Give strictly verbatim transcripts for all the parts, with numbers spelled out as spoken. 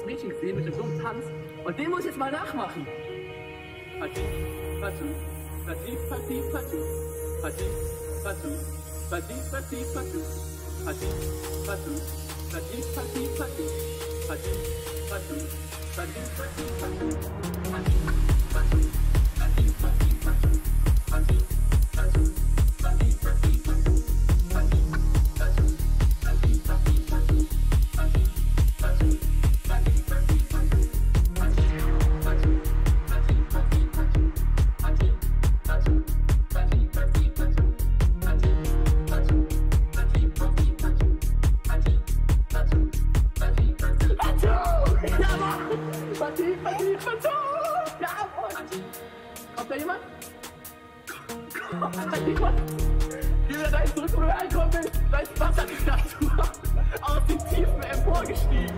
das Mädchen gesehen mit dem dummen Tanz und den muss ich jetzt mal nachmachen. Parti, parti, parti, parti, parti, parti, parti, parti, parti, parti, parti, parti, parti, parti, parti, parti, parti, parti, parti, parti, Kommt da jemand? Kommt da jemand? Geh wieder dahin zurück, wo du reinkommen willst. Da ist Wasserstatue aus den Tiefen emporgestiegen.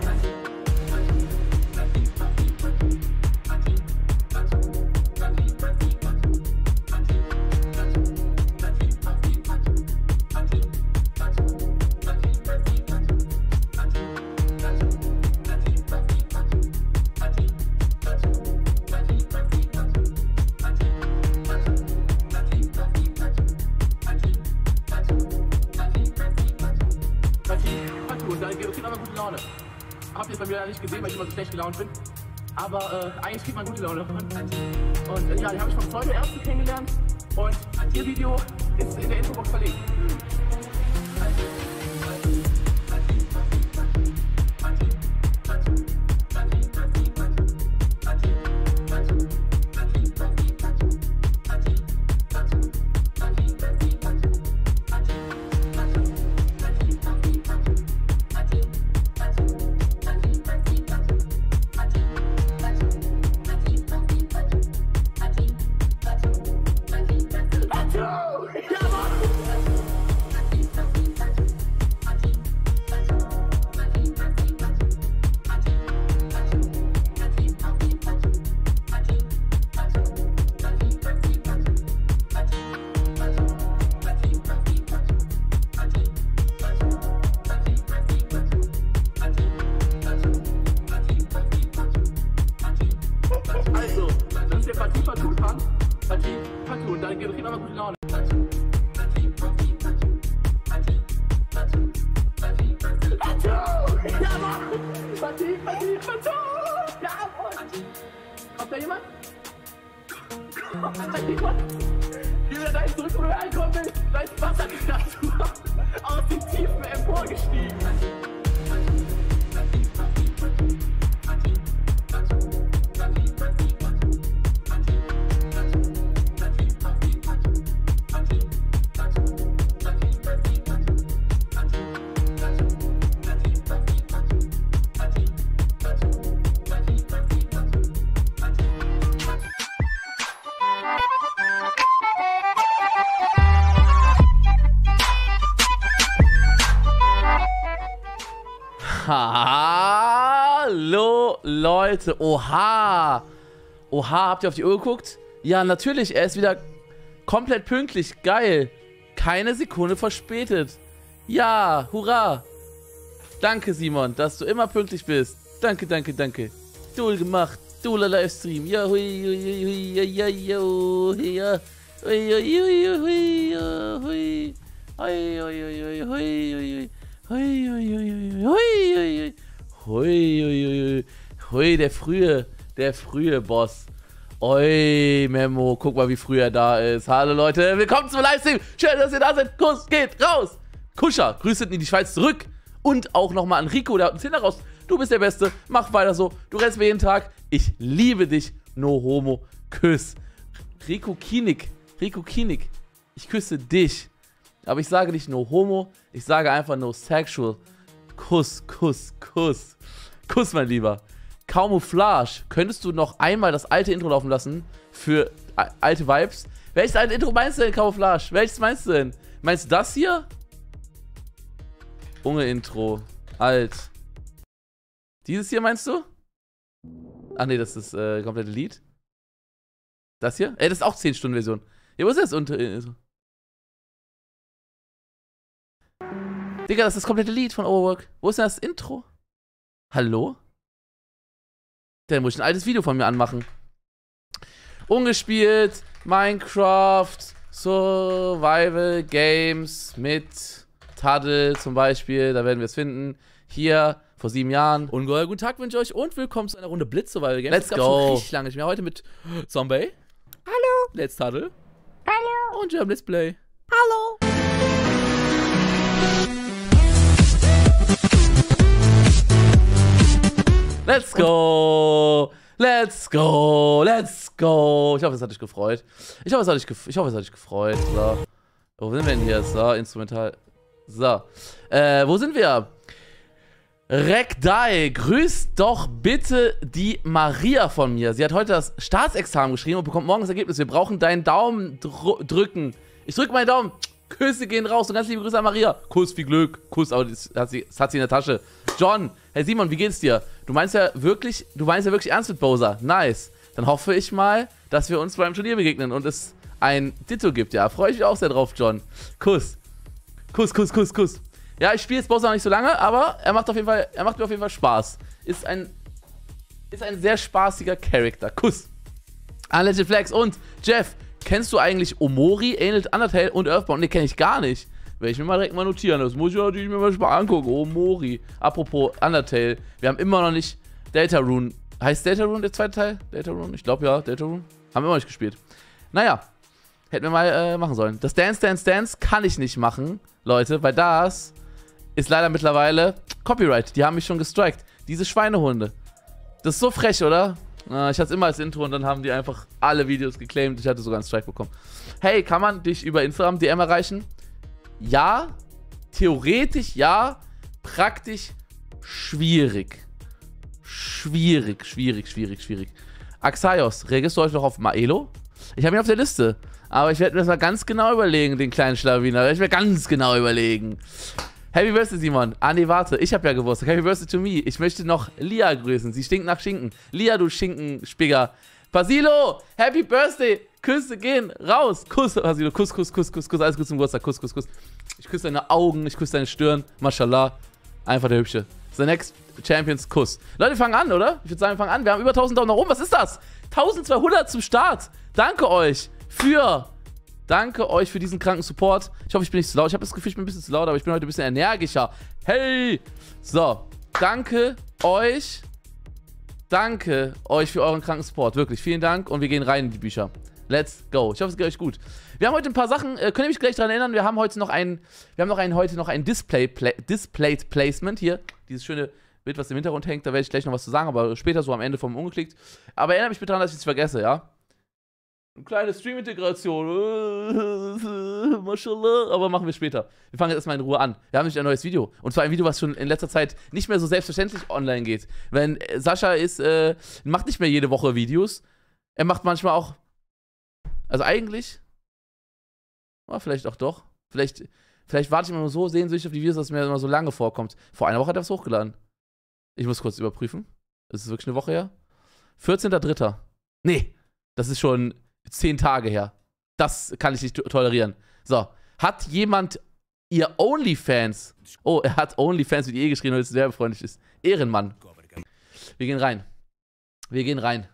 Und da kriegt man gute Laune. Habt ihr es bei mir nicht gesehen, weil ich immer so schlecht gelaunt bin. Aber äh, eigentlich kriegt man gute Laune davon. Und äh, ja, die habe ich vom Pseudo-Ärzte kennengelernt. Und ihr Video ist in der Infobox verlinkt. Also, das ist der Partie-Partout-Tanz. Partie-Partout. Und dann kriegt man aber gute Laune. Partie, Partie, Partout! Jawohl! Kommt da jemand? Kommt da jemand? Geh wieder dahin zurück, wo du reinkommen willst. Da ist Wasserstatue aus den Tiefen emporgestiegen. Hallo Leute, oha, oha, habt ihr auf die Uhr geguckt? Ja, natürlich, er ist wieder komplett pünktlich, geil, keine Sekunde verspätet. Ja, hurra. Danke Simon, dass du immer pünktlich bist. Danke, danke, danke. Toll gemacht, toller Livestream. Ja, hui, hui, hui, ja, ja, ja, ja. Hui, hui, hui, hui, hui. Hui, hui, hui, hui, hui. Hui, hui, hui, hui, hui, hui, hui, hui, der frühe, der frühe Boss. Oi, Memo, guck mal, wie früh er da ist. Hallo Leute, willkommen zum Livestream. Schön, dass ihr da seid. Kuss geht raus. Kuscher, Grüße in die Schweiz zurück. Und auch nochmal an Rico, der hat einen Zehner raus. Du bist der Beste, mach weiter so. Du rennst mir jeden Tag. Ich liebe dich. No homo. Küss. Rico Kienig, Rico Kienig, ich küsse dich. Aber ich sage nicht no homo, ich sage einfach no sexual. Kuss, Kuss, Kuss. Kuss, mein Lieber. Camouflage. Könntest du noch einmal das alte Intro laufen lassen für alte Vibes? Welches alte Intro meinst du denn, Camouflage? Welches meinst du denn? Meinst du das hier? Junge Intro. Alt. Dieses hier meinst du? Ach nee, das ist äh, komplette Lied. Das hier? Ey, das ist auch zehn Stunden Version. Ja, wo ist das unter... Digga, das ist das komplette Lied von Overwork. Wo ist denn das Intro? Hallo? Dann muss ich ein altes Video von mir anmachen. Ungespielt, Minecraft, Survival Games mit Taddel zum Beispiel, da werden wir es finden. Hier, vor sieben Jahren. Ungeheuer guten Tag wünsche ich euch und willkommen zu einer Runde Blitz Survival Games. Let's go. Schon richtig lange nicht mehr. Heute mit Zombie. Hallo. Let's Taddel. Hallo. Und German Let's Play. Hallo. Let's go! Let's go! Let's go! Ich hoffe, es hat dich gefreut. Ich hoffe, es hat dich, gef ich hoffe, es hat dich gefreut. So. Wo sind wir denn hier? So, Instrumental. So. Äh, wo sind wir? Rekdai, grüß doch bitte die Maria von mir. Sie hat heute das Staatsexamen geschrieben und bekommt morgen das Ergebnis. Wir brauchen deinen Daumen dr drücken. Ich drücke meinen Daumen. Küsse gehen raus und ganz liebe Grüße an Maria. Kuss, viel Glück. Kuss, aber das hat sie, das hat sie in der Tasche. John, hey Simon, wie geht's dir? Du meinst ja wirklich, du meinst ja wirklich ernst mit Bowser. Nice. Dann hoffe ich mal, dass wir uns beim Turnier begegnen und es ein Ditto gibt. Ja, freue ich mich auch sehr drauf, John. Kuss. Kuss, Kuss, Kuss, Kuss. Ja, ich spiele jetzt Bowser noch nicht so lange, aber er macht auf jeden Fall, er macht mir auf jeden Fall Spaß. Ist ein, ist ein sehr spaßiger Charakter. Kuss. Unlegend Flags und Jeff. Kennst du eigentlich Omori, ähnelt Undertale und Earthbound? Ne, kenne ich gar nicht. Werde ich mir mal direkt mal notieren. Das muss ich natürlich mir mal angucken. Omori. Apropos Undertale. Wir haben immer noch nicht Deltarune. Heißt Deltarune der zweite Teil? Deltarune? Ich glaube ja, Deltarune. Haben wir immer nicht gespielt. Naja. Hätten wir mal äh, machen sollen. Das Dance, Dance, Dance kann ich nicht machen, Leute, weil das ist leider mittlerweile Copyright. Die haben mich schon gestrikt. Diese Schweinehunde. Das ist so frech, oder? Uh, ich hatte es immer als Intro und dann haben die einfach alle Videos geclaimt. Ich hatte sogar einen Strike bekommen. Hey, kann man dich über Instagram D M erreichen? Ja. Theoretisch ja. Praktisch schwierig. Schwierig, schwierig, schwierig, schwierig. Axaios, reagierst du heute noch auf Maelo? Ich habe ihn auf der Liste. Aber ich werde mir das mal ganz genau überlegen, den kleinen Schlawiner. Ich werde ganz genau überlegen. Happy Birthday, Simon. Ah, nee, warte. Ich habe ja Geburtstag. Happy Birthday to me. Ich möchte noch Lia grüßen. Sie stinkt nach Schinken. Lia, du Schinkenspigger. Basilo, Happy Birthday. Küsse gehen raus. Kuss, Basilo. Kuss, Kuss, Kuss, Kuss, Kuss. Alles Gute zum Geburtstag. Kuss, Kuss, Kuss. Ich küsse deine Augen. Ich küsse deine Stirn. Mashallah. Einfach der Hübsche. The next Champions Kuss. Leute, wir fangen an, oder? Ich würde sagen, wir fangen an. Wir haben über tausend Daumen nach oben. Was ist das? eintausendzweihundert zum Start. Danke euch für... Danke euch für diesen kranken Support. Ich hoffe, ich bin nicht zu laut. Ich habe das Gefühl, ich bin ein bisschen zu laut, aber ich bin heute ein bisschen energischer. Hey! So, danke euch. Danke euch für euren kranken Support. Wirklich, vielen Dank. Und wir gehen rein in die Bücher. Let's go. Ich hoffe, es geht euch gut. Wir haben heute ein paar Sachen, äh, könnt ihr mich gleich daran erinnern, wir haben heute noch ein, wir haben noch ein, heute noch ein Display, Pla Displayed Placement. Hier, dieses schöne Bild, was im Hintergrund hängt. Da werde ich gleich noch was zu sagen, aber später so am Ende vom Ungeklickt. Aber erinnert mich bitte daran, dass ich es vergesse, ja? Eine kleine Stream-Integration. Mashallah. Aber machen wir später. Wir fangen jetzt erstmal in Ruhe an. Wir haben nämlich ein neues Video. Und zwar ein Video, was schon in letzter Zeit nicht mehr so selbstverständlich online geht. Wenn äh, Sascha ist, äh, macht nicht mehr jede Woche Videos. Er macht manchmal auch. Also eigentlich. Oh, vielleicht auch doch. Vielleicht, vielleicht warte ich immer nur so sehnsüchtig auf die Videos, dass es mir immer so lange vorkommt. Vor einer Woche hat er es hochgeladen. Ich muss kurz überprüfen. Ist es wirklich eine Woche her? vierzehnter dritter Nee, das ist schon zehn Tage her. Das kann ich nicht tolerieren. So, hat jemand ihr OnlyFans? Oh, er hat OnlyFans mit ihr geschrieben, weil es sehr befreundlich ist. Ehrenmann. Wir gehen rein. Wir gehen rein.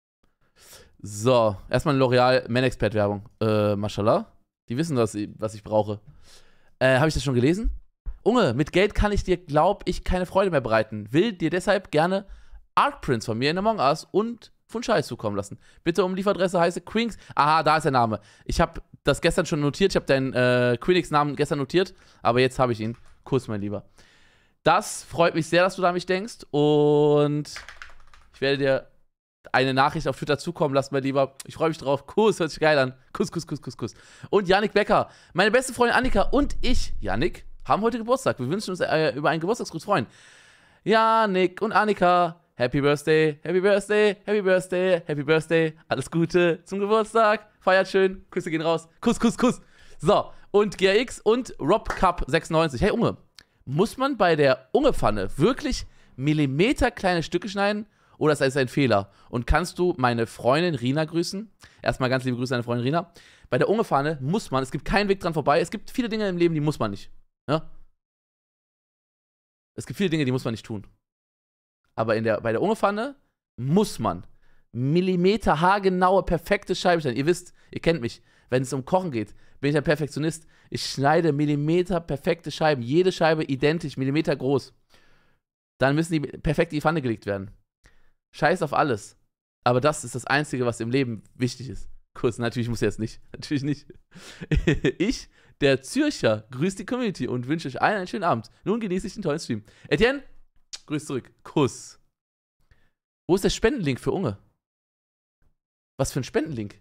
So, erstmal eine L'Oreal Men-Expert-Werbung. Äh, Mashallah. Die wissen, was ich, was ich brauche. Äh, habe ich das schon gelesen? Unge, mit Geld kann ich dir, glaub ich, keine Freude mehr bereiten. Will dir deshalb gerne Artprints von mir in Among Us und Funchal zukommen lassen. Bitte um Lieferadresse heiße Quinks. Aha, da ist der Name. Ich habe das gestern schon notiert. Ich habe deinen äh, Quinix-Namen gestern notiert. Aber jetzt habe ich ihn. Kuss, mein Lieber. Das freut mich sehr, dass du da an mich denkst. Und ich werde dir eine Nachricht auf Twitter zukommen lassen, mein Lieber. Ich freue mich drauf. Kuss, hört sich geil an. Kuss, Kuss, Kuss, Kuss, Kuss. Und Yannick Becker. Meine beste Freundin Annika und ich, Yannick, haben heute Geburtstag. Wir wünschen uns äh, über einen Geburtstagsgruß freuen. Yannick und Annika. Happy Birthday, Happy Birthday, Happy Birthday, Happy Birthday. Alles Gute zum Geburtstag. Feiert schön. Küsse gehen raus. Kuss, Kuss, Kuss. So, und G R X und Rob Cup sechsundneunzig. Hey, Unge, muss man bei der Unge-Pfanne wirklich Millimeter kleine Stücke schneiden? Oder ist das ein Fehler? Und kannst du meine Freundin Rina grüßen? Erstmal ganz liebe Grüße an deine Freundin Rina. Bei der Unge-Pfanne muss man, es gibt keinen Weg dran vorbei. Es gibt viele Dinge im Leben, die muss man nicht. Ja? Es gibt viele Dinge, die muss man nicht tun. Aber in der, bei der Ungepfanne muss man Millimeter haargenaue, perfekte Scheiben schneiden. Ihr wisst, ihr kennt mich, wenn es um Kochen geht, bin ich ein Perfektionist. Ich schneide Millimeter perfekte Scheiben, jede Scheibe identisch, Millimeter groß. Dann müssen die perfekt in die Pfanne gelegt werden. Scheiß auf alles. Aber das ist das Einzige, was im Leben wichtig ist. Kurz, natürlich muss er jetzt nicht. Natürlich nicht. Ich, der Zürcher, grüße die Community und wünsche euch allen einen schönen Abend. Nun genieße ich den tollen Stream. Etienne, grüß zurück. Kuss. Wo ist der Spendenlink für Unge? Was für ein Spendenlink?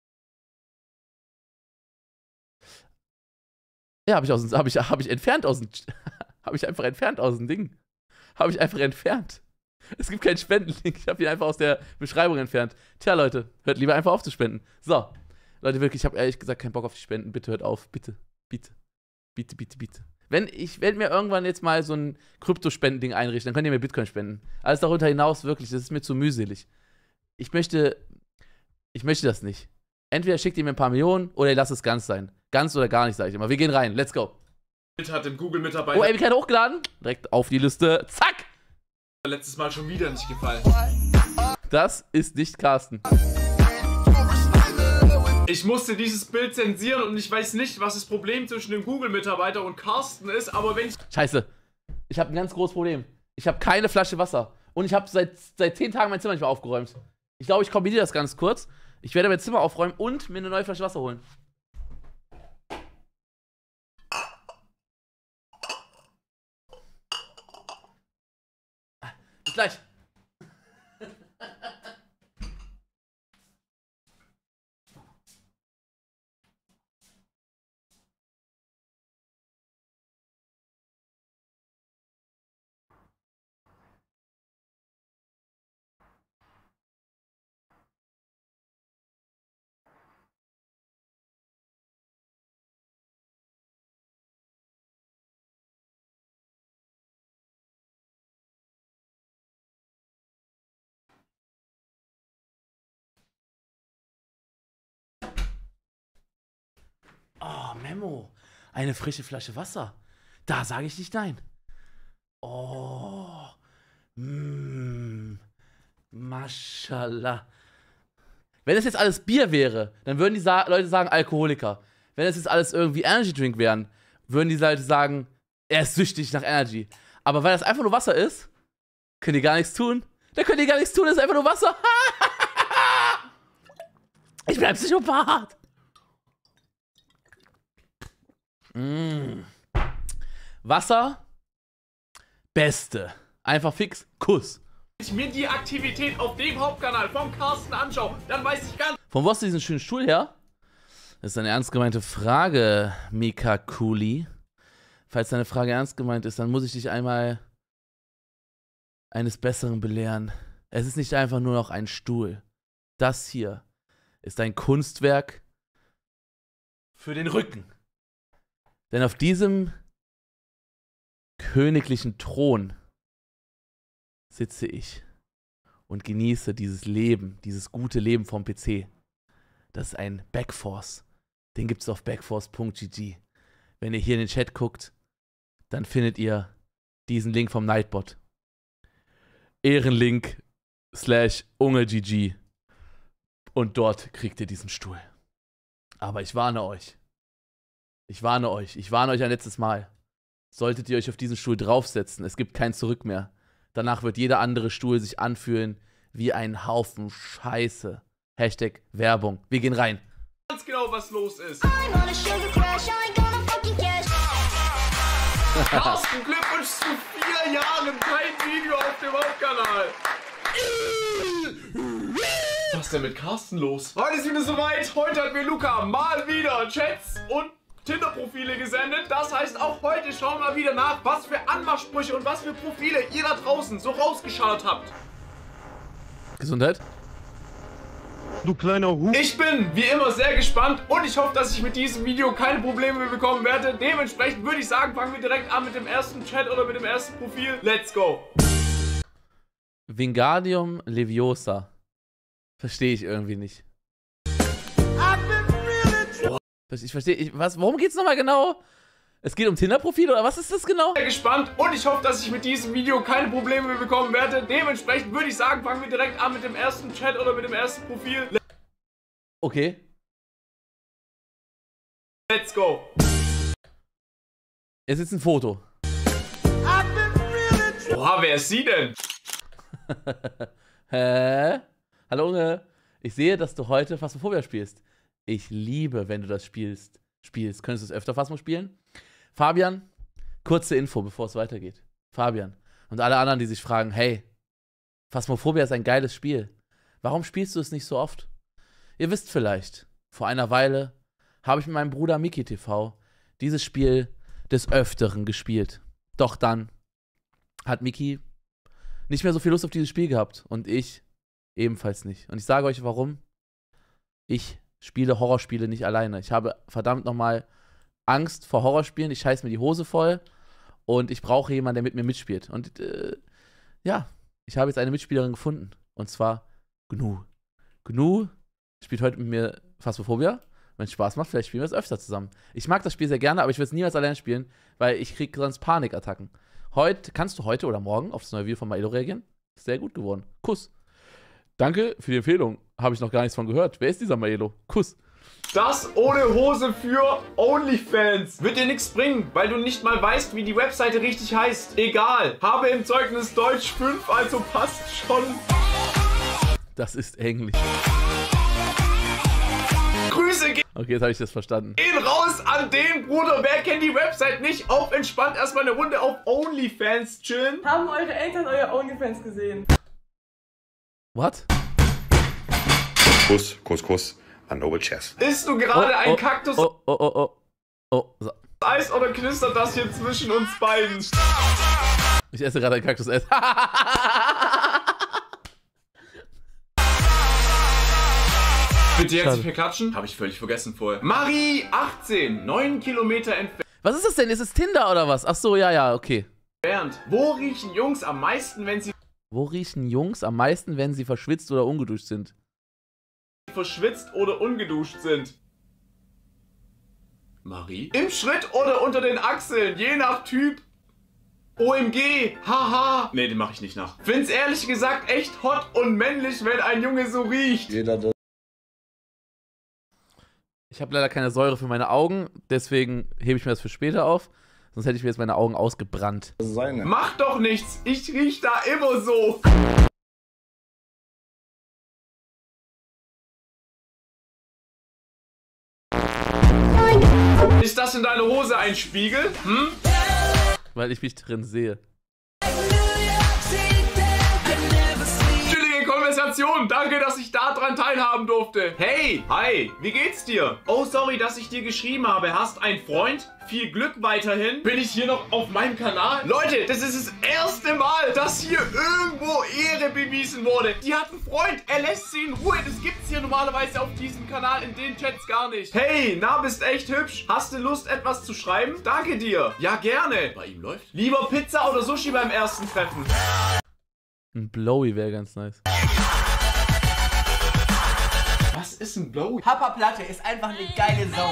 Ja, habe ich, aus, hab ich, hab ich entfernt aus dem... habe ich einfach entfernt aus dem Ding. Habe ich einfach entfernt. Es gibt keinen Spendenlink. Ich habe ihn einfach aus der Beschreibung entfernt. Tja, Leute, hört lieber einfach auf zu spenden. So. Leute, wirklich, ich habe ehrlich gesagt keinen Bock auf die Spenden. Bitte hört auf. Bitte. Bitte. Bitte, bitte, bitte. Wenn, ich werde mir irgendwann jetzt mal so ein Kryptospendending einrichten, dann könnt ihr mir Bitcoin spenden. Alles darunter hinaus, wirklich, das ist mir zu mühselig. Ich möchte... Ich möchte das nicht. Entweder schickt ihr mir ein paar Millionen oder ihr lasst es ganz sein. Ganz oder gar nicht, sage ich immer. Wir gehen rein. Let's go. Hat dem Google-Mitarbeiter Oh, Epic hat hochgeladen. Direkt auf die Liste. Zack. letztes Mal schon wieder nicht gefallen. Das ist nicht Carsten. Ich musste dieses Bild zensieren und ich weiß nicht, was das Problem zwischen dem Google-Mitarbeiter und Carsten ist, aber wenn ich... Scheiße. Ich habe ein ganz großes Problem. Ich habe keine Flasche Wasser. Und ich habe seit, seit zehn Tagen mein Zimmer nicht mehr aufgeräumt. Ich glaube, ich kombiniere das ganz kurz. Ich werde mein Zimmer aufräumen und mir eine neue Flasche Wasser holen. Bis gleich. Oh, Memo. Eine frische Flasche Wasser. Da sage ich nicht nein. Oh. Mmm. Maschallah. Wenn es jetzt alles Bier wäre, dann würden die Sa Leute sagen Alkoholiker. Wenn es jetzt alles irgendwie Energy Drink wären, würden die Leute sagen, er ist süchtig nach Energy. Aber weil das einfach nur Wasser ist, können die gar nichts tun. Da können die gar nichts tun, das ist einfach nur Wasser. Ich bin ein Psychopath. Mm. Wasser, beste. Einfach fix, Kuss. ich mir die Aktivität auf dem Hauptkanal vom Carsten anschaue, dann weiß ich ganz... Von wo hast du diesen schönen Stuhl her? Das ist eine ernst gemeinte Frage, Mika Kuli. Falls deine Frage ernst gemeint ist, dann muss ich dich einmal eines Besseren belehren. Es ist nicht einfach nur noch ein Stuhl. Das hier ist ein Kunstwerk für den Rücken. Denn auf diesem königlichen Thron sitze ich und genieße dieses Leben, dieses gute Leben vom P C. Das ist ein Backforce. Den gibt es auf backforce punkt g g. Wenn ihr hier in den Chat guckt, dann findet ihr diesen Link vom Nightbot. Ehrenlink slash UngeGG. Und dort kriegt ihr diesen Stuhl. Aber ich warne euch. Ich warne euch. Ich warne euch ein letztes Mal. Solltet ihr euch auf diesen Stuhl draufsetzen, es gibt kein Zurück mehr. Danach wird jeder andere Stuhl sich anfühlen wie ein Haufen Scheiße. Hashtag Werbung. Wir gehen rein. Ganz genau, was los ist. Carsten, Glückwunsch zu vier Jahren. Kein Video auf dem Hauptkanal. Was ist denn mit Carsten los? Heute ist wieder soweit. Heute hat mir Luca mal wieder Chats und Tinder-Profile gesendet. Das heißt, auch heute schauen wir wieder nach, was für Anmachsprüche und was für Profile ihr da draußen so rausgeschaut habt. Gesundheit. Du kleiner Hu. Ich bin wie immer sehr gespannt und ich hoffe, dass ich mit diesem Video keine Probleme mehr bekommen werde. Dementsprechend würde ich sagen, fangen wir direkt an mit dem ersten Chat oder mit dem ersten Profil. Let's go! Wingardium Leviosa. Verstehe ich irgendwie nicht. Ich verstehe, ich, was, worum geht's nochmal genau? Es geht um Tinder-Profil oder was ist das genau? Sehr gespannt und ich hoffe, dass ich mit diesem Video keine Probleme mehr bekommen werde. Dementsprechend würde ich sagen, fangen wir direkt an mit dem ersten Chat oder mit dem ersten Profil. Okay. Let's go. Es ist ein Foto. Oha, wer ist sie denn? Hä? Hallo Junge. Ich sehe, dass du heute Phasmophobia spielst. Ich liebe, wenn du das spielst. Spielst. Könntest du es öfter Phasmo spielen? Fabian, kurze Info, bevor es weitergeht. Fabian und alle anderen, die sich fragen, hey, Phasmophobia ist ein geiles Spiel. Warum spielst du es nicht so oft? Ihr wisst vielleicht, vor einer Weile habe ich mit meinem Bruder Miki T V dieses Spiel des Öfteren gespielt. Doch dann hat Miki nicht mehr so viel Lust auf dieses Spiel gehabt und ich ebenfalls nicht. Und ich sage euch warum. Ich spiele Horrorspiele nicht alleine. Ich habe verdammt nochmal Angst vor Horrorspielen. Ich scheiß mir die Hose voll und ich brauche jemanden, der mit mir mitspielt. Und äh, ja, ich habe jetzt eine Mitspielerin gefunden. Und zwar Gnu. Gnu spielt heute mit mir Phasmophobia. Wenn es Spaß macht, vielleicht spielen wir es öfter zusammen. Ich mag das Spiel sehr gerne, aber ich will es niemals alleine spielen, weil ich kriege sonst Panikattacken. Heute, kannst du heute oder morgen auf das neue Video von Maelo reagieren? Sehr gut geworden. Kuss. Danke für die Empfehlung. Habe ich noch gar nichts von gehört. Wer ist dieser Maelo? Kuss. Das ohne Hose für OnlyFans. Wird dir nichts bringen, weil du nicht mal weißt, wie die Webseite richtig heißt. Egal. Habe im Zeugnis Deutsch fünf, also passt schon. Das ist Englisch. Grüße gehen Okay, jetzt habe ich das verstanden. raus an den Bruder. Wer kennt die Website nicht? Auf entspannt erstmal eine Runde auf OnlyFans chillen. Haben eure Eltern euer OnlyFans gesehen? What? Kuss, Kuss, Kuss an Noble Chess. Isst du gerade oh, ein oh, Kaktus Oh, oh, oh, oh. Oh, so. Eis oder knistert das hier zwischen uns beiden? Ich esse gerade ein Kaktus-Eis. Bitte jetzt Schade. nicht mehr klatschen? Habe ich völlig vergessen vorher. Marie, achtzehn, neun Kilometer Was ist das denn? Ist es Tinder oder was? Ach so, ja, ja, okay. entfernt. Wo riechen Jungs am meisten, wenn sie Wo riechen Jungs am meisten, wenn sie verschwitzt oder ungeduscht sind? verschwitzt oder ungeduscht sind? Marie? Im Schritt oder unter den Achseln, je nach Typ. O M G, haha. Nee, den mache ich nicht nach. Find's ehrlich gesagt echt hot und männlich, wenn ein Junge so riecht. Ich habe leider keine Säure für meine Augen, deswegen hebe ich mir das für später auf. Sonst hätte ich mir jetzt meine Augen ausgebrannt. Mach doch nichts, ich riech da immer so. Ist das in deiner Hose ein Spiegel? Hm? Weil ich mich drin sehe. Chillige Konversation, danke, dass ich daran teilhaben durfte. Hey, hi, wie geht's dir? Oh, sorry, dass ich dir geschrieben habe. Hast ein Freund? Viel Glück weiterhin. Bin ich hier noch auf meinem Kanal? Leute, das ist das erste Mal, dass hier irgendwo Ehre bewiesen wurde. Die hat einen Freund, er lässt sie in Ruhe. Das gibt's hier normalerweise auf diesem Kanal in den Chats gar nicht. Hey, na, bist echt hübsch. Hast du Lust, etwas zu schreiben? Danke dir. Ja, gerne. Bei ihm läuft. Lieber Pizza oder Sushi beim ersten Treffen? Ein Blowy wäre ganz nice. Was ist ein Blowy? Papa Platte ist einfach eine geile Sau.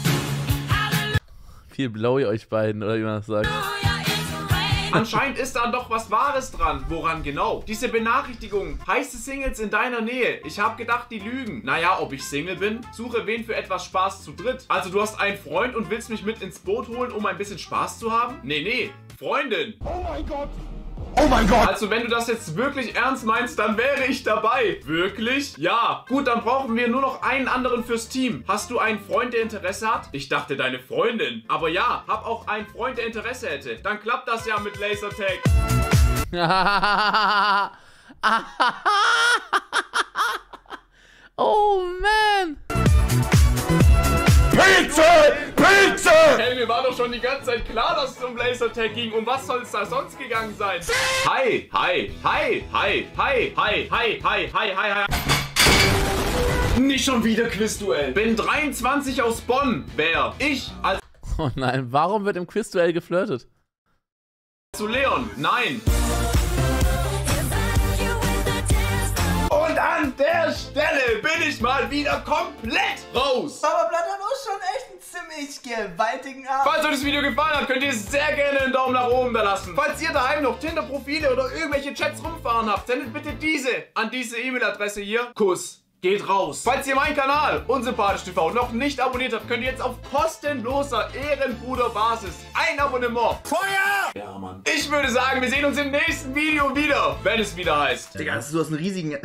Viel Blowy euch beiden, oder wie man das sagt. Anscheinend ist da doch was Wahres dran. Woran genau? Diese Benachrichtigung. Heiße Singles in deiner Nähe. Ich habe gedacht, die lügen. Naja, ob ich Single bin? Suche wen für etwas Spaß zu dritt. Also du hast einen Freund und willst mich mit ins Boot holen, um ein bisschen Spaß zu haben? Nee, nee. Freundin. Oh mein Gott. Oh mein Gott! Also wenn du das jetzt wirklich ernst meinst, dann wäre ich dabei. Wirklich? Ja. Gut, dann brauchen wir nur noch einen anderen fürs Team. Hast du einen Freund, der Interesse hat? Ich dachte, deine Freundin. Aber ja, hab auch einen Freund, der Interesse hätte. Dann klappt das ja mit Lasertag. Oh man! Pilze! Pilze! Hey, mir war doch schon die ganze Zeit klar, dass es um Lasertag ging. Um was soll es da sonst gegangen sein? Hi, hi, hi, hi, hi, hi, hi, hi, hi, hi, hi. Nicht schon wieder Quizduell. Bin dreiundzwanzig aus Bonn. Wer? Ich als Oh nein, warum wird im Quizduell geflirtet? zu Leon. Nein. Und an der Stelle bin ich mal wieder komplett raus. Papa Platte hat auch schon echt einen ziemlich gewaltigen Abend. Falls euch das Video gefallen hat, könnt ihr sehr gerne einen Daumen nach oben da lassen. Falls ihr daheim noch Tinder-Profile oder irgendwelche Chats rumfahren habt, sendet bitte diese an diese E-Mail-Adresse hier. Kuss geht raus. Falls ihr meinen Kanal Unsympathisch T V noch nicht abonniert habt, könnt ihr jetzt auf kostenloser Ehrenbruder-Basis ein Abonnement. Feuer! Ja, Mann. Ich würde sagen, wir sehen uns im nächsten Video wieder, wenn es wieder heißt. Digga, du hast einen riesigen...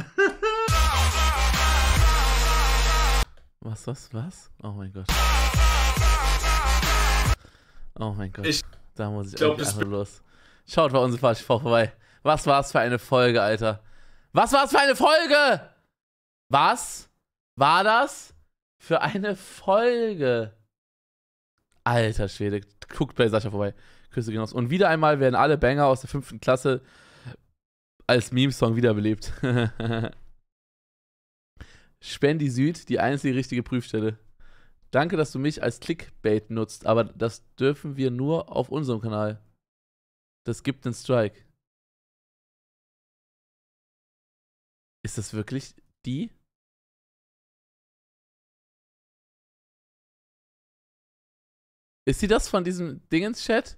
Was, was, was? Oh mein Gott. Oh mein Gott. Ich da muss ich glaub, einfach nur los. Schaut bei Unsympathisch T V vorbei. Was war's für eine Folge, Alter? Was war's für eine Folge? Was war das für eine Folge? Alter Schwede. Guckt bei Sascha vorbei. Küsse gehen raus. Und wieder einmal werden alle Banger aus der fünften Klasse als Meme-Song wiederbelebt. Spendi Süd, die einzige richtige Prüfstelle. Danke, dass du mich als Clickbait nutzt, aber das dürfen wir nur auf unserem Kanal. Das gibt einen Strike. Ist das wirklich die? Ist sie das von diesem Dingens-Chat?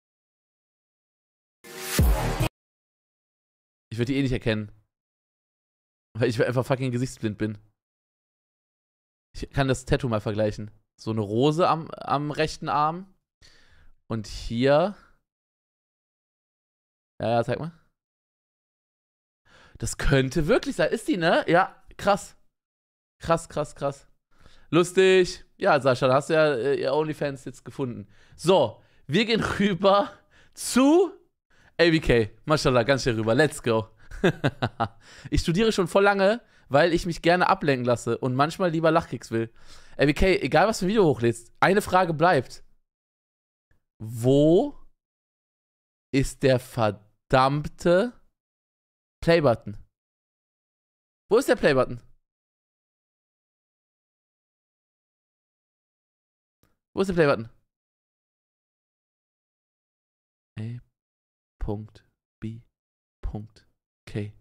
Ich würde die eh nicht erkennen. Weil ich einfach fucking gesichtsblind bin. Ich kann das Tattoo mal vergleichen. So eine Rose am, am rechten Arm. Und hier. Ja, ja, zeig mal. Das könnte wirklich sein. Ist die, ne? Ja, krass. Krass, krass, krass. Lustig. Ja, Sascha, da hast du ja äh, ihr OnlyFans jetzt gefunden. So, wir gehen rüber zu A B K. Mashallah, ganz schnell rüber. Let's go. Ich studiere schon voll lange, weil ich mich gerne ablenken lasse und manchmal lieber Lachkicks will. A B K, egal was für ein Video hochlädst, eine Frage bleibt. Wo ist der verdammte Playbutton? Wo ist der Playbutton? Wo ist der Playbutton? A. B. K.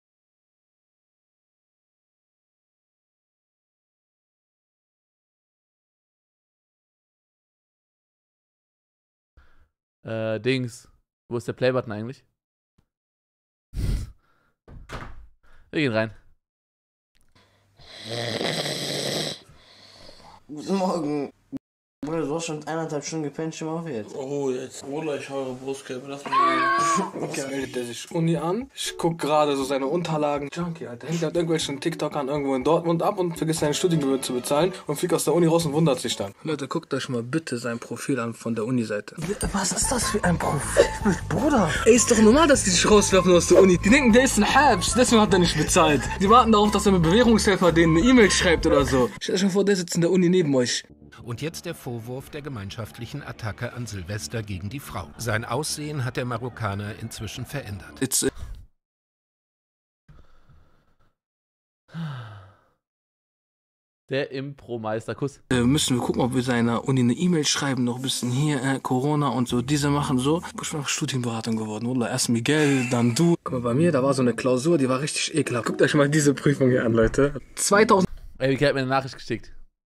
Äh, Dings. Wo ist der Playbutton eigentlich? Wir gehen rein. Guten Morgen. Bruder, du hast schon eineinhalb Stunden gepennt, schon mal auf jetzt. Oh, jetzt. Bruder, ich höre Brustkälte. Lass mich mal. Okay. Meldet der sich Uni an. Ich guck gerade so seine Unterlagen. Junkie, Alter. Hängt halt irgendwelchen TikTokern irgendwo in Dortmund ab und vergisst seine Studiengebühr zu bezahlen und fliegt aus der Uni raus und wundert sich dann. Leute, guckt euch mal bitte sein Profil an von der Uni-Seite. Was ist das für ein Profil, Bruder? Ey, ist doch normal, dass die dich rauswerfen aus der Uni. Die denken, der ist ein Habs, deswegen hat er nicht bezahlt. Die warten darauf, dass er mit Bewährungshelfer denen eine E-Mail schreibt oder so. Stellt euch mal vor, der sitzt in der Uni neben euch. Und jetzt der Vorwurf der gemeinschaftlichen Attacke an Silvester gegen die Frau. Sein Aussehen hat der Marokkaner inzwischen verändert. It's, uh Der Impro-Meisterkuss. äh, müssen wir gucken, ob wir seiner Uni eine E-Mail schreiben, noch ein bisschen hier, äh, Corona und so. Diese machen so. Ich bin auch Studienberatung geworden, oder? Erst Miguel, dann du. Guck mal, bei mir, da war so eine Klausur, die war richtig ekelhaft. Guckt euch mal diese Prüfung hier an, Leute. zweitausend. Ey, Miguel hat mir eine Nachricht geschickt.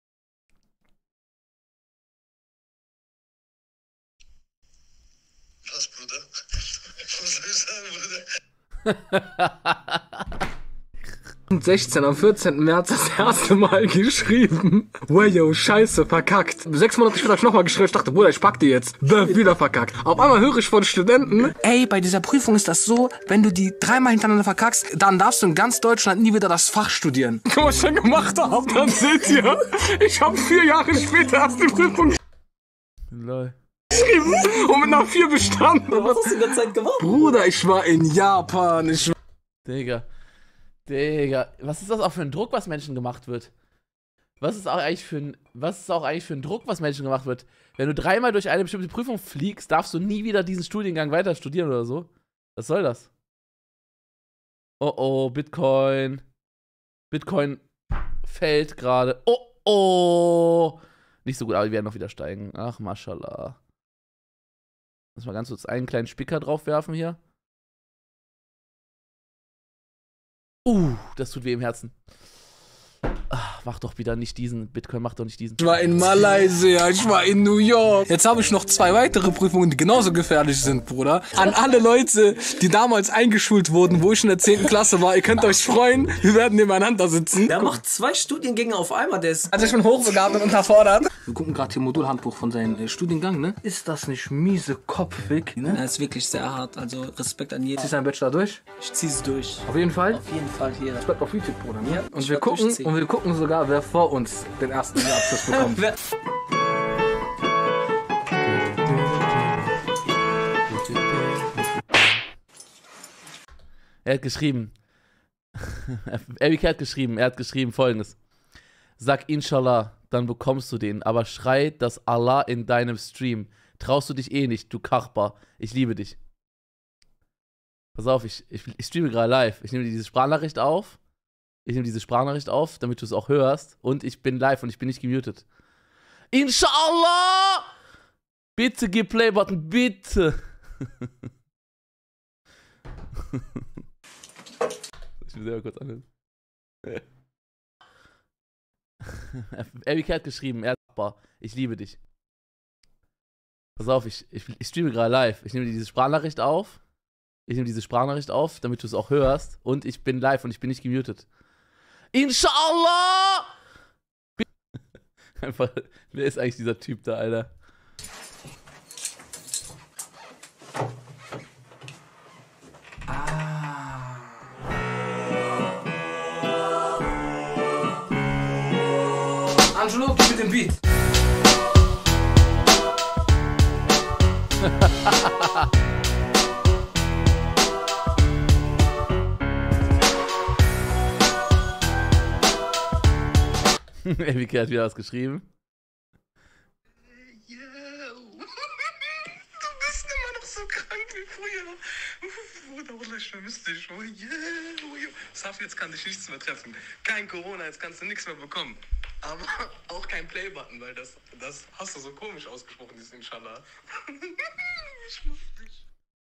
Was, Bruder? Was soll ich sagen, Bruder? sechzehn, am vierzehnten März das erste Mal geschrieben. Wow, scheiße, verkackt. Sechs Monate später hab ich nochmal geschrieben, ich dachte, Bruder, ich pack die jetzt. Bäh, wieder verkackt. Auf einmal höre ich von Studenten, ey, bei dieser Prüfung ist das so, wenn du die dreimal hintereinander verkackst, dann darfst du in ganz Deutschland nie wieder das Fach studieren. Guck, was ich schon gemacht habe, dann seht ihr, ich habe vier Jahre später erst die Prüfung Lol. geschrieben und mit einer vier bestanden. Was hast du in der Zeit gemacht? Bruder, ich war in Japan, ich war... Digga. Digga. Was ist das auch für ein Druck, was Menschen gemacht wird? Was ist auch eigentlich für ein, was ist auch eigentlich für ein Druck, was Menschen gemacht wird? Wenn du dreimal durch eine bestimmte Prüfung fliegst, darfst du nie wieder diesen Studiengang weiter studieren oder so. Was soll das? Oh oh, Bitcoin. Bitcoin fällt gerade. Oh oh. Nicht so gut, aber die werden noch wieder steigen. Ach, Mashallah. Lass mal ganz kurz einen kleinen Spicker drauf werfen hier. Uh, das tut weh im Herzen. Ach, mach doch wieder nicht diesen. Bitcoin macht doch nicht diesen. Ich war in Malaysia, ich war in New York. Jetzt habe ich noch zwei weitere Prüfungen, die genauso gefährlich sind, Bruder. An alle Leute, die damals eingeschult wurden, wo ich in der zehnten Klasse war, ihr könnt euch freuen, wir werden nebeneinander sitzen. Der macht zwei Studiengänge auf einmal, der ist... Also ich bin hochbegabt und unterfordert. Wir gucken gerade hier Modulhandbuch von seinem äh, Studiengang, ne? Ist das nicht miese kopfig, ne? Er ist wirklich sehr hart, also Respekt an jeden. Ziehst du deinen Bachelor durch? Ich zieh's durch. Auf jeden Fall? Auf jeden Fall hier. Das bleibt auf YouTube, Bruder, ne? Ja, und ich wir werd gucken, durchziehen. und wir gucken sogar, wer vor uns den ersten Abschluss bekommt. Er hat geschrieben. Erika hat geschrieben, er hat geschrieben folgendes. Sag Inshallah, dann bekommst du den, aber schrei das Allah in deinem Stream. Traust du dich eh nicht, du Kachbar. Ich liebe dich. Pass auf, ich, ich, ich streame gerade live. Ich nehme diese Sprachnachricht auf. Ich nehme diese Sprachnachricht auf, damit du es auch hörst. Und ich bin live und ich bin nicht gemutet. Inshallah! Bitte gib Playbutton, bitte! Ich will selber kurz anhören. Erika hat geschrieben, er hat, ich liebe dich. Pass auf, ich, ich, ich streame gerade live. Ich nehme diese Sprachnachricht auf. Ich nehme diese Sprachnachricht auf, damit du es auch hörst. Und ich bin live und ich bin nicht gemutet. Inshallah! Einfach, wer ist eigentlich dieser Typ da, Alter? Ah. Angelo, gib mir den Beat. Erika hat wieder was geschrieben. Yeah. Du bist immer noch so krank wie früher. Bruder, Bruder, ich vermisse dich. Oh yeah, oh yeah. Safi, jetzt kann dich nichts mehr treffen. Kein Corona, jetzt kannst du nichts mehr bekommen. Aber auch kein Playbutton, weil das, das hast du so komisch ausgesprochen, dieses Inshallah. Ich muss dich.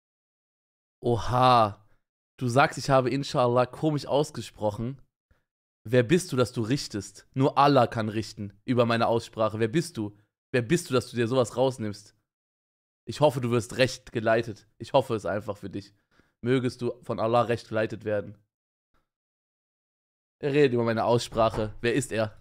Oha. Du sagst, ich habe Inshallah komisch ausgesprochen. Wer bist du, dass du richtest? Nur Allah kann richten über meine Aussprache. Wer bist du? Wer bist du, dass du dir sowas rausnimmst? Ich hoffe, du wirst recht geleitet. Ich hoffe es einfach für dich. Mögest du von Allah recht geleitet werden. Er redet über meine Aussprache. Wer ist er?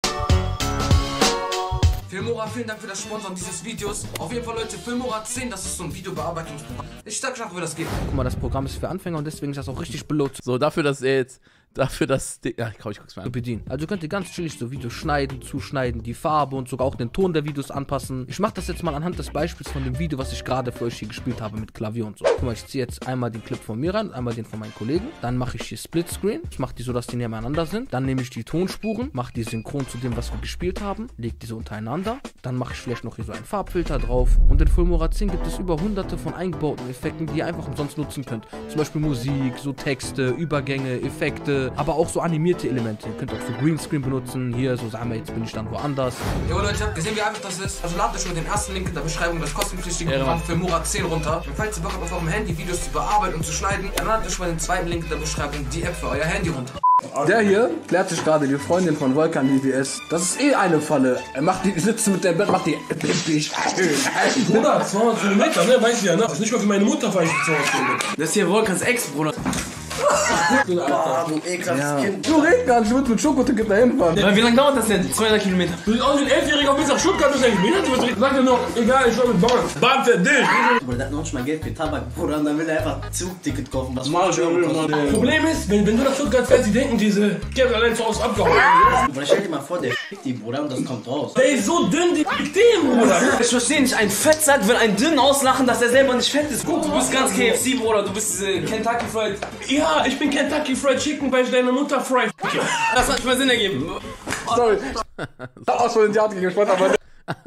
Filmora, vielen Dank für das Sponsoren dieses Videos. Auf jeden Fall, Leute, Filmora zehn, das ist so ein Videobearbeitungsprogramm. Ich sag schon, wie das geht. Guck mal, das Programm ist für Anfänger und deswegen ist das auch richtig belohnt. So, dafür, dass er jetzt, dafür, dass, ja, komm, ich guck's mir an. Bedienen. Also könnt ihr ganz chillig so Videos schneiden, zuschneiden, die Farbe und sogar auch den Ton der Videos anpassen. Ich mache das jetzt mal anhand des Beispiels von dem Video, was ich gerade für euch hier gespielt habe mit Klavier und so. Guck mal, ich ziehe jetzt einmal den Clip von mir rein, einmal den von meinen Kollegen. Dann mache ich hier Splitscreen. Ich mache die so, dass die nebeneinander sind. Dann nehme ich die Tonspuren, mache die synchron zu dem, was wir gespielt haben, lege diese untereinander. Dann mache ich vielleicht noch hier so einen Farbfilter drauf. Und in Filmora zehn gibt es über hunderte von eingebauten Effekten, die ihr einfach umsonst nutzen könnt. Zum Beispiel Musik, so Texte, Übergänge, Effekte, aber auch so animierte Elemente. Ihr könnt auch so Greenscreen benutzen. Hier, so sagen wir, jetzt bin ich dann woanders. Jo Leute, wir sehen, wie einfach das ist. Also ladet euch über den ersten Link in der Beschreibung das kostenpflichtige Programm Filmora zehn runter. Und falls ihr Bock habt, auf eurem Handy Videos zu bearbeiten und zu schneiden, dann ladet euch über den zweiten Link in der Beschreibung die App für euer Handy runter. Der hier klärt sich gerade die Freundin von Volkan D B S. Das ist eh eine Falle. Er macht die, sitzt mit dem Bett, macht die. Bruder, zweihundert Kilometer, ne? Weiß ich ja, ne? Das ist nicht mal für meine Mutter, weil ich zweihundert Kilometer. Das ist hier Volkans Ex, Bruder. Boah, du ekelhaftes Ja. Kind. Du redest gar nicht, du willst mit Schokoticket dahin fahren. Wie lange dauert das denn? zweihundert Kilometer. Du bist auch ein Elfjähriger bis nach Stuttgart, du denkst, mir sag dir noch, egal, ich war mit Bahn. Bahn für dich. Aber der hat noch nicht mal Geld für Tabak, Bruder, und dann will er einfach Zugticket kaufen. Was Mal schon, Problem ist, wenn, wenn du nach Stuttgart fährst, die denken, diese Kerl allein zu Hause abgehauen. Bruder, stell dir mal vor, der fickt die, Bruder, und das kommt raus. Der ist so dünn, die fickt den, Bruder. Ich verstehe nicht, ein Fettsack will einen dünnen auslachen, dass er selber nicht fett ist. Guck, du bist ganz K F C, Bruder, du bist äh, Kentucky Fried. Ja, ich bin Kentucky Fried Chicken, weil ich deine Mutter fried. Das hat nicht mal Sinn ergeben. Sorry. Aus von den Theater gespannt, aber.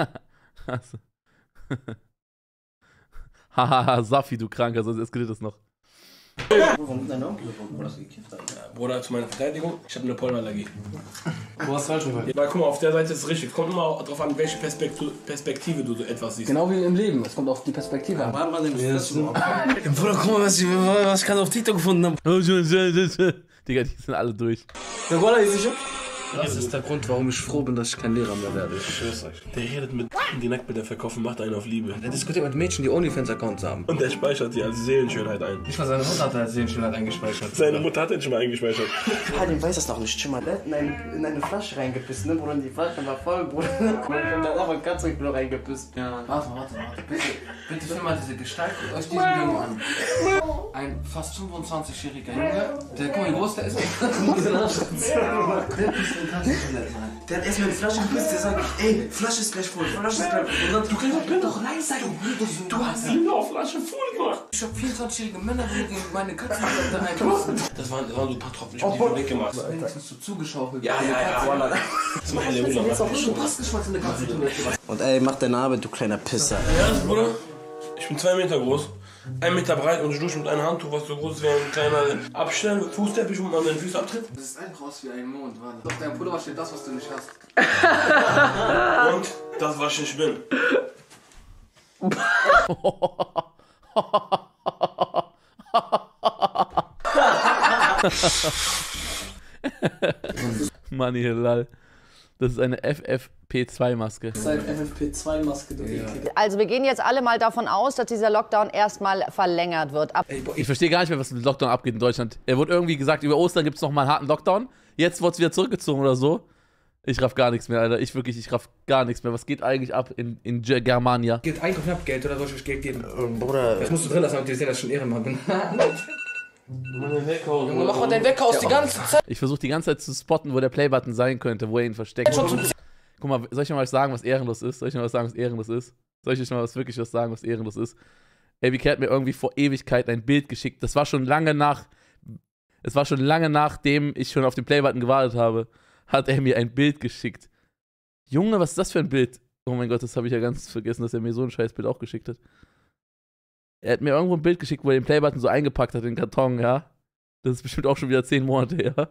Hahaha, Safi, du Kranker, sonst eskaliert das noch. Warum dein Onkel, wo das gekifft hat? Ja, Bruder, zu meiner Verteidigung, ich habe eine Pollenallergie. Du hast falsch gemacht. Weil guck mal, auf der Seite ist es richtig. Kommt immer darauf an, welche Perspektive, Perspektive du so etwas siehst. Genau wie im Leben, es kommt auf die Perspektive an. Wann war denn das? Bruder, guck mal, was ich, was ich gerade auf TikTok gefunden habe. Digga, die sind alle durch. Der Gola ist sicher? Das ist der Grund, warum ich froh bin, dass ich kein Lehrer mehr werde. Ich schwör's euch. Der redet mit die Nacktbilder verkaufen, macht einen auf Liebe. Der diskutiert mit Mädchen, die OnlyFans-Accounts haben. Und der speichert sie als Seelenschönheit ein. Nicht mal seine Mutter hat als Seelenschönheit eingespeichert. Seine Mutter hat den schon mal eingespeichert. Halim weiß das noch nicht, Schimmer. Der hat in eine, in eine Flasche reingepisst, ne, Bruder? Und die Flasche war voll, Bruder. Und dann hat auch ein Katzenklo reingepisst. Ja. Warte, warte, warte. Bitte, bitte film mal diese Gestalt. Guckt euch diesen Jungen an. Ein fast fünfundzwanzigjähriger Junge. Der, guck mal, wie groß der ist. Der hat erstmal die Flasche gepisst, der sagt, ey, Flasche ist gleich voll, Flasche ist gleich voll. Du kannst doch leise sein. Du hast sie nur auf Flasche voll gemacht. Ich hab vierundzwanzigjährige Männer, die meine Katzen da reinpassen. Das waren, das waren so ein paar Tropfen, ich hab die schon weggemacht. Wenigstens so zugeschaukelt. Ja, ja, ja. Das macht der Bruder. Jetzt auch schon Passgeschmack in der Katzentoilette. Und ey, mach deine Arbeit, du kleiner Pisser. Ja, Bruder. Ich bin zwei Meter groß. Ein Meter breit und ich dusche mit einem Handtuch, was so groß ist wie ein kleiner Abstell, Fußteppich, wo man deine Füße abtritt. Das ist einfach aus wie ein Mond, warte. Auf deinem Pullover steht das, was du nicht hast. Und das, was ich nicht bin. Money Hilal. Das ist eine F F P zwei Maske. Das ist eine F F P zwei Maske, du ja. Also wir gehen jetzt alle mal davon aus, dass dieser Lockdown erstmal verlängert wird. Ab Ich verstehe gar nicht mehr, was mit dem Lockdown abgeht in Deutschland. Er wurde irgendwie gesagt, über Ostern gibt es noch mal einen harten Lockdown. Jetzt wurde es wieder zurückgezogen oder so. Ich raff gar nichts mehr, Alter. Ich wirklich, ich raff gar nichts mehr. Was geht eigentlich ab in, in Germania? Geht einkaufen, habt Geld oder soll ich euch Geld geben? Ähm, Bruder. Das musst du drin lassen, damit die sehen, dass ich schon Ehrenmann bin. Weghaus. Junge, mach mal dein Weghaus die ganze Zeit. Ich versuche die ganze Zeit zu spotten, wo der Playbutton sein könnte, wo er ihn versteckt. Guck mal, soll ich mal was sagen, was ehrenlos ist? Soll ich mal was sagen, was ehrenlos ist? Soll ich euch mal was wirklich was sagen, was ehrenlos ist? A B K hat mir irgendwie vor Ewigkeit ein Bild geschickt. Das war schon lange nach. Es war schon lange nachdem ich schon auf den Playbutton gewartet habe, hat er mir ein Bild geschickt. Junge, was ist das für ein Bild? Oh mein Gott, das habe ich ja ganz vergessen, dass er mir so ein scheiß Bild auch geschickt hat. Er hat mir irgendwo ein Bild geschickt, wo er den Playbutton so eingepackt hat in den Karton, ja? Das ist bestimmt auch schon wieder zehn Monate her.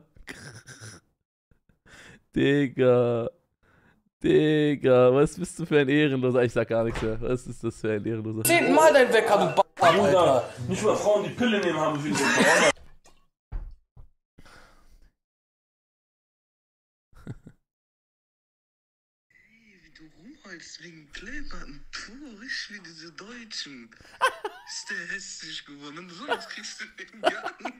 Digga. Digga, was bist du für ein Ehrenloser? Ich sag gar nichts mehr. Was ist das für ein Ehrenloser? Zehnten Mal dein Wecker, du Bastard, Alter. Nicht mal Frauen, die Pille nehmen, haben viel Corona. Wegen Playbutton, puh, richtig wie diese Deutschen. Ist der hässlich geworden, sonst kriegst du den gar nicht.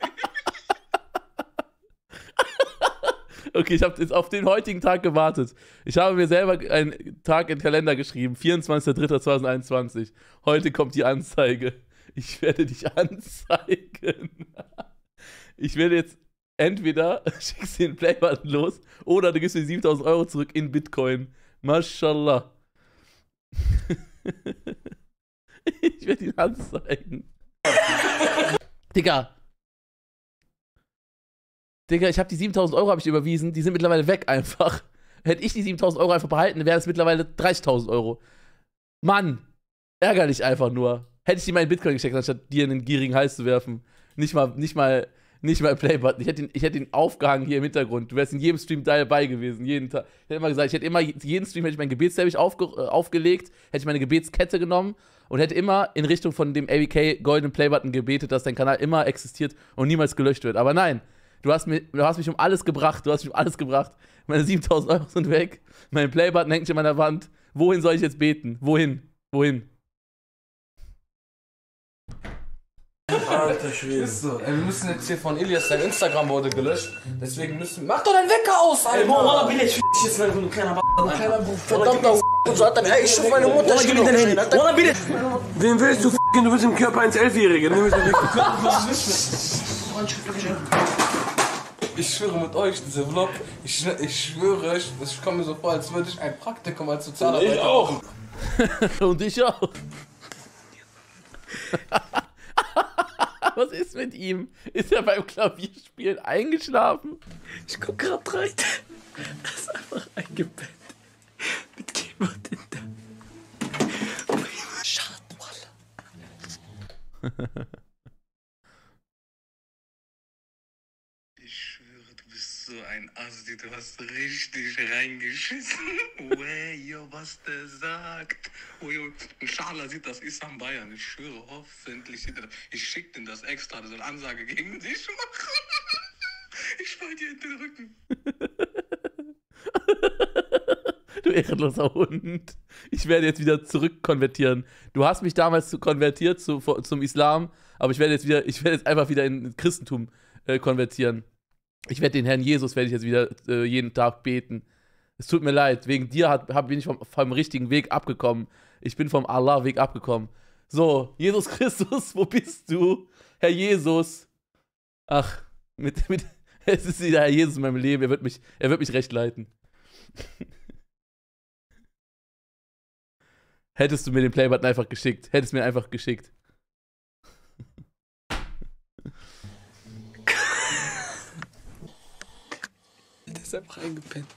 Okay, ich habe jetzt auf den heutigen Tag gewartet. Ich habe mir selber einen Tag in den Kalender geschrieben, vierundzwanzigster dritter zweitausendeinundzwanzig. Heute kommt die Anzeige. Ich werde dich anzeigen. Ich werde jetzt entweder schickst du den Playbutton los oder du gibst mir siebentausend Euro zurück in Bitcoin. Mashallah. Ich werde ihn anzeigen. Digga. Digga, ich habe die siebentausend Euro habe ich überwiesen, die sind mittlerweile weg einfach. Hätte ich die siebentausend Euro einfach behalten, wäre es mittlerweile dreißigtausend Euro. Mann, ärgerlich einfach nur. Hätte ich die mal in Bitcoin gesteckt, anstatt dir in den gierigen Hals zu werfen. Nicht mal, nicht mal, nicht mal Playbutton. Ich hätte ihn, ich hätte ihn aufgehangen hier im Hintergrund. Du wärst in jedem Stream dabei gewesen, jeden Tag. Ich hätte immer gesagt, ich hätte immer, jeden Stream hätte ich meinen Gebetsteppich aufge, äh, aufgelegt, hätte ich meine Gebetskette genommen und hätte immer in Richtung von dem A B K goldenen Playbutton gebetet, dass dein Kanal immer existiert und niemals gelöscht wird. Aber nein. Du hast, mir, du hast mich um alles gebracht, du hast mich um alles gebracht. Meine siebentausend Euro sind weg, mein Playbutton hängt in meiner Wand. Wohin soll ich jetzt beten? Wohin? Wohin? Alter Schwede. Ist so. Ey, wir müssen jetzt hier von Ilias, sein Instagram wurde gelöscht. Deswegen müssen wir... Mach doch deinen Wecker aus, Alter! Ey, Wallah, bin ich jetzt, weil du ein kleiner Ein kleiner verdammter und so hat dann... Ey, ich schuf meine Mutter, ich geb dir dein Handy. Wallah, bin ich... Wen willst du f***en? Du bist im Körper eines Elfjährigen. Ich schwöre mit euch, dieser Vlog, ich, ich schwöre, ich, ich komme mir so vor, als würde ich ein Praktikum als Sozialarbeiter. Ich auch. Und ich auch. Was ist mit ihm? Ist er beim Klavierspielen eingeschlafen? Ich guck grad rein. Das ist einfach eingebettet. Mit Keyboard in der... Schade, Wallah. Ich schwöre, du bist so ein Assi, du hast richtig reingeschissen. Wey, yo, was der sagt. Oh, yo, Inshallah sieht das Isam Bayern. Ich schwöre, hoffentlich sieht er das. Ich schick den das extra, das soll Ansage gegen dich machen. Ich fall dir in den Rücken. Du ehrenloser Hund. Ich werde jetzt wieder zurückkonvertieren. Du hast mich damals zu konvertiert zu, zum Islam, aber ich werde jetzt wieder, ich werde jetzt einfach wieder in Christentum äh, konvertieren. Ich werde den Herrn Jesus, werde ich jetzt wieder äh, jeden Tag beten. Es tut mir leid, wegen dir hat, hab, bin ich vom, vom richtigen Weg abgekommen. Ich bin vom Allah-Weg abgekommen. So, Jesus Christus, wo bist du? Herr Jesus. Ach, mit, mit, es ist wieder Herr Jesus in meinem Leben. Er wird mich, er wird mich recht leiten. Hättest du mir den Playbutton einfach geschickt. Hättest du mir einfach geschickt. Der ist einfach eingepennt.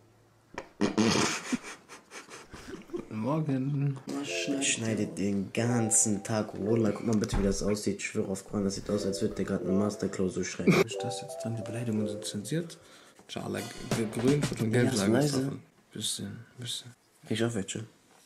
Guten Morgen. Ich schneide den ganzen Tag Roller. Guck mal bitte, wie das aussieht. Ich schwöre auf Quran, das sieht aus, als würde der gerade eine Masterklausur schreiben. Ist das jetzt dran? Die Beleidigungen sind zensiert. Schade, grün und gelb Ja, sagen. leise. Bisschen, bisschen. Ich auch welche.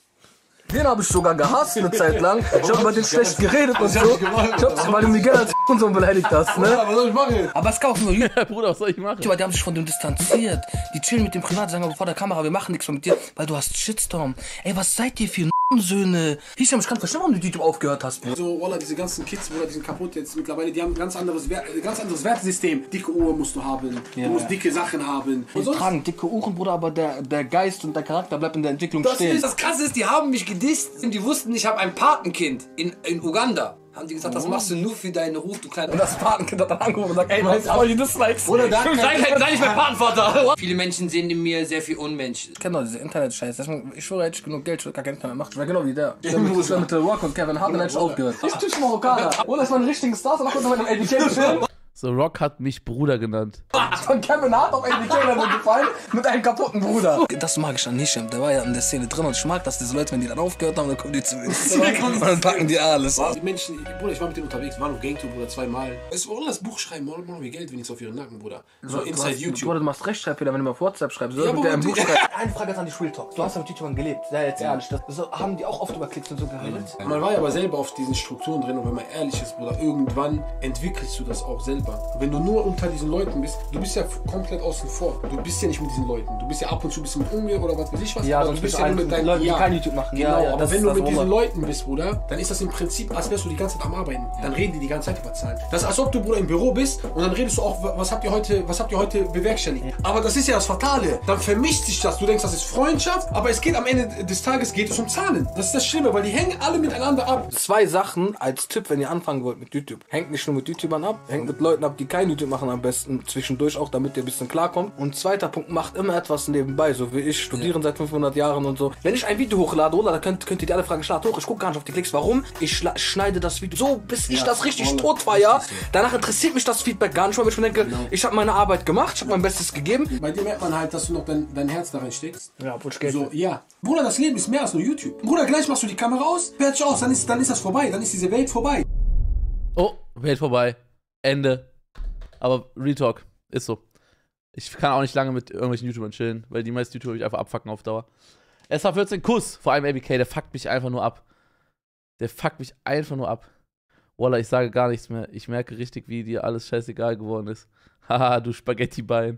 Den habe ich sogar gehasst eine Zeit lang. Ich habe über den schlecht geredet und so. Ich hab's, weil du Miguel als und so beleidigt hast, ne? Was soll ich machen? Aber es gab auch nur Ja, Bruder, was soll ich machen? Die haben sich von dem distanziert. Die chillen mit dem Privat, sagen aber vor der Kamera, wir machen nichts mehr mit dir, weil du hast Shitstorm. Ey, was seid ihr für Söhne? Ich kann verstehen, warum du YouTube aufgehört hast. So, Wallah, diese ganzen Kids, Bruder, die sind kaputt jetzt mittlerweile. Die haben ein ganz anderes, Wert, ganz anderes Wertesystem. Dicke Uhr musst du haben. Ja, du musst ja. dicke Sachen haben. Die tragen dicke Uhren, Bruder, aber der, der Geist und der Charakter bleibt in der Entwicklung Das stehen. ist das Krasse ist, die haben mich gedisst und die wussten, ich habe ein Patenkind in, in Uganda. Haben die gesagt, das machst du nur für deinen Ruf, du kleiner... Und das Patenkind hat dann angerufen und sagt, ey, weißt du, aber die Dislikes. Oder da sei, sei nicht mein Patenvater. Viele Menschen sehen in mir sehr viel Unmensch. Ich kenne doch diese Internet-Scheiße. Ich schwöre, hätte ich genug Geld, ich würde gar kein Internet machen. Ich wäre genau wie der. Ich wäre mit The Rock und Kevin Hart, dann hätte ich aufgehört. Ich bin Marokkaner. Oder ist mein richtigen Star, dann kommt mein L D K-Film. So, Rock hat mich Bruder genannt. Von Kevin Hart auf L D K-Level gefallen mit einem kaputten Bruder. Das mag ich an Hisham. Der war ja in der Szene drin und ich mag, dass diese Leute, wenn die dann aufgehört haben, dann kommen die zu mir. Und dann packen die alles aus. Die Menschen, Bruder, ich war mit denen unterwegs, war noch Gangtour, Bruder, zweimal. Es war das Buch schreiben, morgen machen wir Geld, wenn ich auf ihren Nacken, Bruder. So Du inside hast- YouTube. Bruder, du machst Rechtschreibfehler, wenn du mal auf WhatsApp schreibst. So, Ja, mit aber der im du- Buch schreibst. Eine Frage an die Real Talk. Du hast ja mit YouTubern gelebt. Sei jetzt ehrlich. Das, so, haben die auch oft über Klicks und so geredet? Man war ja aber selber auf diesen Strukturen drin und wenn man ehrlich ist, Bruder, irgendwann entwickelst du das auch selber. Wenn du nur unter diesen Leuten bist, du bist ja komplett außen vor. Du bist ja nicht mit diesen Leuten. Du bist ja ab und zu ein bisschen mit Unge oder was weiß ich was. Ja, aber sonst du bist bist du ja ein- nur mit deinen Leuten, die ja, kein YouTube machen. Genau, Ja, ja, aber das wenn ist du das mit diesen Roman. Leuten bist, Bruder, dann ist das im Prinzip, als wärst du die ganze Zeit am Arbeiten. Dann reden die die ganze Zeit über Zahlen. Das ist, als ob du, Bruder, im Büro bist und dann redest du auch, was habt ihr heute, was habt ihr heute bewerkstelligt. Aber das ist ja das Fatale. Dann vermischt sich das. Du denkst, das ist Freundschaft, aber es geht am Ende des Tages geht es um Zahlen. Das ist das Schlimme, weil die hängen alle miteinander ab. Zwei Sachen als Tipp, wenn ihr anfangen wollt mit YouTube. Hängt nicht nur mit YouTubern ab, hängt mit Leuten ab, die kein YouTube machen am besten. Zwischendurch auch, damit ihr ein bisschen klarkommt. Und zweiter Punkt, macht immer etwas nebenbei, so wie ich, studieren seit fünfhundert Jahren und so. Wenn ich ein Video hochlade, oder, dann könnt, könnt ihr die alle fragen, schlag hoch, ich gucke gar nicht auf die Klicks. Warum? Ich schla- schneide das Video so, bis ich Ja, das richtig voll. tot feier. Danach interessiert mich das Feedback gar nicht, weil ich mir denke, ich habe meine Arbeit gemacht, ich habe mein Bestes gegeben. Bei dir merkt man halt, dass du noch dein, dein Herz da reinsteckst. Ja, obwohl ich Geld So, ja. Bruder, das Leben ist mehr als nur YouTube. Bruder, gleich machst du die Kamera aus, fertig aus, dann ist, dann ist das vorbei, dann ist diese Welt vorbei. Oh, Welt vorbei. Ende. Aber Real Talk. Ist so. Ich kann auch nicht lange mit irgendwelchen YouTubern chillen, weil die meisten YouTuber mich einfach abfucken auf Dauer. S H vierzehn Kuss, vor allem A B K, der fuckt mich einfach nur ab. Der fuckt mich einfach nur ab. Wallah, ich sage gar nichts mehr. Ich merke richtig, wie dir alles scheißegal geworden ist. Haha, du Spaghetti-Bein.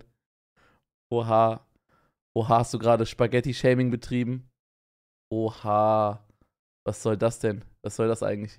Oha. Oha, hast du gerade Spaghetti-Shaming betrieben? Oha. Was soll das denn? Was soll das eigentlich?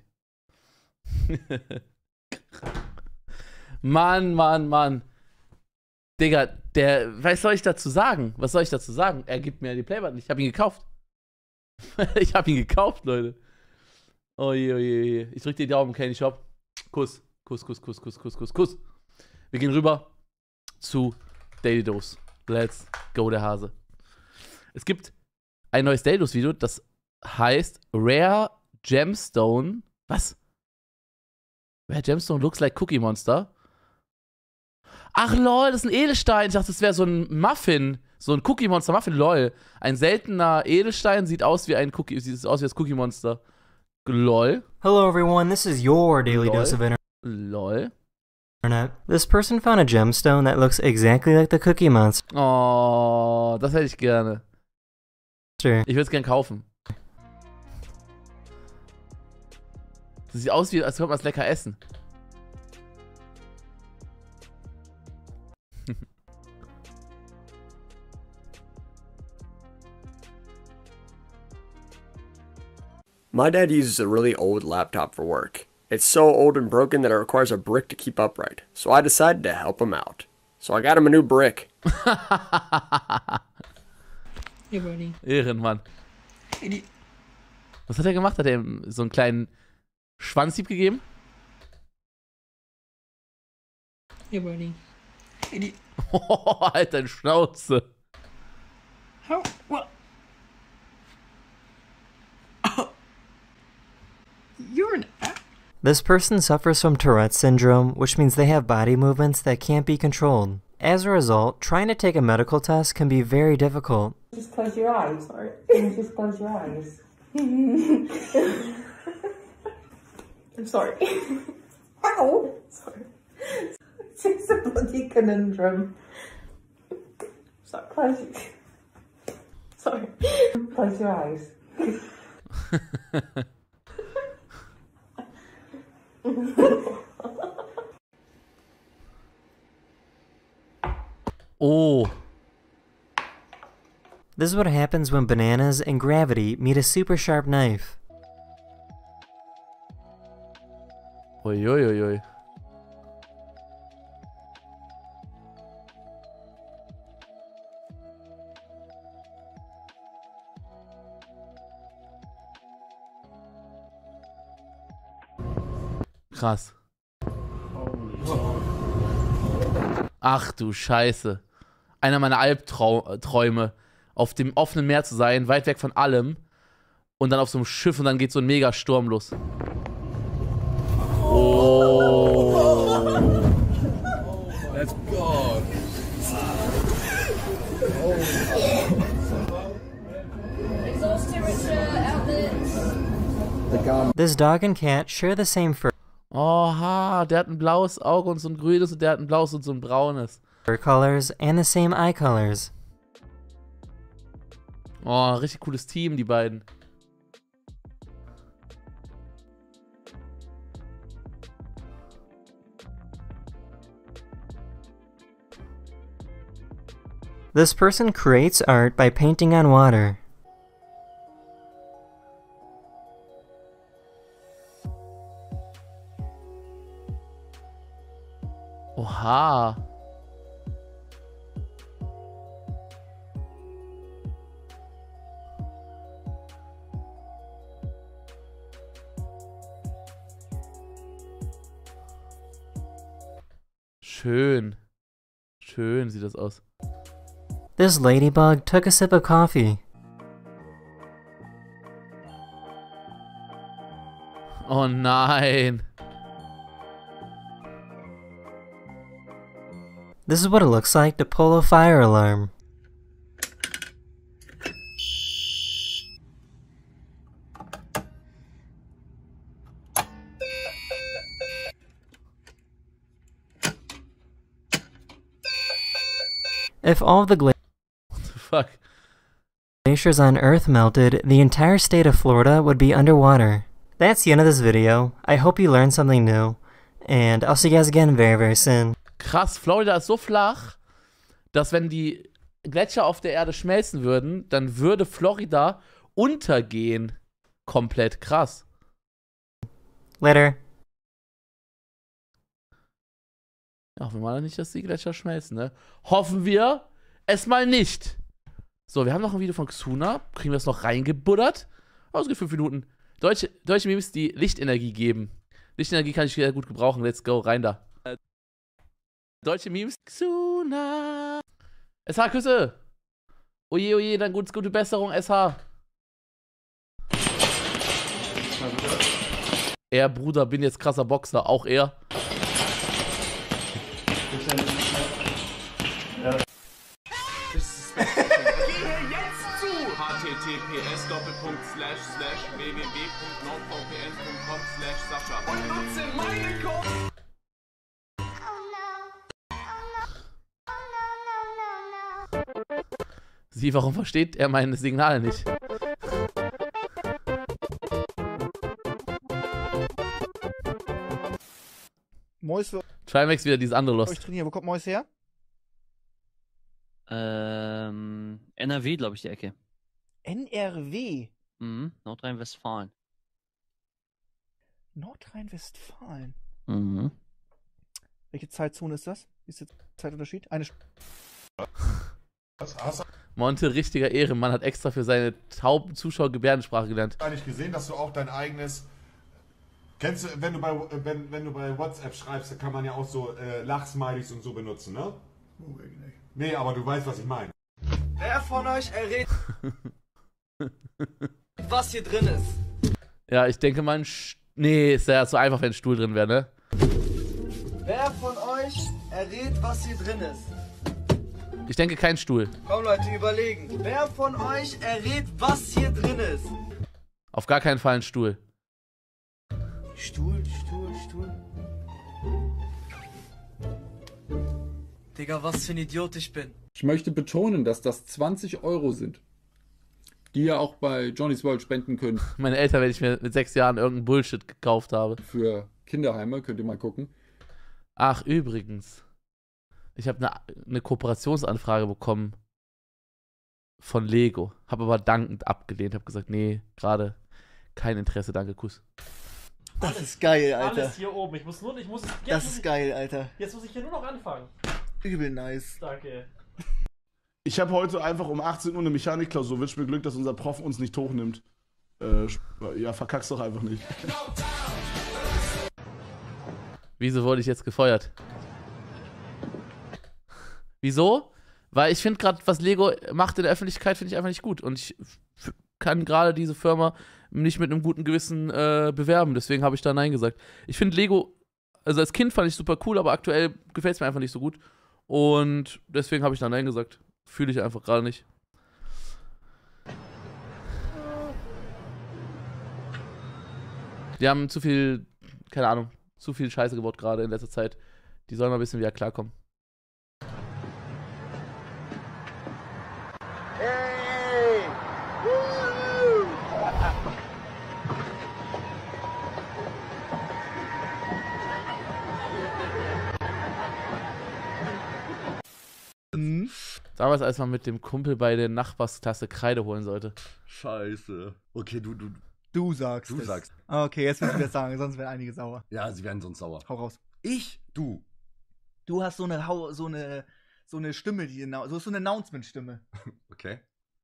Mann, Mann, Mann. Digga, der, was soll ich dazu sagen? Was soll ich dazu sagen? Er gibt mir die Playbutton. Ich habe ihn gekauft. Ich habe ihn gekauft, Leute. Oje, oje, oje. Ich drück dir die Daumen, Candy Shop. Kuss. Kuss, Kuss, Kuss, Kuss, Kuss, Kuss, Kuss. Wir gehen rüber zu Daily Dose. Let's go, der Hase. Es gibt ein neues Daily Dose Video, das heißt Rare Gemstone. Was? Rare Gemstone looks like Cookie Monster. Ach lol, das ist ein Edelstein. Ich dachte, das wäre so ein Muffin. So ein Cookie Monster Muffin, lol. Ein seltener Edelstein sieht aus wie ein Cookie, sieht aus wie das Cookie Monster. Lol. Hello everyone, this is your daily Lol. dose of Lol. internet. This person found a gemstone that looks exactly like the Cookie Monster. Oh, das hätte ich gerne. Ich würde es gerne kaufen. Das sieht aus, wie als könnte man es lecker essen. My dad uses a really old laptop for work. It's so old and broken that it requires a brick to keep upright. So I decided to help him out. So I got him a new brick. Hey, buddy. Ehrenmann. Was hat er gemacht? Hat er ihm so einen kleinen Schwanzhieb gegeben? Hey, buddy. Hey, Oh, Alter, eine Schnauze. How? What? You're an This person suffers from Tourette's syndrome, which means they have body movements that can't be controlled. As a result, trying to take a medical test can be very difficult. Just close your eyes, sorry. Just close your eyes. I'm sorry. Ow! Sorry. It's a bloody conundrum. Sorry, close it. Sorry. Close your eyes. Oh. This is what happens when bananas and gravity meet a super sharp knife. Uiuiui. Krass. Ach du Scheiße. Einer meiner Albträume, auf dem offenen Meer zu sein, weit weg von allem. Und dann auf so einem Schiff und dann geht so ein Megasturm los. Oh. Let's go. This dog and cat share the same fur. Oha, der hat ein blaues Auge und so ein grünes und der hat ein blaues und so ein braunes. Fur colors and the same eye colors. Oh, richtig cooles Team, die beiden. This person creates art by painting on water. Oha. Schön. Schön sieht das aus. This ladybug took a sip of coffee. Oh nein. This is what it looks like to pull a fire alarm. If all of the gla- What the fuck? glaciers on Earth melted, the entire state of Florida would be underwater. That's the end of this video. I hope you learned something new, and I'll see you guys again very, very soon. Krass, Florida ist so flach, dass wenn die Gletscher auf der Erde schmelzen würden, dann würde Florida untergehen. Komplett krass. Later. Ja, hoffen wir mal nicht, dass die Gletscher schmelzen, ne? Hoffen wir es mal nicht. So, wir haben noch ein Video von Xuna. Kriegen wir das noch reingebuddert? Oh, es geht fünf Minuten. Deutsche, deutsche Memes, die Lichtenergie geben. Lichtenergie kann ich wieder gut gebrauchen. Let's go, rein da. Deutsche Memes. Xuna. S H, Küsse. Oje, oje, dann gut, gute Besserung, S H. Er, Bruder, bin jetzt krasser Boxer. Auch er. Gehe jetzt zu https doppelpunkt slash slash www punkt nordvpn punkt com slash Sascha und nutze meinen Code. Sie, warum versteht er meine Signale nicht? Mois für Trimax wieder dieses andere euch Lost. trainieren. Wo kommt Mois her? Ähm, N R W, glaube ich, die Ecke. N R W? Mhm, Nordrhein-Westfalen. Nordrhein-Westfalen. Mhm. Welche Zeitzone ist das? Wie ist der Zeitunterschied? Eine St Was hast du Monte, richtiger Ehrenmann, hat extra für seine tauben Zuschauer Gebärdensprache gelernt. eigentlich gesehen, dass du auch dein eigenes... Kennst du, wenn du bei, wenn, wenn du bei WhatsApp schreibst, da kann man ja auch so äh, Lachsmilies und so benutzen, ne? Nee, aber du weißt, was ich meine. Wer von euch errät, was hier drin ist? Ja, ich denke mal ein St Nee, ist ja so einfach, wenn ein Stuhl drin wäre, ne? Wer von euch errät, was hier drin ist? Ich denke kein Stuhl. Komm Leute, überlegen. Wer von euch errät, was hier drin ist? Auf gar keinen Fall ein Stuhl. Stuhl, Stuhl, Stuhl. Digga, was für ein Idiot ich bin. Ich möchte betonen, dass das zwanzig Euro sind, die ihr auch bei Johnny's World spenden könnt. Meine Eltern, wenn ich mir mit sechs Jahren irgendeinen Bullshit gekauft habe. Für Kinderheime, könnt ihr mal gucken. Ach, übrigens. Ich habe eine ne Kooperationsanfrage bekommen von Lego. Habe aber dankend abgelehnt. Habe gesagt, nee, gerade kein Interesse, danke, Kuss. Das alles, ist geil, Alter. Alles hier oben. Ich muss nur, ich muss, jetzt das muss ist ich, geil, Alter. Jetzt muss ich hier nur noch anfangen. Übel nice. Danke. Ich habe heute einfach um achtzehn Uhr eine Mechanikklausur. Wünsch mir Glück, dass unser Prof uns nicht hochnimmt. Äh, ja, verkack's doch einfach nicht. Wieso wurde ich jetzt gefeuert? Wieso? Weil ich finde gerade, was Lego macht in der Öffentlichkeit, finde ich einfach nicht gut. Und ich kann gerade diese Firma nicht mit einem guten Gewissen äh, bewerben. Deswegen habe ich da Nein gesagt. Ich finde Lego, also als Kind fand ich super cool, aber aktuell gefällt es mir einfach nicht so gut. Und deswegen habe ich da Nein gesagt. Fühle ich einfach gerade nicht. Die haben zu viel, keine Ahnung, zu viel Scheiße gebaut gerade in letzter Zeit. Die sollen mal ein bisschen wieder klarkommen. Hey! Woo! Damals, als man mit dem Kumpel bei der Nachbarsklasse Kreide holen sollte. Scheiße. Okay, du, du. Du sagst Du es. sagst. Okay, jetzt müssen wir das sagen, sonst werden einige sauer. Ja, sie werden sonst sauer. Hau raus. Ich? Du. Du hast so eine, Hau- so eine, so eine Stimme, die, so so eine Announcement-Stimme. Okay.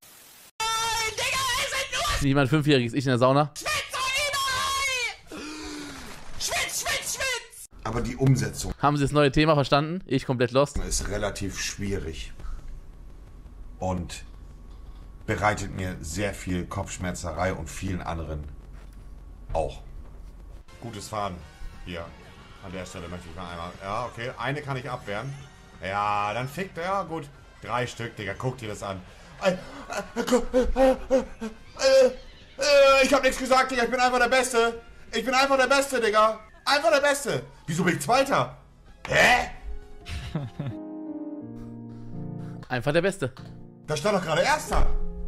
Niemand Fünfjähriges, ich in der Sauna. Schwitz, schwitz, schwitz! Aber die Umsetzung Haben Sie das neue Thema verstanden? Ich komplett lost. ist relativ schwierig. Und bereitet mir sehr viel Kopfschmerzerei und vielen anderen auch. Gutes Fahren hier. An der Stelle möchte ich mal einmal. Ja, okay. Eine kann ich abwehren. Ja, dann fickt er. Ja, gut. Drei Stück, Digga. Guck dir das an. Ich hab nichts gesagt, Digga. Ich bin einfach der Beste. Ich bin einfach der Beste, Digga. Einfach der Beste. Wieso bin ich Zweiter? Hä? Einfach der Beste. Da stand doch gerade Erster.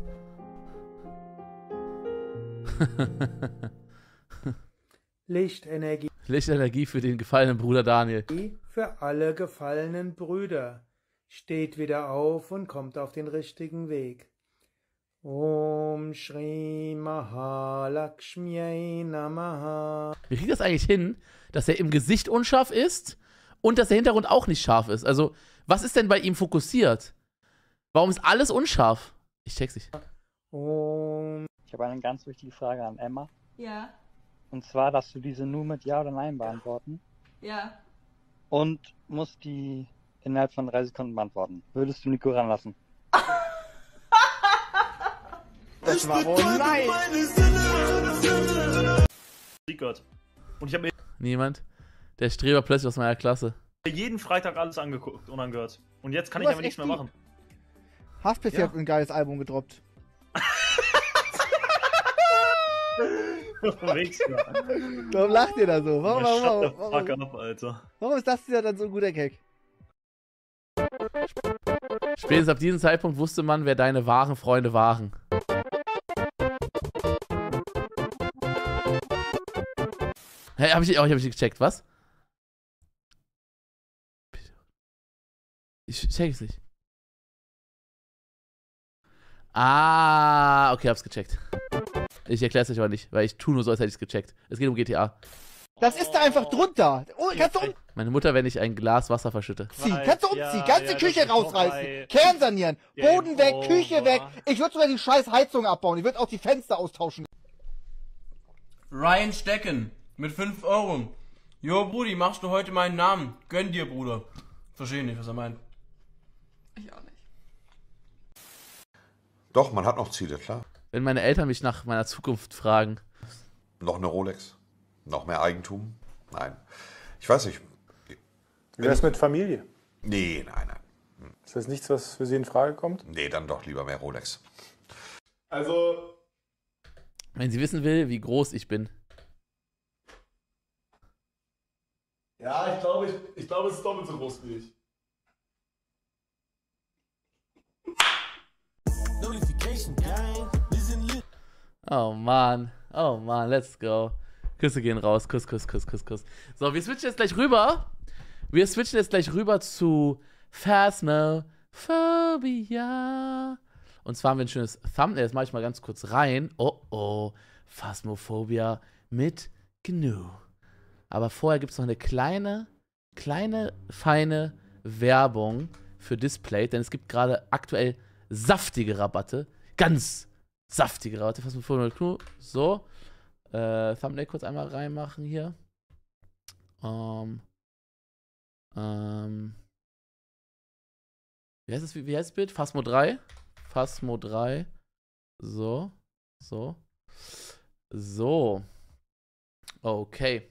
Lichtenergie Lichtenergie für den gefallenen Bruder Daniel. für alle gefallenen Brüder. Steht wieder auf und kommt auf den richtigen Weg. Om Shri Mahalakshmi Namaha. Wie kriegt das eigentlich hin, dass er im Gesicht unscharf ist und dass der Hintergrund auch nicht scharf ist? Also, was ist denn bei ihm fokussiert? Warum ist alles unscharf? Ich check's nicht. Om. Ich habe eine ganz wichtige Frage an Emma. Ja, Und zwar, dass du diese nur mit Ja oder Nein beantworten. ja. Und musst die innerhalb von drei Sekunden beantworten. Würdest du Nico ranlassen? Das war wohl nein. Gott. Und ich habe mir Niemand? Der Streber plötzlich aus meiner Klasse. jeden Freitag alles angeguckt und angehört. Und jetzt kann Du ich hast aber nichts echt mehr die- machen. Haftbefehl Ja. hat ein geiles Album gedroppt. Warum lacht ihr da so? Warum, Ja, warum, shut the warum, fuck warum, up, Alter. warum ist das hier dann so ein guter Gag? Spätestens ab diesem Zeitpunkt wusste man, wer deine wahren Freunde waren. Hey, hab ich, oh, ich hab nicht gecheckt, was? Ich check es nicht. Ah, okay, hab's gecheckt. Ich erklär's euch aber nicht, weil ich tu nur so, als hätte ich's gecheckt. Es geht um G T A. Das ist da einfach drunter. Oh, kannst du umziehen? Meine Mutter, wenn ich ein Glas Wasser verschütte. Kannst du umziehen? Ganze ja, Küche das ist rausreißen. vorbei. Kern sanieren. Game Boden weg, over. Küche weg. Ich würde sogar die scheiß Heizung abbauen. Ich würde auch die Fenster austauschen. Ryan Stecken mit fünf Euro. Jo, Brudi, machst du heute meinen Namen? Gönn dir, Bruder. Verstehe nicht, was er meint. Ich auch nicht. Doch, man hat noch Ziele, klar. Wenn meine Eltern mich nach meiner Zukunft fragen. Noch eine Rolex? Noch mehr Eigentum? Nein. Ich weiß nicht. Wie wär's mit Familie? Nee, nein, nein. Ist das nichts, was für Sie in Frage kommt? Nee, dann doch lieber mehr Rolex. Also, Wenn sie wissen will, wie groß ich bin. ja, ich glaube, ich, ich glaube, es ist doppelt so groß wie ich. Oh Mann. Oh Mann, let's go. Küsse gehen raus. Kuss, Kuss, Kuss, Kuss, Kuss. So, wir switchen jetzt gleich rüber. Wir switchen jetzt gleich rüber zu Phasmophobia. Und zwar haben wir ein schönes Thumbnail. Das mache ich mal ganz kurz rein. Oh oh. Phasmophobia mit Gnu. Aber vorher gibt es noch eine kleine, kleine, feine Werbung für Display. Denn es gibt gerade aktuell saftige Rabatte. Ganz saftige Rabatte. Phasmophobia mit Gnu. So. Äh, Thumbnail kurz einmal reinmachen hier. Ähm. Ähm. Wie heißt das, wie, wie heißt das Bild? Phasmo drei. Phasmo drei. So. So. So. Okay.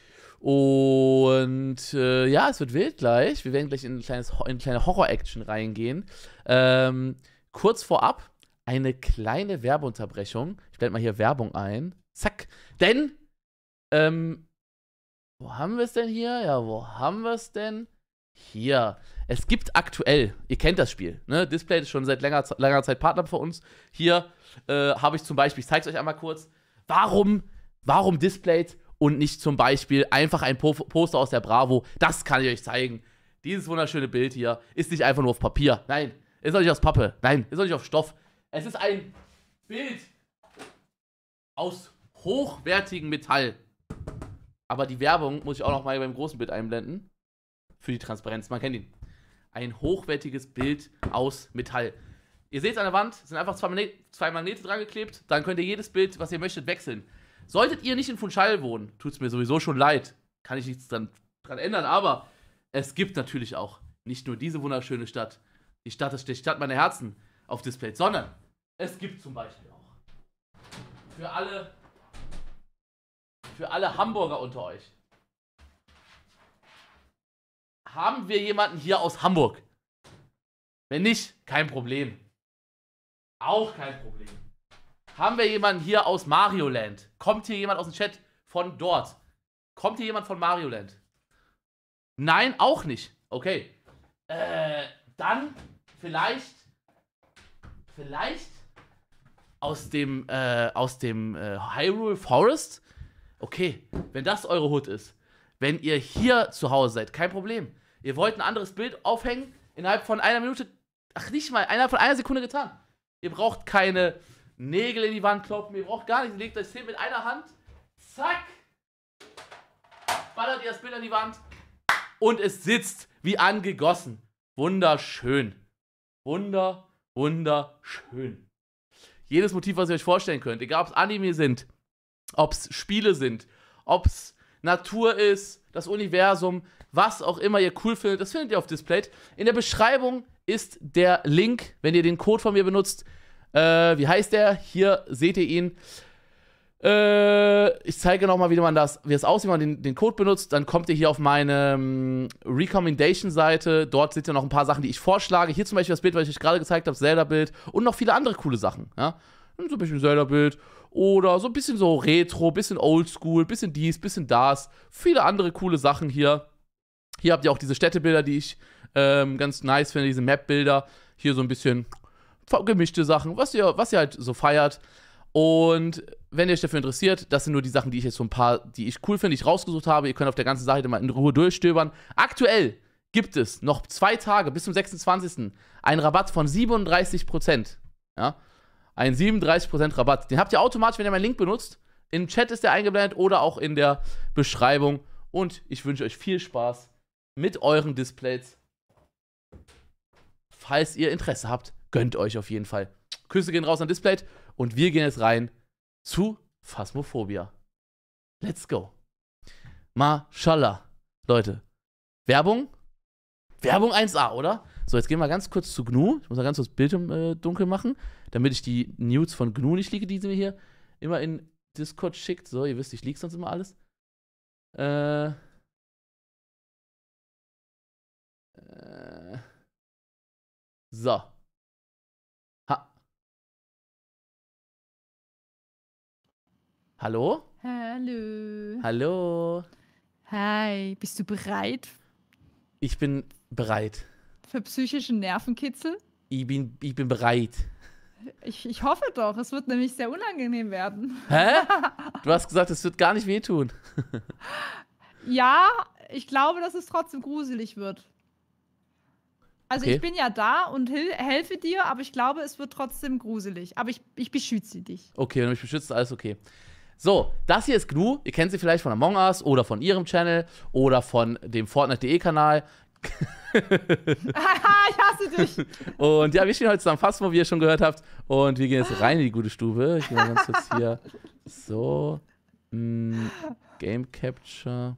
Und äh, ja, es wird wild gleich. Wir werden gleich in, ein kleines, in eine kleine Horror-Action reingehen. Ähm, kurz vorab eine kleine Werbeunterbrechung. Ich blende mal hier Werbung ein. Zack. Denn, ähm, wo haben wir es denn hier? Ja, wo haben wir es denn? Hier. Es gibt aktuell, ihr kennt das Spiel, ne? Display ist schon seit langer, langer Zeit Partner für uns. Hier äh, habe ich zum Beispiel, ich zeige es euch einmal kurz, warum, warum Displayed und nicht zum Beispiel einfach ein po Poster aus der Bravo. Das kann ich euch zeigen. Dieses wunderschöne Bild hier ist nicht einfach nur auf Papier. Nein, ist auch nicht aus Pappe. Nein, ist auch nicht auf Stoff. Es ist ein Bild aus hochwertigem Metall. Aber die Werbung muss ich auch noch mal beim großen Bild einblenden. Für die Transparenz, man kennt ihn. Ein hochwertiges Bild aus Metall. Ihr seht es an der Wand, sind einfach zwei, Magne zwei Magnete dran geklebt. Dann könnt ihr jedes Bild, was ihr möchtet, wechseln. Solltet ihr nicht in Funchal wohnen, tut es mir sowieso schon leid. Kann ich nichts dran, dran ändern, aber es gibt natürlich auch nicht nur diese wunderschöne Stadt, die Stadt ist die Stadt meiner Herzen auf Display, sondern es gibt zum Beispiel auch für alle Für alle Hamburger unter euch. Haben wir jemanden hier aus Hamburg? Wenn nicht, kein Problem. Auch kein Problem. Haben wir jemanden hier aus Mario Land? Kommt hier jemand aus dem Chat von dort? Kommt hier jemand von Mario Land? Nein, auch nicht. Okay. Äh, dann vielleicht, vielleicht aus dem, äh, aus dem äh, Hyrule Forest. Okay, wenn das eure Hut ist, wenn ihr hier zu Hause seid, kein Problem. Ihr wollt ein anderes Bild aufhängen, innerhalb von einer Minute, ach nicht mal, innerhalb von einer Sekunde getan. Ihr braucht keine Nägel in die Wand kloppen, ihr braucht gar nichts. Ihr legt euch hin mit einer Hand, zack, ballert ihr das Bild an die Wand und es sitzt wie angegossen. Wunderschön. Wunder, wunderschön. Jedes Motiv, was ihr euch vorstellen könnt, egal ob es Anime sind, ob es Spiele sind, ob es Natur ist, das Universum, was auch immer ihr cool findet, das findet ihr auf Displayed. In der Beschreibung ist der Link, wenn ihr den Code von mir benutzt. Äh, wie heißt der? Hier seht ihr ihn. Äh, ich zeige nochmal, wie man das, wie es aussieht, wenn man den, den Code benutzt. Dann kommt ihr hier auf meine ähm, Recommendation-Seite. Dort seht ihr noch ein paar Sachen, die ich vorschlage. Hier zum Beispiel das Bild, was ich euch gerade gezeigt habe, Zelda-Bild. Und noch viele andere coole Sachen. Ja? So ein bisschen Zelda-Bild. Oder so ein bisschen so Retro, bisschen Oldschool, bisschen dies, bisschen das. Viele andere coole Sachen hier. Hier habt ihr auch diese Städtebilder, die ich ähm, ganz nice finde, diese Map-Bilder. Hier so ein bisschen gemischte Sachen, was ihr, was ihr halt so feiert. Und wenn ihr euch dafür interessiert, das sind nur die Sachen, die ich jetzt so ein paar, die ich cool finde, die ich rausgesucht habe. Ihr könnt auf der ganzen Seite mal in Ruhe durchstöbern. Aktuell gibt es noch zwei Tage bis zum sechsundzwanzigsten einen Rabatt von siebenunddreißig Prozent. Ja? Ein siebenunddreißig Prozent Rabatt. Den habt ihr automatisch, wenn ihr meinen Link benutzt. Im Chat ist der eingeblendet oder auch in der Beschreibung. Und ich wünsche euch viel Spaß mit euren Displays. Falls ihr Interesse habt, gönnt euch auf jeden Fall. Küsse gehen raus an Display und wir gehen jetzt rein zu Phasmophobia. Let's go. Mashallah. Leute, Werbung? Werbung eins A, oder? So, jetzt gehen wir ganz kurz zu G N U. Ich muss mal ganz kurz das Bildschirm äh, dunkel machen, damit ich die Nudes von G N U nicht liege, die sie mir hier immer in Discord schickt. So, ihr wisst, ich liege sonst immer alles. Äh. Äh. So. Ha. Hallo? Hallo. Hallo. Hi, bist du bereit Ich bin bereit. für psychischen Nervenkitzel? Ich bin, ich bin bereit. Ich, ich hoffe doch, es wird nämlich sehr unangenehm werden. Hä? Du hast gesagt, es wird gar nicht wehtun. Ja, ich glaube, dass es trotzdem gruselig wird. Also Okay. ich bin ja da und hel helfe dir, aber ich glaube, es wird trotzdem gruselig. Aber ich, ich beschütze dich. Okay, wenn du mich beschützt, alles okay. So, das hier ist G N U. Ihr kennt sie vielleicht von Among Us oder von ihrem Channel oder von dem Fortnite punkt de Kanal. Haha, ich hasse dich. Und ja, wir stehen heute zusammen Phasmo, wie ihr schon gehört habt. Und wir gehen jetzt rein in die gute Stube. Ich gehe mal ganz kurz hier. So. Mh, Game Capture.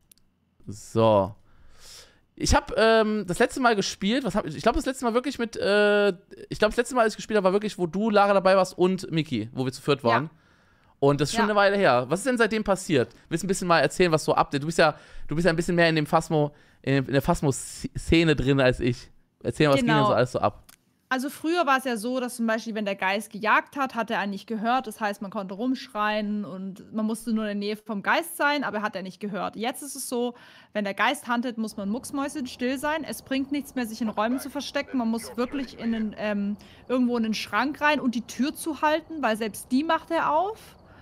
So. Ich habe ähm, das letzte Mal gespielt, was hab, ich glaube, das letzte Mal wirklich mit, äh, ich glaube, das letzte Mal, als ich gespielt habe, war wirklich, wo du, Lara, dabei warst und Miki, wo wir zu viert waren. Ja. Und das ist schon Ja. eine Weile her. Was ist denn seitdem passiert? Willst du ein bisschen mal erzählen, was so update? Du bist ja, du bist ja ein bisschen mehr in dem Phasmo, in, in der Phasmo-Szene drin als ich. Erzähl mal, was ging Genau. denn so alles so ab? Also früher war es ja so, dass zum Beispiel, wenn der Geist gejagt hat, hat er einen nicht gehört. Das heißt, man konnte rumschreien und man musste nur in der Nähe vom Geist sein, aber er hat er nicht gehört. Jetzt ist es so, wenn der Geist huntet, muss man mucksmäuschenstill sein. Es bringt nichts mehr, sich in Räumen zu verstecken. Man muss wirklich in den, ähm, irgendwo in den Schrank rein und die Tür zu halten, weil selbst die macht er auf.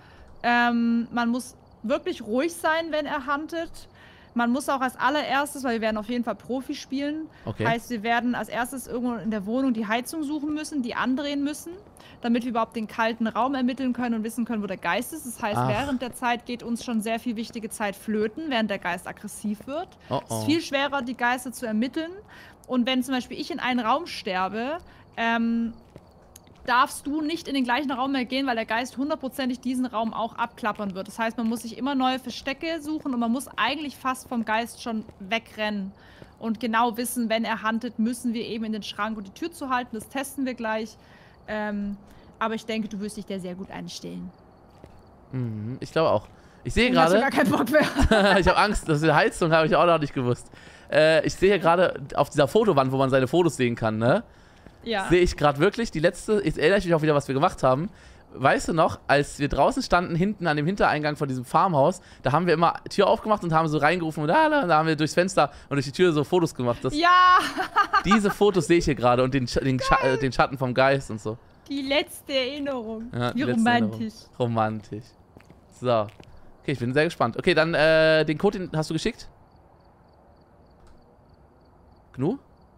Ähm, man muss wirklich ruhig sein, wenn er huntet. Man muss auch als allererstes, weil wir werden auf jeden Fall Profi spielen, Okay. heißt, wir werden als erstes irgendwo in der Wohnung die Heizung suchen müssen, die andrehen müssen, damit wir überhaupt den kalten Raum ermitteln können und wissen können, wo der Geist ist. Das heißt, Ach. während der Zeit geht uns schon sehr viel wichtige Zeit flöten, während der Geist aggressiv wird. Oh, Es oh. ist viel schwerer, die Geister zu ermitteln. Und wenn zum Beispiel ich in einen Raum sterbe, ähm, darfst du nicht in den gleichen Raum mehr gehen, weil der Geist hundertprozentig diesen Raum auch abklappern wird. Das heißt, man muss sich immer neue Verstecke suchen und man muss eigentlich fast vom Geist schon wegrennen und genau wissen, wenn er huntet, müssen wir eben in den Schrank und die Tür zu halten. Das testen wir gleich. Ähm, aber ich denke, du wirst dich da sehr gut einstellen. Mhm, ich glaube auch. Ich sehe Und hast du gerade. gar keinen Bock mehr. Ich habe Angst, dass die Heizung habe ich auch noch nicht gewusst. Äh, ich sehe hier gerade auf dieser Fotowand, wo man seine Fotos sehen kann, ne? Ja. Sehe ich gerade wirklich die letzte. Jetzt erinnere ich mich auch wieder, was wir gemacht haben. Weißt du noch, als wir draußen standen, hinten an dem Hintereingang von diesem Farmhaus, da haben wir immer Tür aufgemacht und haben so reingerufen und da, da, da haben wir durchs Fenster und durch die Tür so Fotos gemacht. Das, Ja! Diese Fotos sehe ich hier gerade und den, Sch- den, Scha äh, den Schatten vom Geist und so. Die letzte Erinnerung. Ja, Wie die letzte romantisch. Erinnerung. Romantisch. So. Okay, ich bin sehr gespannt. Okay, dann äh, den Code, den hast du geschickt? Gnu?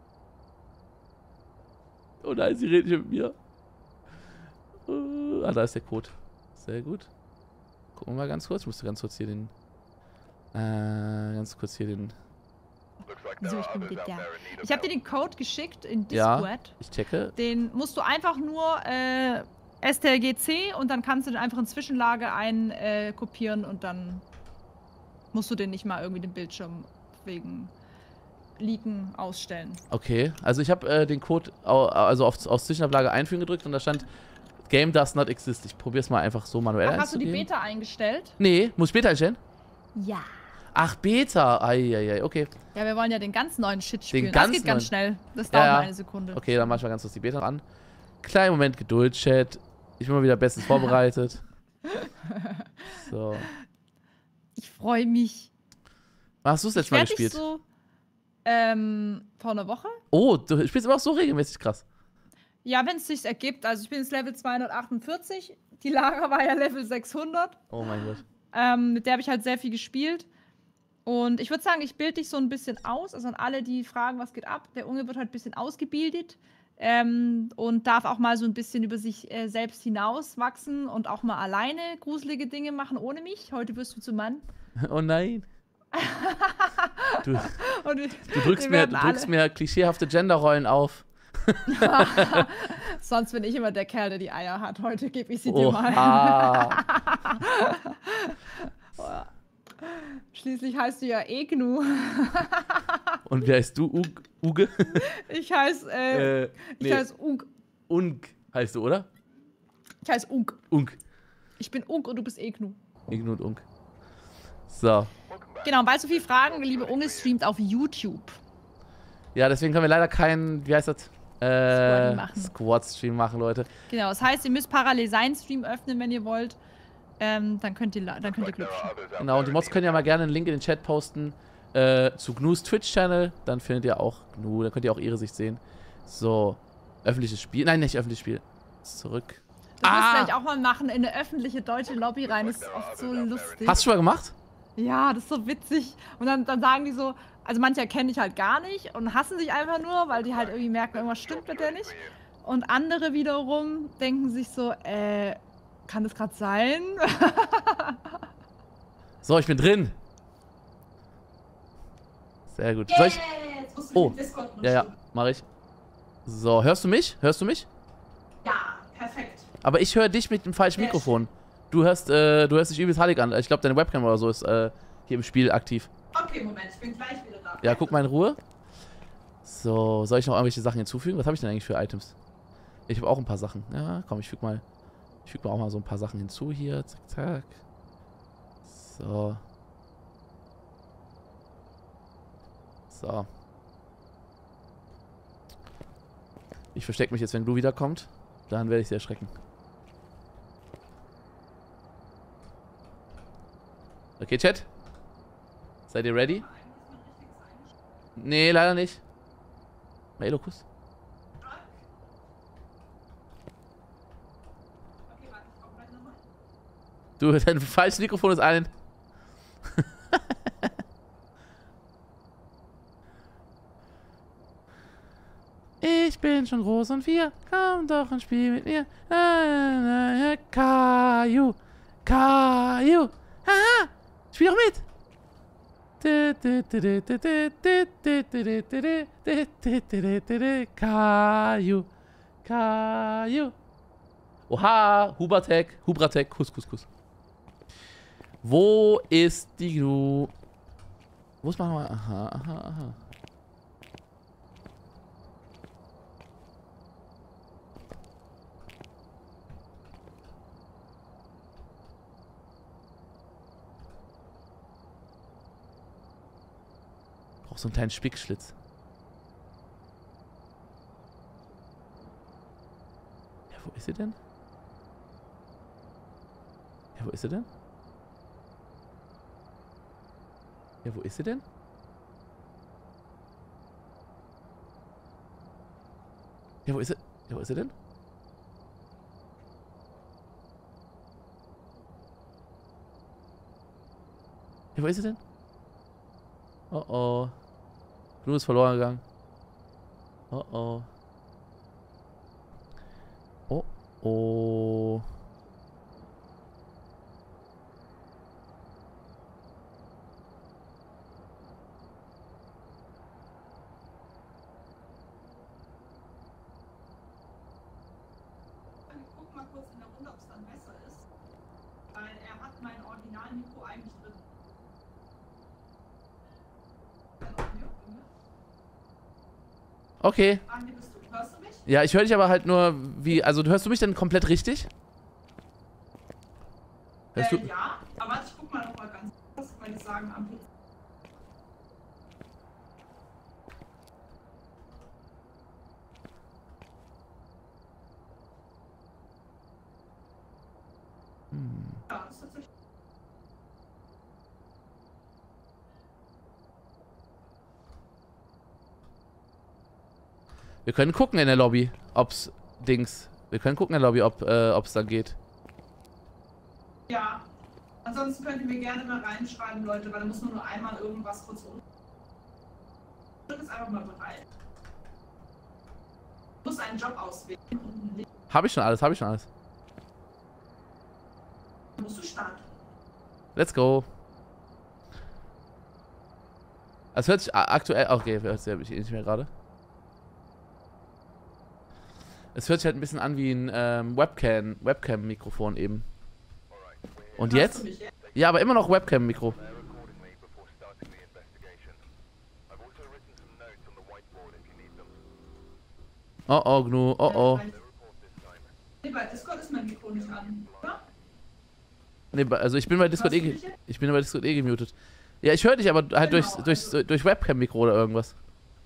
Oh nein, sie redet nicht mit mir. Uh, ah, da ist der Code. Sehr gut. Gucken wir mal ganz kurz. Ich musste ganz kurz hier den... Äh, ganz kurz hier den... So, ich bin wieder da. Ich habe dir den Code geschickt in Ja, Discord. ich checke. Den musst du einfach nur äh, S T R G C und dann kannst du den einfach in Zwischenlage einkopieren äh, kopieren und dann musst du den nicht mal irgendwie den Bildschirm wegen Leaken ausstellen. Okay, also ich habe äh, den Code au also auf, aus Zwischenablage einfügen gedrückt und da stand Game does not exist. Ich probiere es mal einfach so manuell Ach, hast du die einzugeben. Beta eingestellt? Nee, muss ich Beta einstellen? Ja. Ach, Beta. Eieiei, okay. Ja, wir wollen ja den ganz neuen Shit spielen. Den das ganz geht ganz neuen. schnell. Das dauert Ja, nur ja. eine Sekunde. Okay, dann mach ich mal ganz kurz die Beta an. Kleinen Moment Geduld, Chat. Ich bin mal wieder bestens vorbereitet. So. Ich freue mich. Wann hast du das Ich letzte Mal werd dich gespielt? so ähm, vor einer Woche? Oh, du spielst immer auch so regelmäßig krass. Ja, wenn es sich ergibt. Also ich bin jetzt Level zweihundertachtundvierzig. Die Lara war ja Level sechshundert. Oh mein Gott. Ähm, mit der habe ich halt sehr viel gespielt. Und ich würde sagen, ich bilde dich so ein bisschen aus. Also an alle, die fragen, was geht ab. Der Unge wird halt ein bisschen ausgebildet. Ähm, und darf auch mal so ein bisschen über sich äh, selbst hinauswachsen und auch mal alleine gruselige Dinge machen ohne mich. Heute wirst du zum Mann. Oh nein. Du, Und wir- du drückst, wir mir, werden du drückst alle- mir klischeehafte Genderrollen auf. Sonst bin ich immer der Kerl, der die Eier hat. Heute gebe ich sie dir Oha. mal. Schließlich heißt du ja Egnu. Und wie heißt du? Ug, Uge? Ich heiße äh, Äh, ich nee. heiße Unk. Unk heißt du, oder? Ich heiße Unk. Unk. Ich bin Unk und du bist Egnu. Ignu und Unk. So. Genau, und weil so viele Fragen, liebe Unge streamt auf YouTube. Ja, deswegen können wir leider keinen, wie heißt das? Squad Äh, machen. Squad-Stream machen, Leute. Genau, das heißt, ihr müsst parallel seinen Stream öffnen, wenn ihr wollt. Ähm, dann könnt ihr la- dann könnt ihr glückschen. Genau, und die Mods können ja mal gerne einen Link in den Chat posten äh, zu Gnus Twitch-Channel. Dann findet ihr auch Gnu, dann könnt ihr auch ihre Sicht sehen. So, öffentliches Spiel. Nein, nicht öffentliches Spiel. Zurück. Das müsst ihr Ah! vielleicht auch mal machen, in eine öffentliche deutsche Lobby rein. Das ist oft so lustig. Hast du schon mal gemacht? Ja, das ist so witzig. Und dann, dann sagen die so, also manche erkennen dich halt gar nicht und hassen dich einfach nur, weil die halt irgendwie merken, irgendwas stimmt mit der nicht. Und andere wiederum denken sich so, äh, kann das gerade sein? So, ich bin drin. Sehr gut. Soll ich? Jetzt musst du Oh, den Discord ja, ja, mach ich. So, hörst du mich? Hörst du mich? Ja, perfekt. Aber ich höre dich mit dem falschen Sehr Mikrofon. Du hörst, äh, du hörst dich übelst hallig an. Ich glaube, deine Webcam oder so ist äh, hier im Spiel aktiv. Okay, Moment, ich bin gleich wieder da. Ja, guck mal in Ruhe. So, soll ich noch irgendwelche Sachen hinzufügen? Was habe ich denn eigentlich für Items? Ich habe auch ein paar Sachen. Ja, komm, ich füge mal, ich füge mal auch mal so ein paar Sachen hinzu hier. Zack, zack. So. So. Ich verstecke mich jetzt, wenn Blue wiederkommt. Dann werde ich sie erschrecken. Okay, Chat? Seid ihr ready? Nee, leider nicht. Mailokus. Du, dein falsches Mikrofon ist ein. Ich bin schon groß und vier. Komm doch und spiel mit mir. Kaju. Kaju. Haha. Spiel doch mit. Kaju. Kaju. Oha. Hubertek. Hubratek. Kuss, kuss, kuss. Wo ist die Gnu? Wo ist man? Aha, aha, aha. Brauch so einen kleinen Spickschlitz. Ja, wo ist sie denn? Ja, wo ist sie denn? Ja, wo ist sie denn? Ja, wo ist sie? Ja, wo ist sie denn? Ja, wo ist sie denn? Oh oh. Blue ist verloren gegangen. Oh oh. Oh oh. Guck mal kurz in der Runde, ob es dann besser ist. Weil er hat mein Original-Mikro eigentlich drin. Okay. Andi, bist du? Hörst du mich? Ja, ich höre dich aber halt nur wie. Also, hörst du mich denn komplett richtig? Hörst Äh, du? ja, aber warte, ich guck mal noch mal ganz kurz, weil die sagen am P C. Hm. Ja, das ist tatsächlich. Wir können gucken in der Lobby, ob's Dings. Wir können gucken in der Lobby, ob äh, ob's dann geht. Ja. Ansonsten könnt ihr mir gerne mal reinschreiben, Leute, weil da muss man nur einmal irgendwas kurz um. Ich bin jetzt einfach mal bereit. musst einen Job auswählen. Und Hab ich schon alles, hab ich schon alles. musst du starten. Let's go. Es hört sich aktuell... Okay, hört sich nicht mehr gerade. Es hört sich halt ein bisschen an wie ein ähm, Webcam, Webcam-Mikrofon eben. Und jetzt? Ja, aber immer noch Webcam-Mikro. Oh oh, Gnu, oh oh. Nee, bei Discord ist mein Mikro nicht an, oder? Nee, also ich bin bei Discord eh, ich bin bei Discord eh gemutet. Ja, ich höre dich aber halt Genau, durch, durch, durch Webcam-Mikro oder irgendwas.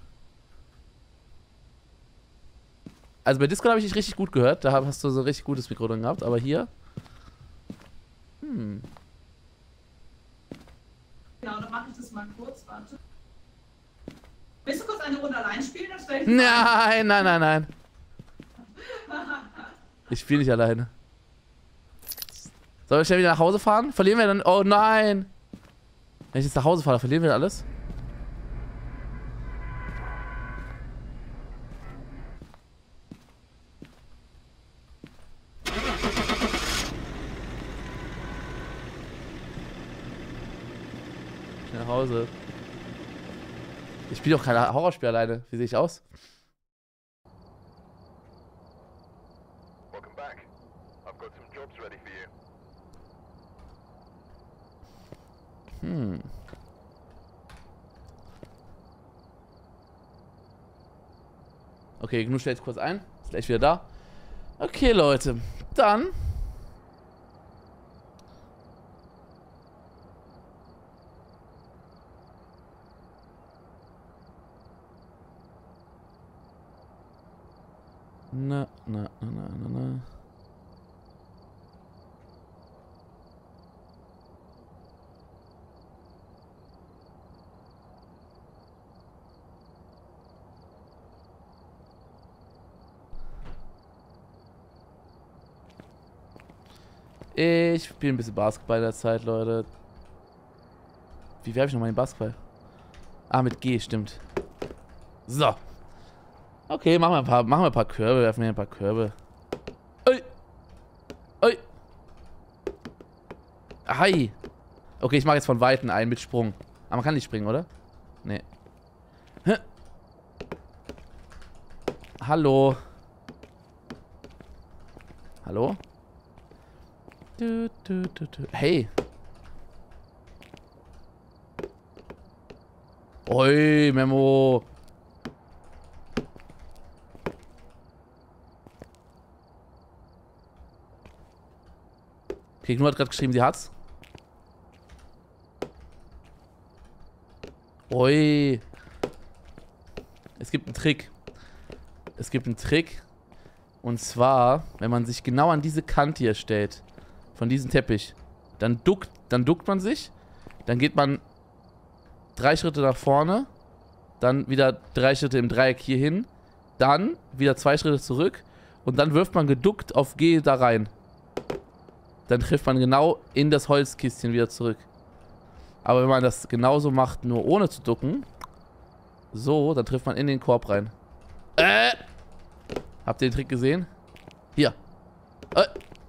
Also bei Discord habe ich dich richtig gut gehört, da hast du so ein richtig gutes Mikro drin gehabt, aber hier... Hm. Genau, dann mache ich das mal kurz, warte. Willst du kurz eine Runde allein spielen? Das wäre Nein, nein, nein, nein. Ich spiele nicht alleine. Sollen wir schnell wieder nach Hause fahren? Verlieren wir dann... Oh nein! Wenn ich jetzt nach Hause fahre, verlieren wir alles? Schnell nach Hause. Ich spiele doch kein Horrorspiel alleine. Wie sehe ich aus? Hm. Okay, Gnu stellt kurz ein. Ist gleich wieder da. Okay, Leute. Dann. Na, na, na, na, na, na. Ich spiele ein bisschen Basketball in der Zeit, Leute. Wie werfe ich nochmal den Basketball? Ah, mit G, stimmt. So. Okay, machen wir ein paar, machen wir ein paar Körbe, werfen wir ein paar Körbe. Ui. Ui. Hi. Okay, ich mache jetzt von Weitem einen mit Sprung. Aber man kann nicht springen, oder? Nee. Hä? Hallo. Hallo? Du, du, du, du. Hey. Oi, Memo. Okay, Gnu hat gerade geschrieben, sie hat's. Oi. Es gibt einen Trick. Es gibt einen Trick. Und zwar, wenn man sich genau an diese Kante hier stellt, von diesem Teppich, dann duckt, dann duckt man sich, dann geht man drei Schritte nach vorne, dann wieder drei Schritte im Dreieck hier hin, dann wieder zwei Schritte zurück und dann wirft man geduckt auf G da rein. Dann trifft man genau in das Holzkistchen wieder zurück. Aber wenn man das genauso macht, nur ohne zu ducken, so, dann trifft man in den Korb rein. Äh! Habt ihr den Trick gesehen? Hier. Äh!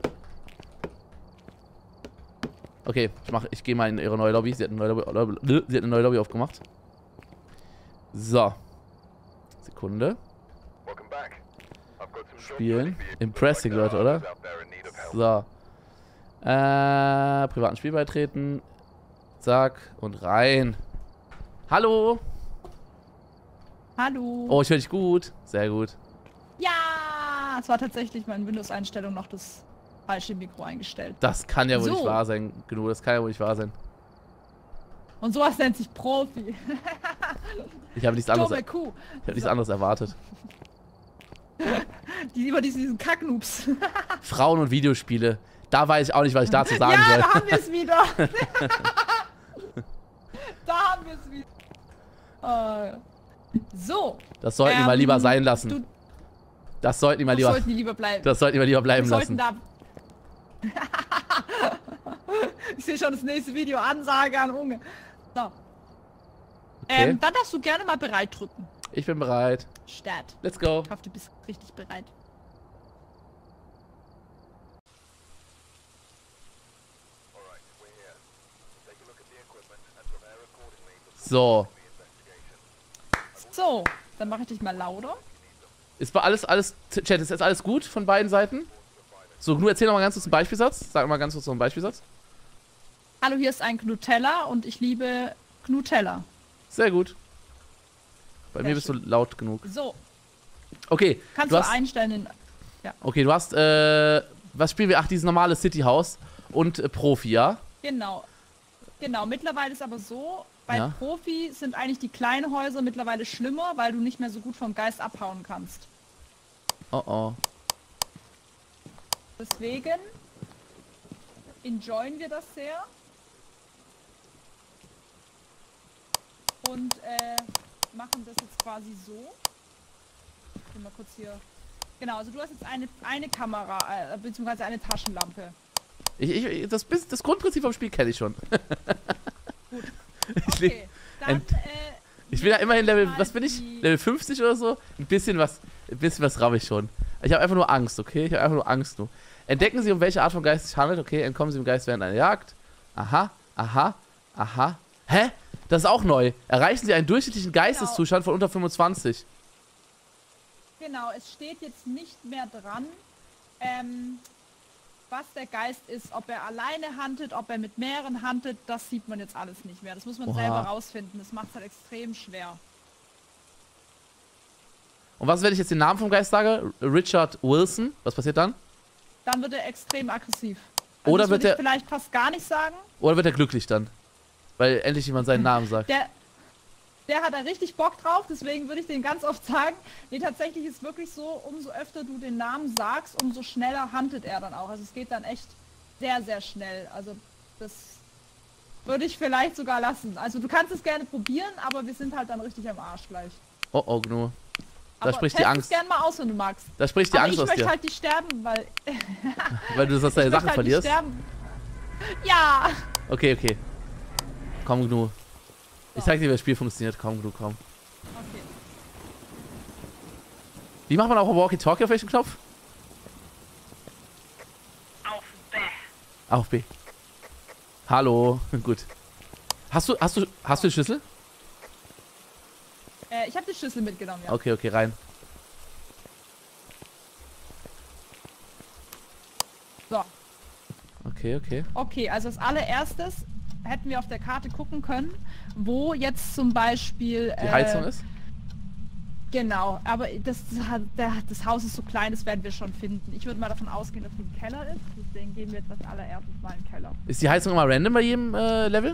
Okay, ich mach, ich gehe mal in ihre neue Lobby. Sie hat eine neue Lobby, sie hat eine neue Lobby aufgemacht. So. Sekunde. Spielen. Impressing, Leute, oder? So. Äh, privaten Spiel beitreten. Zack. Und rein. Hallo. Hallo. Oh, ich höre dich gut. Sehr gut. Ja, es war tatsächlich meine Windows-Einstellung noch das falsche Mikro eingestellt. Das kann ja wohl So. nicht wahr sein, Gnu. Das kann ja wohl nicht wahr sein. Und sowas nennt sich Profi. Ich habe nichts anderes, Joe ich McCoo. hab nichts anderes erwartet. Die über diesen, diesen Kacknoobs. Frauen und Videospiele. Da weiß ich auch nicht, was ich dazu sagen ja, soll. da haben wir es wieder. Da haben wir es wieder. Äh, so. Das sollten die ähm, mal lieber sein lassen. Du, das sollten die mal das lieber. sollten die lieber bleiben. Das sollten die mal lieber bleiben Wir sollten lassen. Da ich sehe schon das nächste Video. Ansage an Unge. So. Okay. Ähm, dann darfst du gerne mal bereit drücken. Ich bin bereit. Start. Let's go. Ich hoffe, du bist richtig bereit. So. So, dann mache ich dich mal lauter. Ist bei alles, alles, Chat, ist jetzt alles gut von beiden Seiten? So, Gnu, erzähl noch mal ganz kurz einen Beispielsatz. Sag mal ganz kurz noch einen Beispielsatz. Hallo, hier ist ein Knutella und ich liebe Knutella. Sehr gut. Bei Sehr mir bist du laut genug. So. Okay. Kannst du du, hast, einstellen in... Ja. Okay, du hast, äh, was spielen wir? Ach, dieses normale City House und äh, Profi, ja? Genau. Genau, mittlerweile ist aber so, bei Ja. Profi sind eigentlich die kleinen Häuser mittlerweile schlimmer, weil du nicht mehr so gut vom Geist abhauen kannst. Oh oh. Deswegen enjoyen wir das sehr. Und äh, machen das jetzt quasi so. Ich will mal kurz hier. Genau, also du hast jetzt eine, eine Kamera, äh, beziehungsweise eine Taschenlampe. Ich, ich, das, Bis- das Grundprinzip vom Spiel kenne ich schon. Gut. Ich, leg- Okay, dann, ein, äh, ich bin ja immerhin Level, mal was bin ich? die- Level fünfzig oder so? Ein bisschen was, ein bisschen was rabb ich schon. Ich habe einfach nur Angst, okay? Ich habe einfach nur Angst nur. Entdecken Sie, um welche Art von Geist es sich handelt, okay? Entkommen Sie dem Geist während einer Jagd. Aha, aha, aha. Hä? Das ist auch neu. Erreichen Sie einen durchschnittlichen Geisteszustand von unter fünfundzwanzig. Genau, es steht jetzt nicht mehr dran, ähm, was der Geist ist, ob er alleine handelt, ob er mit mehreren handelt, das sieht man jetzt alles nicht mehr. Das muss man Oha. selber rausfinden. Das macht es halt extrem schwer. Und was, wenn ich jetzt den Namen vom Geist sage? Richard Wilson. Was passiert dann? Dann wird er extrem aggressiv. Also Oder das wird würde ich er- vielleicht fast gar nicht sagen. Oder wird er glücklich dann? Weil endlich jemand seinen Namen sagt. Der, der hat da richtig Bock drauf, deswegen würde ich den ganz oft sagen. Nee, tatsächlich ist wirklich so, umso öfter du den Namen sagst, umso schneller handelt er dann auch. Also es geht dann echt sehr, sehr schnell. Also das würde ich vielleicht sogar lassen. Also du kannst es gerne probieren, aber wir sind halt dann richtig am Arsch gleich. Oh oh, Gnu. Da Aber spricht die test es Angst. gerne mal aus, wenn du magst. Da spricht die aber Angst ich aus möchte dir. halt nicht sterben, weil... Weil du sonst deine ich Sachen möchte halt verlierst? Nicht sterben. Ja! Okay, okay. Komm, Gnu. Ich zeig dir, wie das Spiel funktioniert. Komm, Gnu, komm. Okay. Wie macht man auch Walkie-Talkie auf welchen Knopf? Auf B. Auf B. Hallo. Gut. Hast du, hast du, hast du den Schlüssel? Äh, ich habe die Schlüssel mitgenommen, ja. Okay, okay, rein. So. Okay, okay. Okay, also als allererstes hätten wir auf der Karte gucken können, wo jetzt zum Beispiel... Die äh, Heizung ist? Genau, aber das, hat- der, das Haus ist so klein, das werden wir schon finden. Ich würde mal davon ausgehen, dass es ein Keller ist, deswegen gehen wir jetzt als allererstes mal in den Keller. Ist die Heizung immer random bei jedem äh, Level?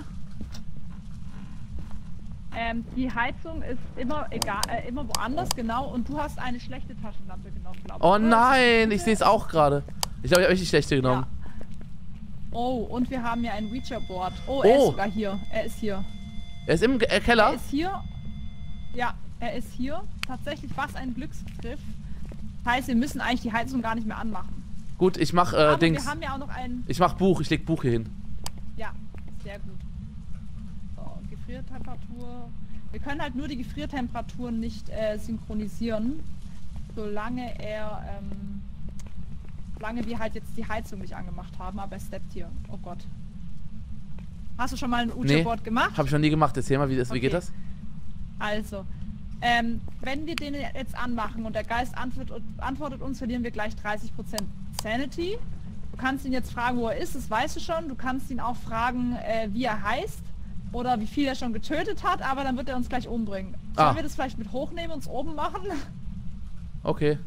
Ähm, die Heizung ist immer egal, äh, immer woanders, genau, und du hast eine schlechte Taschenlampe genommen, glaube ich. Oh oder? nein, ich sehe es auch gerade. Ich glaube, ich habe euch die schlechte genommen. Oh, und wir haben ja ein Ouija-Board. Oh, er Oh. ist sogar hier. Er ist hier. Er ist im Ge- äh, Keller? Er ist hier. Ja, er ist hier. Tatsächlich, was ein Glücksgriff. Heißt, wir müssen eigentlich die Heizung gar nicht mehr anmachen. Gut, ich mach äh, Aber Dings. wir haben ja auch noch ein... Ich mach Buch, ich leg Buch hier hin. Ja, sehr gut. So, Gefriertemperatur. Wir können halt nur die Gefriertemperaturen nicht äh, synchronisieren, solange er, ähm, solange wir halt jetzt die Heizung nicht angemacht haben, aber er steppt hier. Oh Gott. Hast du schon mal ein Ouija-Board gemacht? Hab ich noch nie gemacht. Erzähl mal, wie, das, wie geht Okay. das? Also, ähm, wenn wir den jetzt anmachen und der Geist antwortet, antwortet uns, verlieren wir gleich dreißig Prozent Sanity. Du kannst ihn jetzt fragen, wo er ist, das weißt du schon. Du kannst ihn auch fragen, äh, wie er heißt oder wie viel er schon getötet hat, aber dann wird er uns gleich umbringen. Sollen Ah. wir das vielleicht mit hochnehmen und uns oben machen? Okay.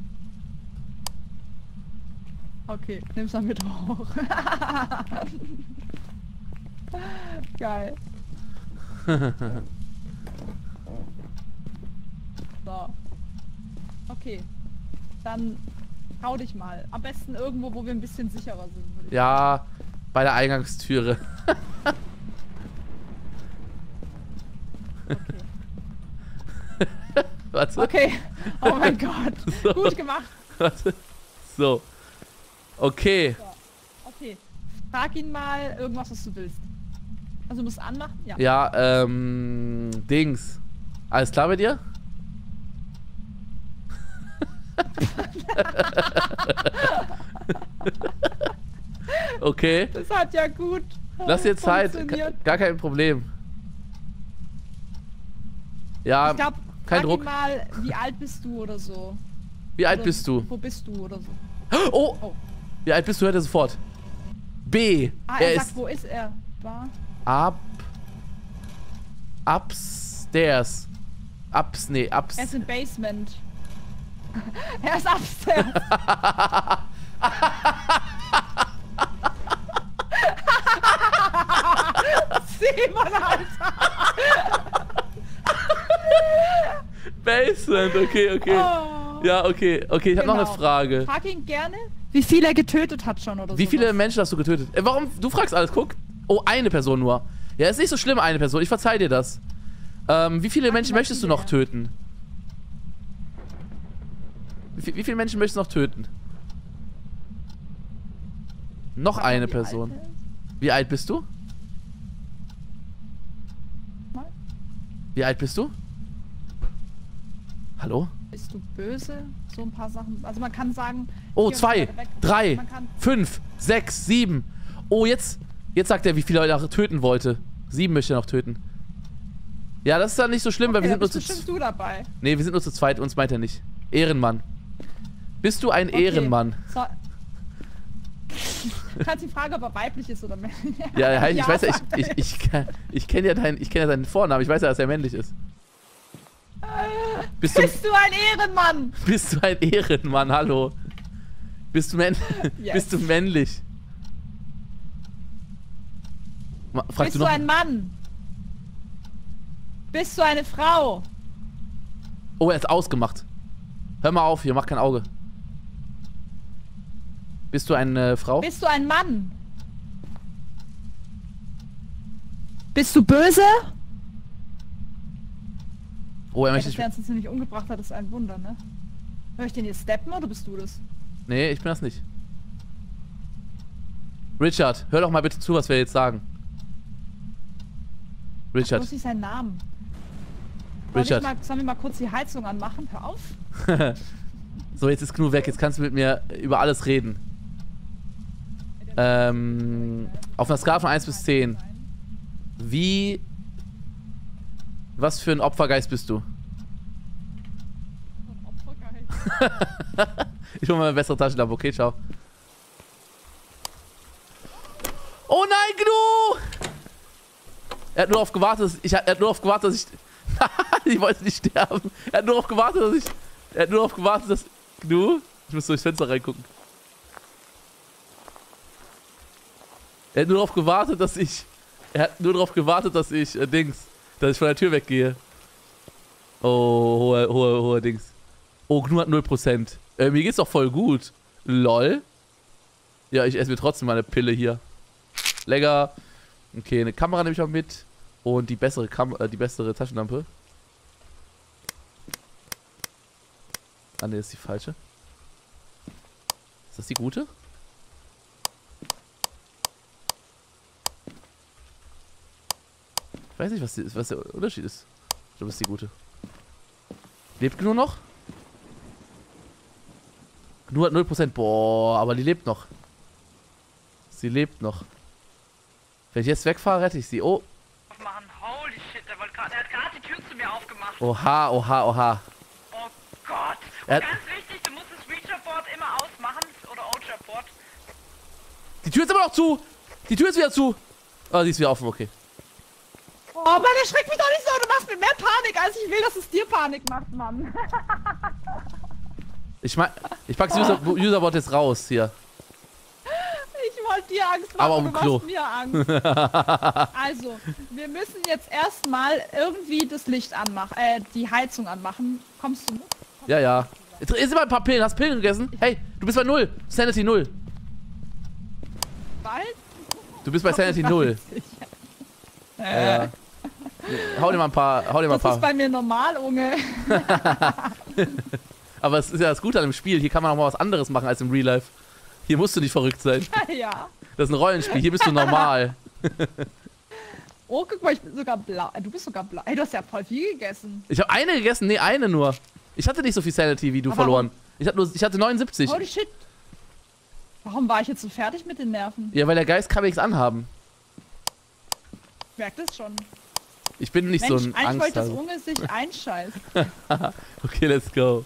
Okay, nimm's dann mit hoch. Geil. So. Okay. Dann trau dich mal. Am besten irgendwo, wo wir ein bisschen sicherer sind. würde ich Ja, bei der Eingangstüre. Warte. Okay. Oh mein Gott. So. Gut gemacht. Warte. So. Okay. So. Okay. Frag ihn mal irgendwas, was du willst. Also du musst anmachen? Ja. Ja, ähm, Dings. Alles klar bei dir? Okay. Das hat ja gut. Lass dir Zeit. funktioniert. Gar kein Problem. Ja, Ich glaube, kein frag Druck. ihn mal, wie alt bist du oder so. Wie alt Oder bist du? Wo bist du oder so. Oh! Oh. Wie alt bist du? Hört er sofort. B. Ah, er er ist sagt, wo ist er? War? ab. Upstairs. Ups, nee, ups. Er ist im Basement. Er ist upstairs. Simon, Alter. Basement, okay, okay. Oh. Ja, okay, okay, ich habe noch Genau. eine Frage. Frag ihn gerne, wie viel er getötet hat schon oder so. Wie viele Menschen hast du getötet? Äh, warum? Du fragst alles, guck. Oh, eine Person nur. Ja, ist nicht so schlimm, eine Person. Ich verzeih dir das. Ähm, wie viele Menschen möchtest du noch töten? Wie, viel- wie viele Menschen möchtest du noch töten? Noch eine Person. Wie alt bist du? Wie alt bist du? Hallo? Bist du böse? So ein paar Sachen. Also man kann sagen. Oh, hier und zwei, weiter weg. drei, Man kann, fünf, sechs, sieben. Oh, jetzt, jetzt sagt er, wie viele Leute er töten wollte. Sieben möchte er noch töten. Ja, das ist dann nicht so schlimm, weil wir okay, sind nur bist zu... bestimmt du dabei. Nee, wir sind nur zu zweit, uns meint er nicht. Ehrenmann. Bist du ein Okay. Ehrenmann? So. Du kannst die Frage, ob er weiblich ist oder männlich. Ja, ja, ich weiß ja, sagt ich, er. ich, ich, ich, ich kenne ja deinen, ich kenne ja deinen Vornamen. Ich weiß ja, dass er männlich ist. Bist du, Bist du ein Ehrenmann? bist du ein Ehrenmann? Hallo. Bist du, männ Yes. bist du männlich? Ma- Fragst Bist du du, noch? ein Mann? Bist du eine Frau? Oh, er ist ausgemacht. Hör mal auf hier, mach kein Auge. Bist du eine Frau? Bist du ein Mann? Bist du böse? Oh, er Ja, möchte dass nicht. der uns jetzt nicht umgebracht hat, ist ein Wunder, ne? Hör ich den hier steppen oder bist du das? Nee, ich bin das nicht. Richard, hör doch mal bitte zu, was wir jetzt sagen. Richard. Bloß nicht seinen Namen. Soll ich Richard. mal, sollen wir mal kurz die Heizung anmachen? Hör auf. So, jetzt ist Gnu weg. Jetzt kannst du mit mir über alles reden. Ähm, auf einer Skala von eins bis zehn. Wie... Was für ein Opfergeist bist du? Ich hol mal eine bessere Taschenlampe. Okay, ciao. Oh nein, Gnu! Er hat nur darauf gewartet, dass ich... Er hat nur darauf gewartet, dass ich... Ich wollte nicht sterben. Er hat nur darauf gewartet, dass ich... Er hat nur darauf gewartet, dass... Gnu? Ich muss durchs Fenster reingucken. Er hat nur darauf gewartet, dass ich... Er hat nur darauf gewartet, dass ich... Äh, Dings... Dass ich von der Tür weggehe. Oh, hoher, hoher, hoher Dings. Oh, Gnu hat null Prozent. Äh, mir geht's doch voll gut. Lol. Ja, ich esse mir trotzdem mal eine Pille hier. Lecker. Okay, eine Kamera nehme ich auch mit. Und die bessere Kam äh, die bessere Taschenlampe. Ah, ne, das ist die falsche. Ist das die gute? Ich weiß nicht, was, die, was der Unterschied ist. Ich glaube, das ist die gute. Lebt Gnu noch? Gnu hat null Prozent. Boah, aber die lebt noch. Sie lebt noch. Wenn ich jetzt wegfahre, rette ich sie. Oh. Holy shit, der, wollte grad, der hat gerade die Tür zu mir aufgemacht. Oha, oha, oha. Oh Gott. Und Er hat- ganz wichtig, du musst das Reacher-Board immer ausmachen. Oder Ocher-Board. Die Tür ist immer noch zu. Die Tür ist wieder zu. Oh, die ist wieder offen, okay. Oh Mann, erschreck mich doch nicht so. Du machst mir mehr Panik, als ich will, dass es dir Panik macht, Mann. Ich mein, ich pack das User, Userboard jetzt raus hier. Ich wollte dir Angst machen, Aber auf du dem Klo. machst mir Angst. Also, wir müssen jetzt erstmal irgendwie das Licht anmachen, äh, die Heizung anmachen. Kommst du mit? Ja, ja. Jetzt ist immer ein paar Pillen. Hast Pillen gegessen? Hey, du bist bei null. Sanity null. Bald? Du bist bei Sanity null. Äh. Ja, ja. Hau dir mal ein paar. Hau dir mal ein Das paar. ist bei mir normal, Junge. Aber es ist ja das Gute an dem Spiel. Hier kann man auch mal was anderes machen als im Real Life. Hier musst du nicht verrückt sein. Ja. Das ist ein Rollenspiel. Hier bist du normal. Oh, guck mal, ich bin sogar blau. Du bist sogar blau. Ey, du hast ja voll viel gegessen. Ich habe eine gegessen. Nee, eine nur. Ich hatte nicht so viel Sanity wie du Aber verloren. Ich hatte, nur, ich hatte neunundsiebzig. Holy shit. Warum war ich jetzt so fertig mit den Nerven? Ja, weil der Geist kann mir nichts anhaben. Ich merk das schon. Ich bin nicht Mensch, so ein eigentlich wollte das Angsthase. Unge sich einscheißen. Okay, let's go.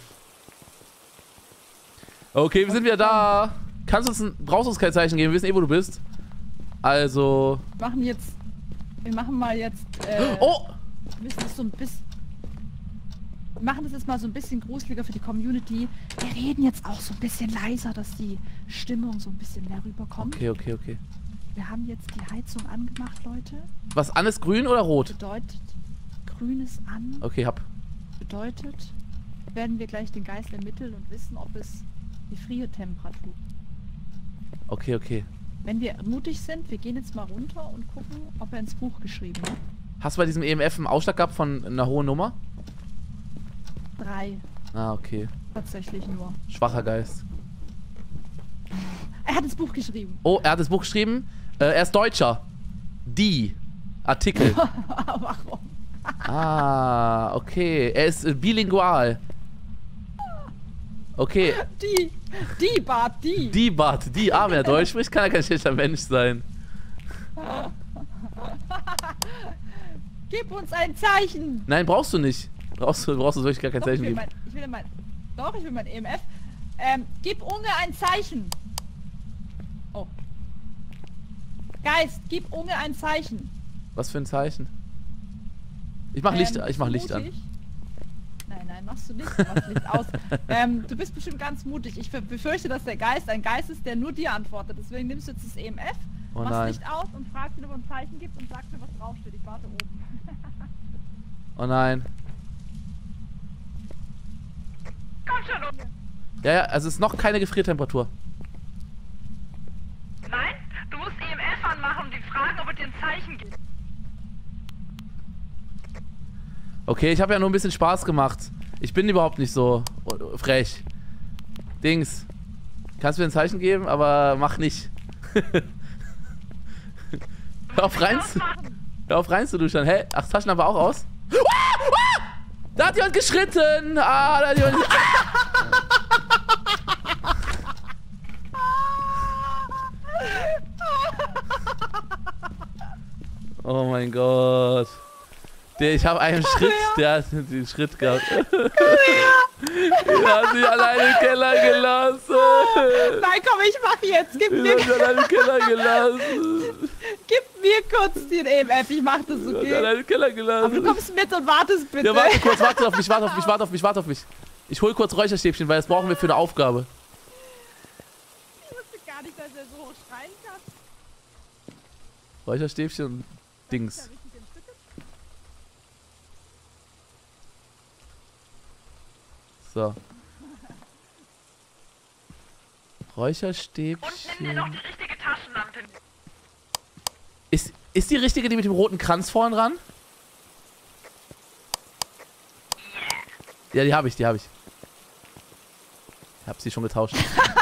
Okay, wir sind wieder da. Kannst du uns ein, brauchst uns kein Zeichen geben? Wir wissen eh, wo du bist. Also... Wir machen jetzt... Wir machen mal jetzt... Äh, oh! Wir müssen das so ein bisschen... Wir machen das jetzt mal so ein bisschen gruseliger für die Community. Wir reden jetzt auch so ein bisschen leiser, dass die Stimmung so ein bisschen mehr rüberkommt. Okay, okay, okay. Wir haben jetzt die Heizung angemacht, Leute. Was an ist grün oder rot? Bedeutet, grün ist an. Okay, hab. Bedeutet, werden wir gleich den Geist ermitteln und wissen, ob es die Friertemperatur. Okay, okay. Wenn wir mutig sind, wir gehen jetzt mal runter und gucken, ob er ins Buch geschrieben hat. Hast du bei diesem E M F einen Ausschlag gehabt von einer hohen Nummer? Drei. Ah, okay. Tatsächlich nur. Schwacher Geist. Er hat das Buch geschrieben. Oh, er hat das Buch geschrieben. Äh, er ist Deutscher. Die. Artikel. Warum? Ah, okay. Er ist äh, bilingual. Okay. Die. Die, Bart, die. Die, Bart, die. Ah, wenn er Deutsch spricht, kann er kein schlechter Mensch sein. Gib uns ein Zeichen. Nein, brauchst du nicht. Brauchst du, brauchst du wirklich gar kein Doch, Zeichen ich will geben. mein, ich will mein, doch, ich will mein E M F. Ähm, gib Unge ein Zeichen. Oh. Geist, gib Unge ein Zeichen. Was für ein Zeichen? Ich mach Licht, Ähm, ich mach Licht an. mutig? Nein, nein, machst du nicht. Du machst Licht aus. ähm, du bist bestimmt ganz mutig. Ich befürchte, dass der Geist ein Geist ist, der nur dir antwortet. Deswegen nimmst du jetzt das E M F, Oh machst nein. Licht aus und fragst ihn, ob er ein Zeichen gibt und sagst mir, was draufsteht. Ich warte oben. Oh nein. Komm schon, Unge. Ja, ja, also es ist noch keine Gefriertemperatur. Nein, du musst E M F anmachen und ihn fragen, ob er dir ein Zeichen gibt. Okay, ich habe ja nur ein bisschen Spaß gemacht. Ich bin überhaupt nicht so frech. Dings. Kannst du mir ein Zeichen geben, aber mach nicht. Hör auf rein zu, hör auf rein zu duschen. Hä? Ach, Taschenlampe auch aus? Da hat jemand geschritten! Ah, da hat jemand... Oh mein Gott. Der, ich habe einen Schritt, der hat den Schritt gehabt. Der hat sie alleine im Keller gelassen. Nein, komm, ich mach jetzt. Gib Den mir, hat sie alleine im Keller gelassen. gib mir kurz den E M F. Ich mach das, Den hat sie okay? alleine im Keller gelassen. Aber du kommst mit und wartest bitte. Ja, warte kurz, warte auf mich, warte auf mich, warte auf mich, warte auf mich. Ich hol kurz Räucherstäbchen, weil das brauchen wir für eine Aufgabe. Ich wusste gar nicht, dass er so hoch schreien kann. Räucherstäbchen und Dings. So. Räucherstäbchen. Und nimm dir noch die richtige Taschenlampe. Ist, ist die richtige, die mit dem roten Kranz vorn dran? Ja, die habe ich, die habe ich. Ich hab sie schon getauscht.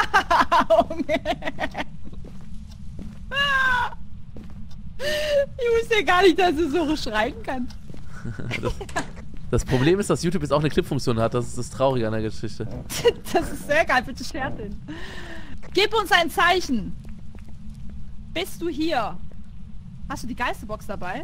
Ich wusste ja gar nicht, dass er so schreien kann. das, das Problem ist, dass YouTube jetzt auch eine Clip-Funktion hat. Das ist das Traurige an der Geschichte. Das ist sehr geil, bitte schert ihn. Gib uns ein Zeichen. Bist du hier? Hast du die Geisterbox dabei?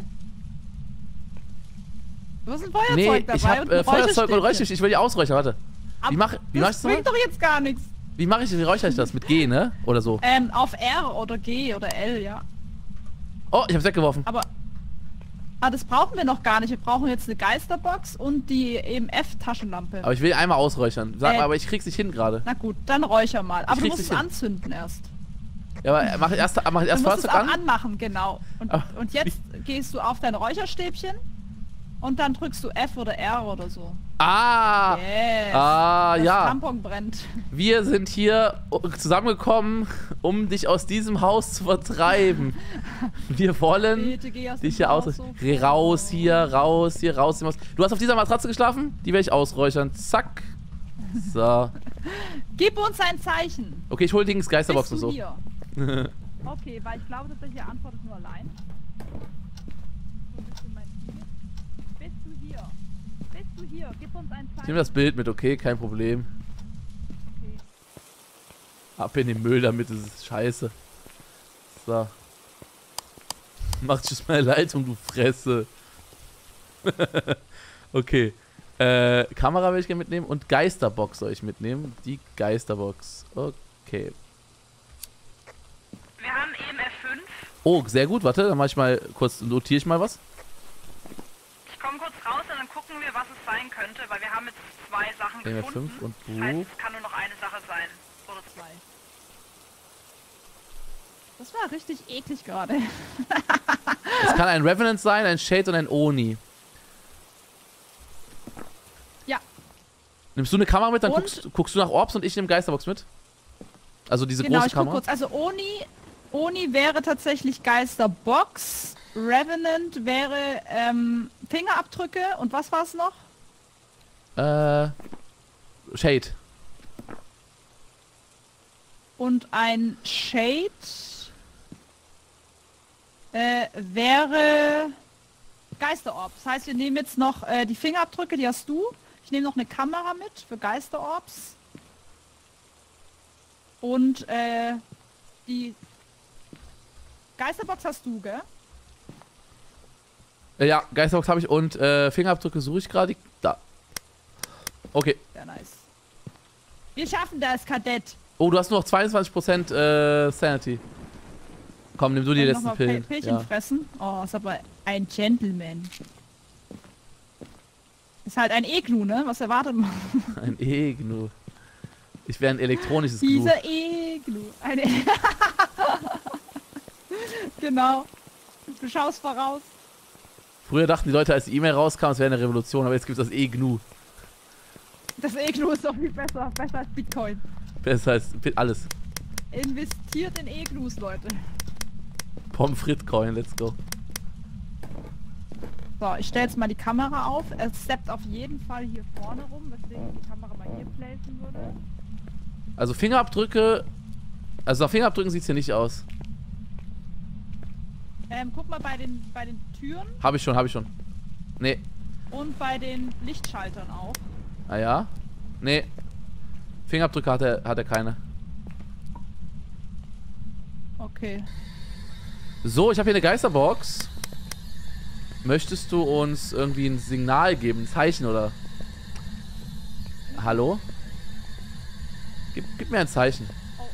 Du hast ein Feuerzeug Nee, dabei ich hab und äh, ein Feuerzeug und Räucherstäbchen. Räucherstäbchen. Ich will die ausräuchern, warte. Aber Wie mach, wie mach ich das das? bringt doch jetzt gar nichts. Wie mache ich, wie räuchere ich das? Mit G, ne? Oder so. Ähm, auf R oder G oder L, ja. Oh, ich hab's weggeworfen. Aber ah, das brauchen wir noch gar nicht. Wir brauchen jetzt eine Geisterbox und die E M F-Taschenlampe. Aber ich will einmal ausräuchern. Sag Äh, mal, aber ich krieg's nicht hin gerade. Na gut, dann räucher mal. Aber du krieg's musst es nicht hin. anzünden erst. Ja, aber mach erst, mach erst du musst es Feuerzeug auch an. anmachen, genau. Und, Ah, und jetzt gehst du auf dein Räucherstäbchen und dann drückst du F oder R oder so. Ah! Yes. Ah, das ja. Tampon brennt. Wir sind hier zusammengekommen, um dich aus diesem Haus zu vertreiben. Wir wollen Bitte geh aus dich dem hier aus. Haus so Geh raus hier, raus hier, raus hier. Du hast auf dieser Matratze geschlafen? Die werde ich ausräuchern. Zack. So. Gib uns ein Zeichen. Okay, ich hol Dings Geisterbox und Bist du so. hier? Okay, weil ich glaube, dass er hier antwortet nur allein. So ein bisschen mein Ziel. Bist du hier? Bist du hier? Gib uns ein Ich Zeichen. nehme das Bild mit, okay? Kein Problem. Ab in den Müll damit, das ist scheiße. So. Mach tschüss meine Leitung, du Fresse. Okay. Äh, Kamera will ich gerne mitnehmen und Geisterbox soll ich mitnehmen. Die Geisterbox. Okay. Wir haben eben F fünf. Oh, sehr gut. Warte, dann mach ich mal kurz, notiere ich mal was. Ich komme kurz raus und dann gucken wir, was es sein könnte, weil wir haben jetzt zwei Sachen E M F gefunden. fünf und Das heißt, Buch. es kann nur noch eine Sache sein. Oder zwei. Das war richtig eklig gerade. Es kann ein Revenant sein, ein Shade und ein Oni. Ja. Nimmst du eine Kamera mit, dann Und? guckst, guckst du nach Orbs und ich nehme Geisterbox mit. Also diese Genau, große ich guck Kamera. kurz. Also Oni, Oni wäre tatsächlich Geisterbox. Revenant wäre ähm, Fingerabdrücke. Und was war es noch? Äh, Shade. Und ein Shade äh, wäre Geisterorbs. Das heißt, wir nehmen jetzt noch äh, die Fingerabdrücke, die hast du. Ich nehme noch eine Kamera mit für Geisterorbs. Und äh, die Geisterbox hast du, gell? Äh, ja, Geisterbox habe ich und äh, Fingerabdrücke suche ich gerade. Da. Okay. Sehr nice. Wir schaffen das, Kadett. Oh, du hast nur noch zweiundzwanzig Prozent äh, Sanity. Komm, nimm du die Wollen wir letzten noch mal Pillen. Pil- Pillchen Ja. fressen? Oh, ist aber ein Gentleman. Ist halt ein Eglu, ne? Was erwartet man? Ein E-Gnu. Ich wäre ein elektronisches Gnu. Dieser Eglu. Eine genau. Du schaust voraus. Früher dachten die Leute, als die E-Mail rauskam, es wäre eine Revolution, aber jetzt gibt es das E-Gnu. Das Eglu ist doch viel besser. Besser als Bitcoin. Besser als alles. Investiert in Eglus, Leute. Pommes frites Coin, let's go. So, ich stelle jetzt mal die Kamera auf. Er steppt auf jeden Fall hier vorne rum, weswegen ich die Kamera mal hier placen würde. Also Fingerabdrücke. Also nach Fingerabdrücken sieht es hier nicht aus. Ähm, guck mal bei den, bei den Türen Habe ich schon, habe ich schon. Nee. und bei den Lichtschaltern auch. Ah ja? Nee. Fingerabdrücke hat er, hat er keine. Okay. So, ich habe hier eine Geisterbox. Möchtest du uns irgendwie ein Signal geben, ein Zeichen oder? Hallo? Gib, gib mir ein Zeichen.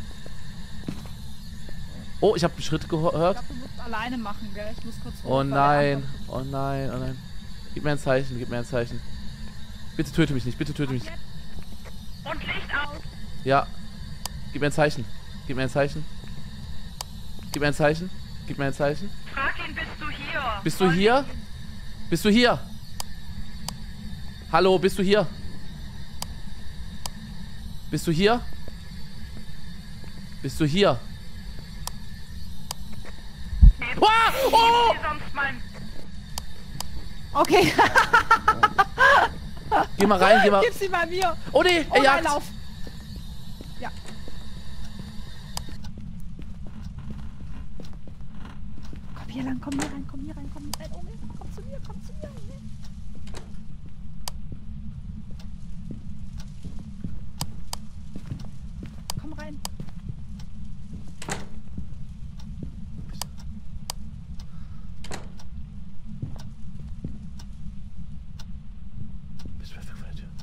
Oh, ich habe Schritte Ich gehört. glaube, du musst alleine machen, gell? Ich muss kurz Oh hoch, weil der nein, andere- oh nein, oh nein. Gib mir ein Zeichen, gib mir ein Zeichen. Bitte töte mich nicht, bitte töte mich. Und Licht aus. Ja. Gib mir ein Zeichen. Gib mir ein Zeichen. Gib mir ein Zeichen. Gib mir ein Zeichen. Frag ihn, bist du hier? Bist du hier? Bist du hier? Hallo, bist du hier? Bist du hier? Bist du hier? Ah! Oh! Sonst mein Okay. Geh mal rein, geh mal. Gib sie mal mir. Oh nee, er oh, nein, jagt. lauf. Ja. Komm hier lang, komm hier rein, komm hier rein, komm hier rein. Oh nee, komm zu mir, komm zu mir. Nee. Komm rein. Bist du weg von der Tür?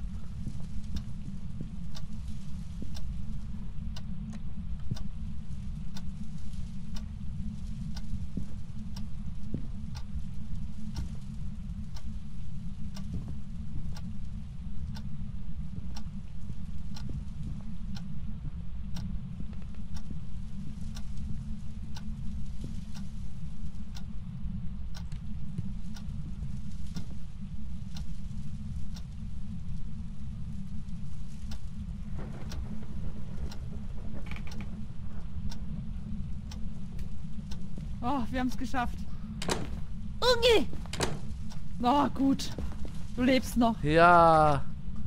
Oh, wir haben es geschafft. Unge! Oh, gut. Du lebst noch. Ja.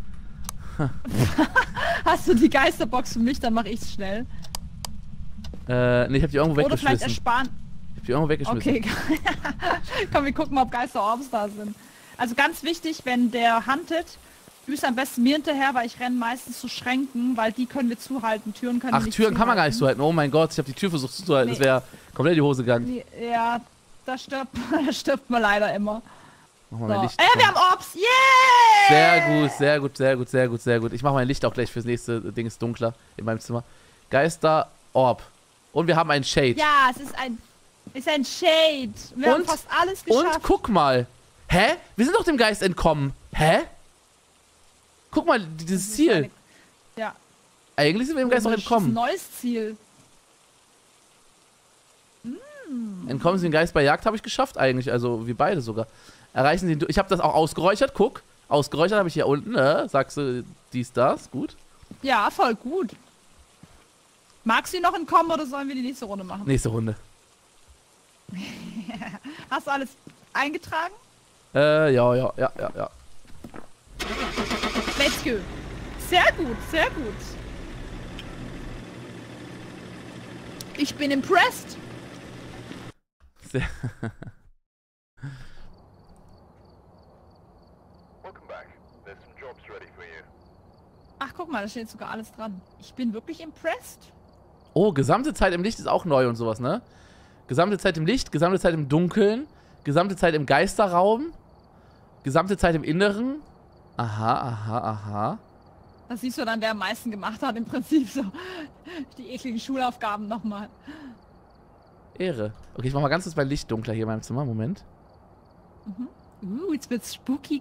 Hast du die Geisterbox für mich? Dann mache ich's schnell. Äh, nee, ich hab die irgendwo Oder vielleicht weggeschmissen. ersparen. Ich hab die irgendwo weggeschmissen. Okay. Komm, wir gucken mal, ob Geisterorbs da sind. Also ganz wichtig, wenn der huntet, Du bist am besten mir hinterher, weil ich renne meistens zu Schränken, weil die können wir zuhalten. Türen können wir Ach, nicht Türen kann man gar zuhalten. nicht zuhalten. Oh mein Gott, ich habe die Tür versucht zuzuhalten. Nee. Das wäre komplett in die Hose gegangen. Nee, ja, da stirbt, da stirbt man leider immer. Mach mal So. mein Licht. Ey, wir haben Orbs! Yeah! Sehr gut, sehr gut, sehr gut, sehr gut, sehr gut. Ich mache mein Licht auch gleich fürs nächste Ding, ist dunkler in meinem Zimmer. Geister, Orb. Und wir haben einen Shade. Ja, es ist ein, ist ein Shade. Wir haben Und- fast alles geschafft. Und guck mal. Hä? Wir sind doch dem Geist entkommen. Hä? Guck mal, dieses Ziel. Ja. Eigentlich sind wir dem Geist noch Das ist ein entkommen. neues Ziel. Entkommen Sie den Geist bei Jagd habe ich geschafft eigentlich, also wir beide sogar. Erreichen Sie den... Du- Ich habe das auch ausgeräuchert, guck. Ausgeräuchert habe ich hier unten, ne? Sagst du dies, das, gut. Ja, voll gut. Magst du noch entkommen oder sollen wir die nächste Runde machen? Nächste Runde. Hast du alles eingetragen? Äh, ja, ja, ja, ja, ja. Let's go. Sehr gut, sehr gut. Ich bin impressed. Sehr Ach, guck mal, da steht sogar alles dran. Ich bin wirklich impressed. Oh, gesamte Zeit im Licht ist auch neu und sowas, ne? Gesamte Zeit im Licht, gesamte Zeit im Dunkeln, gesamte Zeit im Geisterraum, gesamte Zeit im Inneren. Aha, aha, aha. Das siehst du dann, wer am meisten gemacht hat, im Prinzip so. Die ekligen Schulaufgaben nochmal. Ehre. Okay, ich mach mal ganz kurz mein Licht dunkler hier in meinem Zimmer. Moment. Mhm. Uh, jetzt wird's spooky.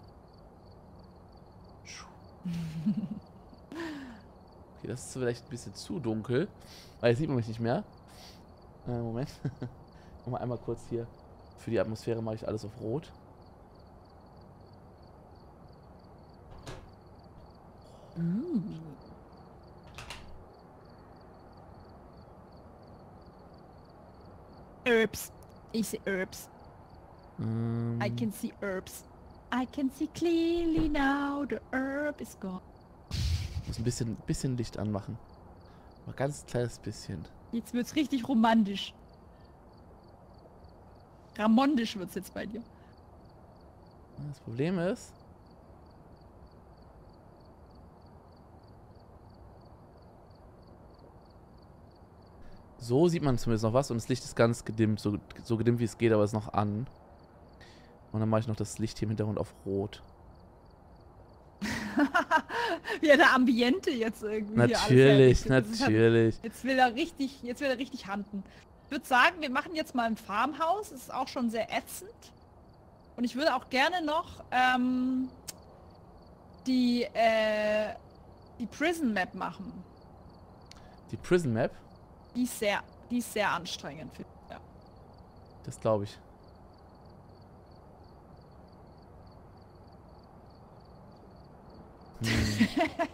Okay, das ist vielleicht ein bisschen zu dunkel. Weil jetzt sieht man mich nicht mehr. Äh, Moment. Mach mal einmal kurz hier. Für die Atmosphäre mache ich alles auf Rot. Uh. Herbs. Ich sehe Herbs. Ähm, I can see herbs. I can see clearly now. The herb is gone. muss ein bisschen, bisschen Licht anmachen. Mal ganz kleines bisschen. Jetzt wird's richtig romantisch. Ramondisch wird's jetzt bei dir. Das Problem ist... So sieht man zumindest noch was und das Licht ist ganz gedimmt, so, so gedimmt wie es geht, aber es ist noch an. Und dann mache ich noch das Licht hier im Hintergrund auf Rot. Wie der Ambiente jetzt irgendwie. Natürlich, hier alles herrichtet. Das ist natürlich. Halt, jetzt will er richtig, jetzt will er richtig handen. Ich würde sagen, wir machen jetzt mal ein Farmhaus. Das ist auch schon sehr ätzend. Und ich würde auch gerne noch ähm, die, äh, die Prison Map machen. Die Prison Map? Die ist sehr, die ist sehr anstrengend. Für, ja. Das glaube ich. Hm.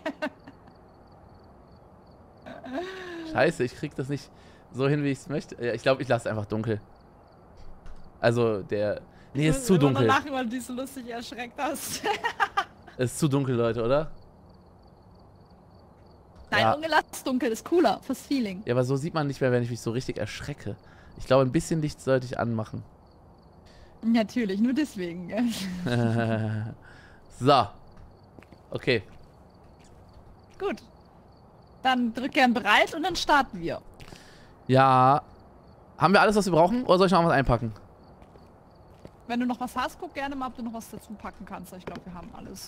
Scheiße, ich krieg das nicht so hin, wie ich es möchte. Ja, ich glaube, ich lasse einfach dunkel. Also der... Nee, ist zu dunkel. Ich muss immer noch lachen, weil du dich so lustig erschreckt hast. Ist zu dunkel, Leute, oder? Nein, Ja. ungelassen dunkel ist cooler fürs Feeling. Ja, aber so sieht man nicht mehr, wenn ich mich so richtig erschrecke. Ich glaube, ein bisschen Licht sollte ich anmachen. Natürlich, nur deswegen. Gell? So. Okay. Gut. Dann drück gern bereit und dann starten wir. Ja. Haben wir alles, was wir brauchen? Oder soll ich noch was einpacken? Wenn du noch was hast, guck gerne mal, ob du noch was dazu packen kannst. Ich glaube, wir haben alles.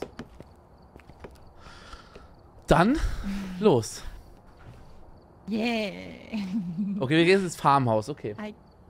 Dann los. Yeah. Okay, wir gehen jetzt ins Farmhaus. Okay. Hi.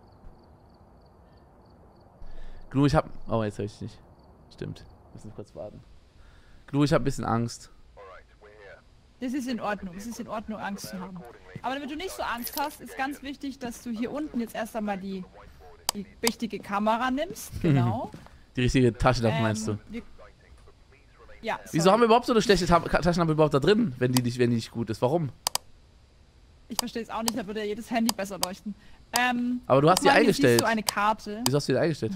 Glu, ich hab... Oh, jetzt höre ich dich nicht. Stimmt. Wir müssen kurz warten. Glu, ich hab ein bisschen Angst. Das ist in Ordnung. Es ist in Ordnung, Angst zu haben. Aber damit du nicht so Angst hast, ist ganz wichtig, dass du hier unten jetzt erst einmal die, die wichtige Kamera nimmst. Genau. Die richtige Taschenlampe, Ähm, meinst du? wir- Ja, Wieso sorry. haben wir überhaupt so eine schlechte Ta Taschenlampe überhaupt da drin, wenn die nicht, wenn die nicht gut ist? Warum? Ich verstehe es auch nicht, da würde ja jedes Handy besser leuchten. Ähm, Aber du hast guck sie mal, hier eingestellt. siehst du eine Karte. Wieso hast du die eingestellt?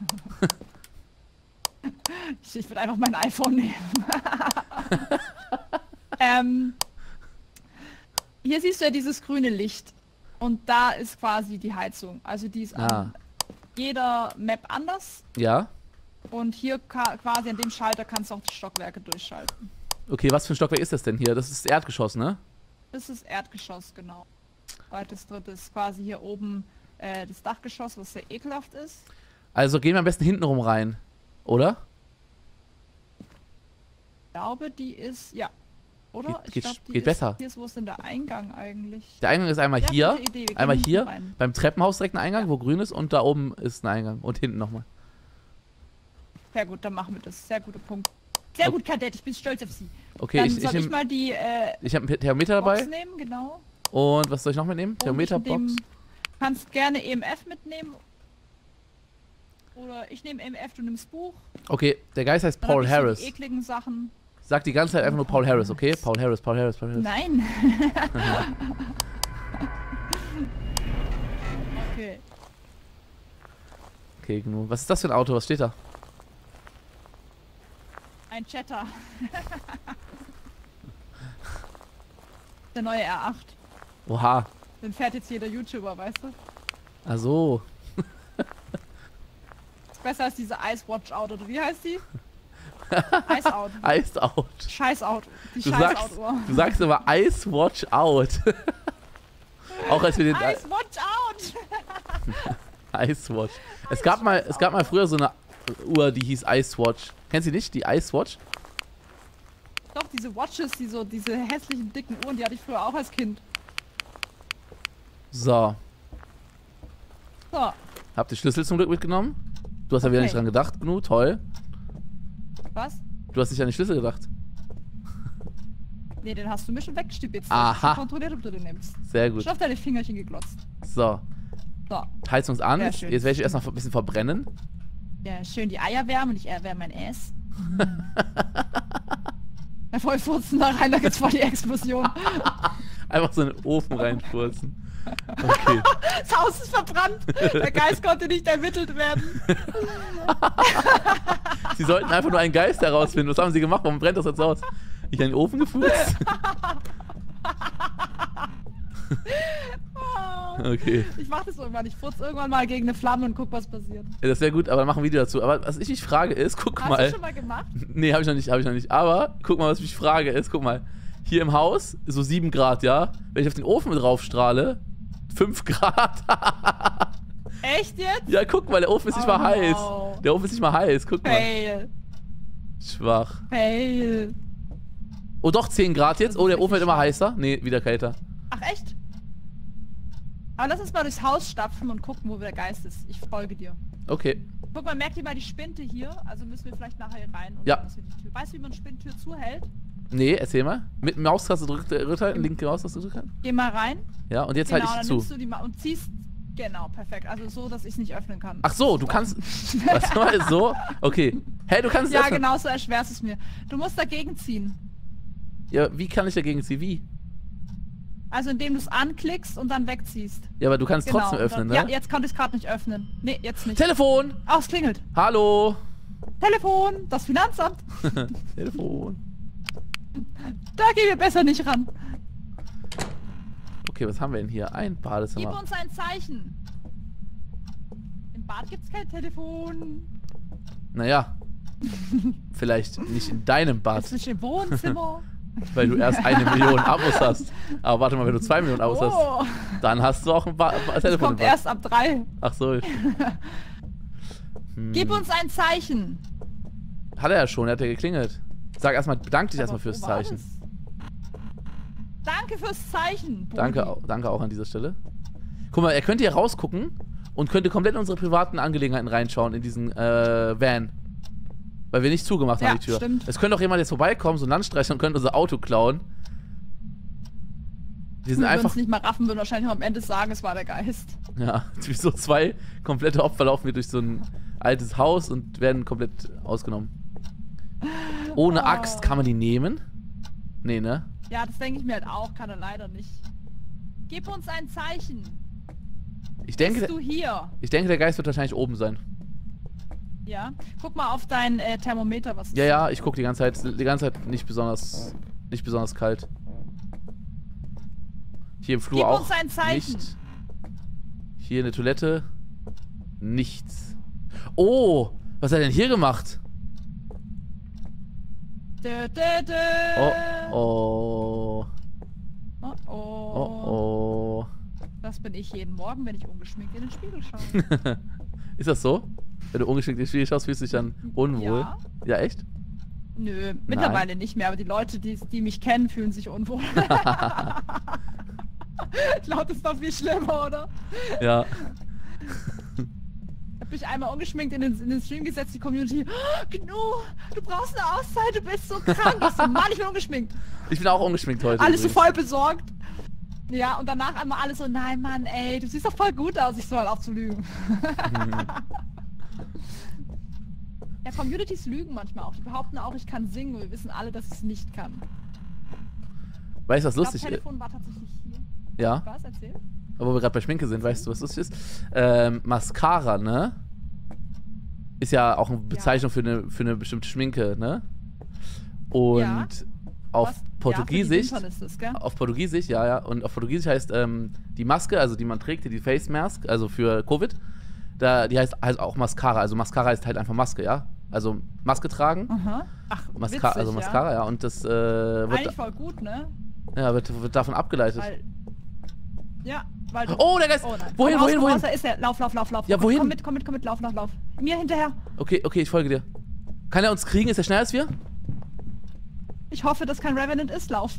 Ich, ich würde einfach mein iPhone nehmen. ähm, hier siehst du ja dieses grüne Licht. Und da ist quasi die Heizung. Also die ist Ah. an jeder Map anders. Ja? Und hier ka- quasi an dem Schalter kannst du auch die Stockwerke durchschalten. Okay, was für ein Stockwerk ist das denn hier? Das ist das Erdgeschoss, ne? Das ist Erdgeschoss, genau. Zweites, drittes, quasi hier oben äh, das Dachgeschoss, was sehr ekelhaft ist. Also gehen wir am besten hinten rum rein, oder? Ich glaube, die ist, ja. Oder? Geht- ich geht- glaub, die geht ist, besser. Hier ist, wo ist denn der Eingang eigentlich? Der Eingang ist einmal Ja, hier, gute Idee, wir gehen einmal hinten hier, rein. beim Treppenhaus direkt ein Eingang, wo grün ist, und da oben ist ein Eingang. Und hinten nochmal. Sehr gut, dann machen wir das. Sehr guter Punkt. Sehr gut, Kadett, ich bin stolz auf Sie. Okay, dann ich, soll ich, ich, nehm, mal die äh, ich habe einen Thermometer Box dabei. nehmen, genau. Und was soll ich noch mitnehmen? Und ich Thermometerbox. nehm- kannst gerne E M F mitnehmen. Oder ich nehme E M F, du nimmst Buch. Okay, der Geist heißt Dann hab Paul ich so Harris. Die ekligen Sachen. Sag die ganze Zeit einfach nur Paul Harris, okay? Paul Harris, Paul Harris, Paul Harris. Nein. Okay. Okay, genug. Was ist das für ein Auto? Was steht da? Ein Chatter. Der neue R acht. Oha. Den fährt jetzt jeder YouTuber, weißt du? Ach so. Ist besser als diese Ice Watch Out, oder wie heißt die? Ice Out. Iced Out. Scheiß Out. Die Du Scheiß sagst, Out-Uhr. du sagst aber Ice Watch Out. Auch als wir den Ice Watch Out! Ice Watch. Es gab mal, es gab mal früher so eine Uhr, die hieß Ice Watch. Kennst du die nicht? Die Ice Watch? Doch, diese Watches, die so, diese hässlichen, dicken Uhren, die hatte ich früher auch als Kind. So. So. Habt ihr Schlüssel zum Glück mitgenommen? Du hast ja wieder Okay. nicht dran gedacht, Gnu. Toll. Was? Du hast nicht an den Schlüssel gedacht. Nee, den hast du mir schon weggestibitzt. Aha. Ich hab schon kontrolliert, ob du den nimmst. Sehr gut. Schon auf deine Fingerchen geglotzt. So. So. Heizen uns an. Ja, Jetzt schön. werde ich erst noch ein bisschen verbrennen. Ja, schön die Eier wärmen und ich erwärme mein Ass. Ja, voll furzen da rein, da gibt's voll die Explosion. Einfach so in den Ofen reinfurzen. Okay. Das Haus ist verbrannt. Der Geist konnte nicht ermittelt werden. Sie sollten einfach nur einen Geist herausfinden. Was haben sie gemacht? Warum brennt das jetzt aus? Ich in den Ofen gefurzt? Okay. Ich mach das irgendwann. Ich furze irgendwann mal gegen eine Flamme und guck, was passiert. Ja, das wäre gut, aber dann machen wir ein Video dazu. Aber was ich mich frage ist, guck Hast mal. du schon mal gemacht? Nee, habe ich noch nicht, habe ich noch nicht. Aber guck mal, was ich mich frage ist, guck mal. Hier im Haus, so sieben Grad, ja? Wenn ich auf den Ofen drauf strahle, fünf Grad. Echt jetzt? Ja, guck mal, der Ofen ist nicht Oh mal heiß. no. Der Ofen ist nicht mal heiß, guck mal. Fail. Schwach. Fail. Oh doch, zehn Grad jetzt. Oh, der Ofen wird immer heißer. Nee, wieder kälter. Ach, echt? Aber lass uns mal durchs Haus stapfen und gucken, wo der Geist ist. Ich folge dir. Okay. Guck mal, merkt ihr mal die Spinte hier? Also müssen wir vielleicht nachher hier rein. Und Ja. dass wir die Tür. Weißt du, wie man Spinntür zuhält? Nee, erzähl mal. Mit Maustaste drückt der Ritter, linke Maustaste drücken. Geh mal rein. Ja, und jetzt genau, halte ich dann zu. nimmst du die mal und ziehst. Genau, perfekt. Also so, dass ich es nicht öffnen kann. Ach so, du kannst. Was mal so? Okay. Hä, du kannst es Ja, öffnen. genau so erschwerst es mir. Du musst dagegen ziehen. Ja, wie kann ich dagegen ziehen? Wie? Also indem du es anklickst und dann wegziehst. Ja, aber du kannst Genau, trotzdem öffnen, dann, ne? Ja, jetzt konnte ich es gerade nicht öffnen. Nee, jetzt nicht. Telefon! Oh, es klingelt. Hallo! Telefon, das Finanzamt. Telefon. Da gehen wir besser nicht ran. Okay, was haben wir denn hier? Ein Gib Badezimmer. uns ein Zeichen. Im Bad gibt's kein Telefon. Naja. Vielleicht nicht in deinem Bad. Ist nicht im Wohnzimmer. Weil du erst eine Million Abos hast. Aber warte mal, wenn du zwei Millionen Abos Oh. hast, dann hast du auch ein ba ba Das Telefon. kommt im Bad. erst ab drei. Ach so. Hm. Gib uns ein Zeichen. Hat er ja schon, er hat ja geklingelt. Sag erstmal, bedank dich erstmal fürs wo war Zeichen. das? Danke fürs Zeichen. Bodi. Danke, au- danke auch an dieser Stelle. Guck mal, er könnte hier rausgucken und könnte komplett in unsere privaten Angelegenheiten reinschauen in diesen äh, Van. Weil wir nicht zugemacht Ja, haben, die Tür. stimmt. Es könnte auch jemand jetzt vorbeikommen, so ein Landstreicher, und könnte unser Auto klauen. Wir sind Wir würden einfach. es nicht mal raffen, würden wahrscheinlich am Ende sagen, es war der Geist. Ja, wie so zwei komplette Opfer laufen wir durch so ein altes Haus und werden komplett ausgenommen. Ohne Oh. Axt kann man die nehmen? Nee, ne? Ja, das denke ich mir halt auch, kann er leider nicht. Gib uns ein Zeichen. Ich denke, Bist du hier? ich denke, der Geist wird wahrscheinlich oben sein. Ja. Guck mal auf dein äh, Thermometer, was ist. Ja, ja, ich gucke die ganze Zeit, die ganze Zeit nicht besonders, nicht besonders kalt. Hier im Flur Gib auch uns ein Zeichen. nicht. Hier eine Toilette. Nichts. Oh, Was hat er denn hier gemacht? Dö, dö, dö. Oh, oh. Oh, oh. Oh, oh. Das bin ich jeden Morgen, wenn ich ungeschminkt in den Spiegel schaue. Ist das so? Wenn du ungeschickt in den Spiegel schaust, fühlst du dich dann unwohl? Ja. Ja, echt? Nö, mittlerweile Nein. nicht mehr, aber die Leute, die, die mich kennen, fühlen sich unwohl. Ich glaube, das ist doch viel schlimmer, oder? Ja. Ich hab mich einmal ungeschminkt in den, in den Stream gesetzt, die Community. Oh, Gnu, du brauchst eine Auszeit, du bist so krank. Ich so, Mann, ich bin ungeschminkt. Ich bin auch ungeschminkt heute. Alles so übrigens. voll besorgt. Ja, und danach einmal alle so, nein, Mann, ey, du siehst doch voll gut aus. Ich soll auf zu lügen. Ja, Communities lügen manchmal auch. Die behaupten auch, ich kann singen. Und wir wissen alle, dass ich es nicht kann. Weißt du, was Ich lustig glaub, ist? Telefon war tatsächlich hier. Ja. Was? Erzähl. Aber wo wir gerade bei Schminke sind, weißt du, was lustig ist? Ähm, Mascara, ne? Ist ja auch eine Bezeichnung für, eine, für eine bestimmte Schminke, ne? Und Ja. auf Was? Portugiesisch, Ja, für die Wimpern ist das, gell? auf Portugiesisch, ja, ja, und auf Portugiesisch heißt ähm, die Maske, also die man trägt, die Face Mask, also für Covid, da, die heißt, heißt auch Mascara, also Mascara heißt halt einfach Maske, ja? Also Maske tragen. Aha. Ach, Masca witzig, also Mascara, ja, ja. und das äh, wird, Eigentlich voll gut, ne? ja, wird, wird davon abgeleitet. Weil, ja, weil du, Oh, der Geist! nein. Wohin, Komm raus, wohin, komm wohin? raus, da ist er. Lauf, lauf, lauf, lauf. Ja, Komm, wohin? Komm mit, komm mit, komm mit, lauf, lauf, lauf. Mir hinterher. Okay, okay, ich folge dir. Kann er uns kriegen? Ist er schneller als wir? Ich hoffe, dass kein Revenant ist. Lauf.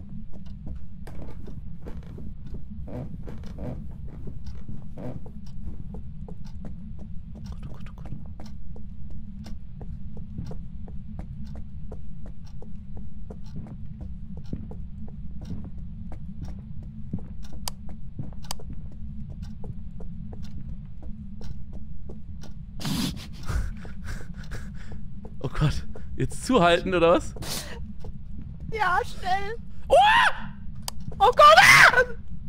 Oh Gott. Jetzt zuhalten, oder was? Ja, schnell. Oh, oh Gott! Ah!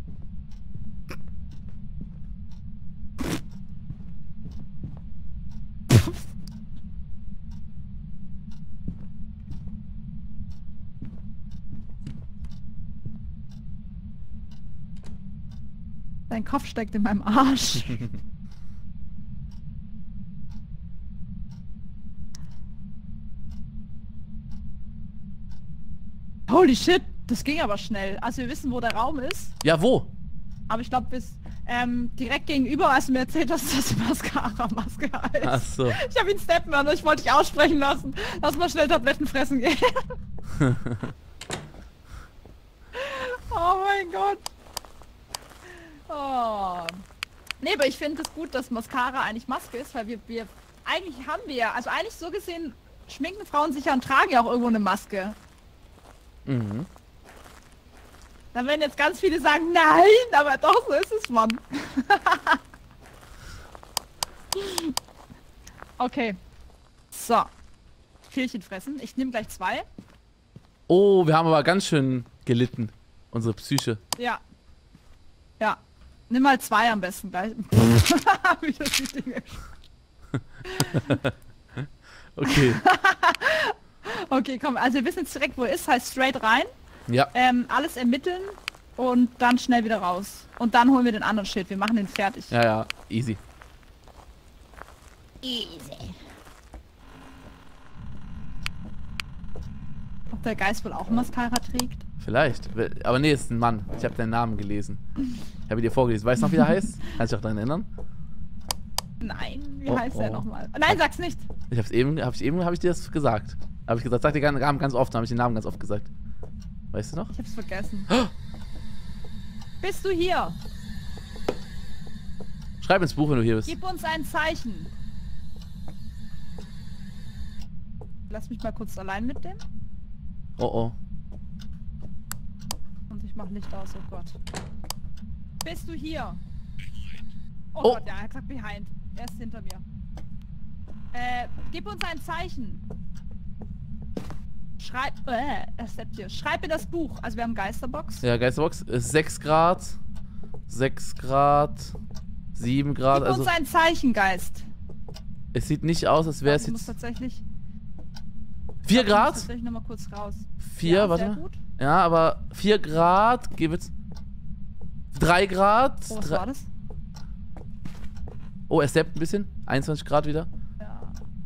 Dein Kopf steckt in meinem Arsch. Holy shit, das ging aber schnell. Also wir wissen, wo der Raum ist. Ja, wo? Aber ich glaube, bis ähm, direkt gegenüber, als du mir erzählt hast, dass die Mascara-Maske heißt. Ach so. Ich habe ihn Stepmother, ich wollte dich aussprechen lassen. Lass mal schnell Tabletten fressen gehen. Oh mein Gott. Oh. Nee, aber ich finde es gut, dass Mascara eigentlich Maske ist, weil wir, wir, eigentlich haben wir ja, also eigentlich so gesehen, schminken Frauen sich ja und tragen ja auch irgendwo eine Maske. Mhm. Dann werden jetzt ganz viele sagen, nein, aber doch, so ist es, Mann. Okay. So. Pillchen fressen. Ich nehme gleich zwei. Oh, wir haben aber ganz schön gelitten. Unsere Psyche. Ja. Ja. Nimm mal zwei am besten gleich. Wie das die Dinge. Okay. Okay, komm, also wir wissen jetzt direkt, wo er ist. Heißt straight rein. Ja. Ähm, alles ermitteln und dann schnell wieder raus. Und dann holen wir den anderen Schild. Wir machen den fertig. Ja, ja. Easy. Easy. Ob der Geist wohl auch Mascara trägt? Vielleicht. Aber nee, ist ein Mann. Ich habe deinen Namen gelesen. Ich habe dir vorgelesen. Weißt du noch, wie der heißt? Kannst du dich auch daran erinnern? Nein, wie Oh, heißt oh. er nochmal? Nein, sag's nicht. Ich hab's eben, hab ich eben, habe ich dir das gesagt. Habe ich gesagt, sag dir den Namen ganz oft, habe ich den Namen ganz oft gesagt. Weißt du noch? Ich hab's vergessen. Bist du hier? Schreib ins Buch, wenn du hier bist. Gib uns ein Zeichen. Lass mich mal kurz allein mit dem. Oh oh. Und ich mach Licht aus, oh Gott. Bist du hier? Oh, Oh. Gott, ja, er hat gesagt behind. Er ist hinter mir. Äh, gib uns ein Zeichen. Schreib, äh, accept hier. Schreib in das Buch. Also wir haben Geisterbox. Ja, Geisterbox ist sechs Grad. sechs Grad. sieben Grad. Gib Also uns ein Zeichen, Geist. es sieht nicht aus, als wäre es Ich muss jetzt tatsächlich... vier Ich muss Grad. tatsächlich nochmal kurz raus. vier, Ja, warte sehr mal. gut. Ja, aber vier Grad. Gib jetzt. drei Grad. Oh, was drei- war das? Oh, er steppt ein bisschen. einundzwanzig Grad wieder.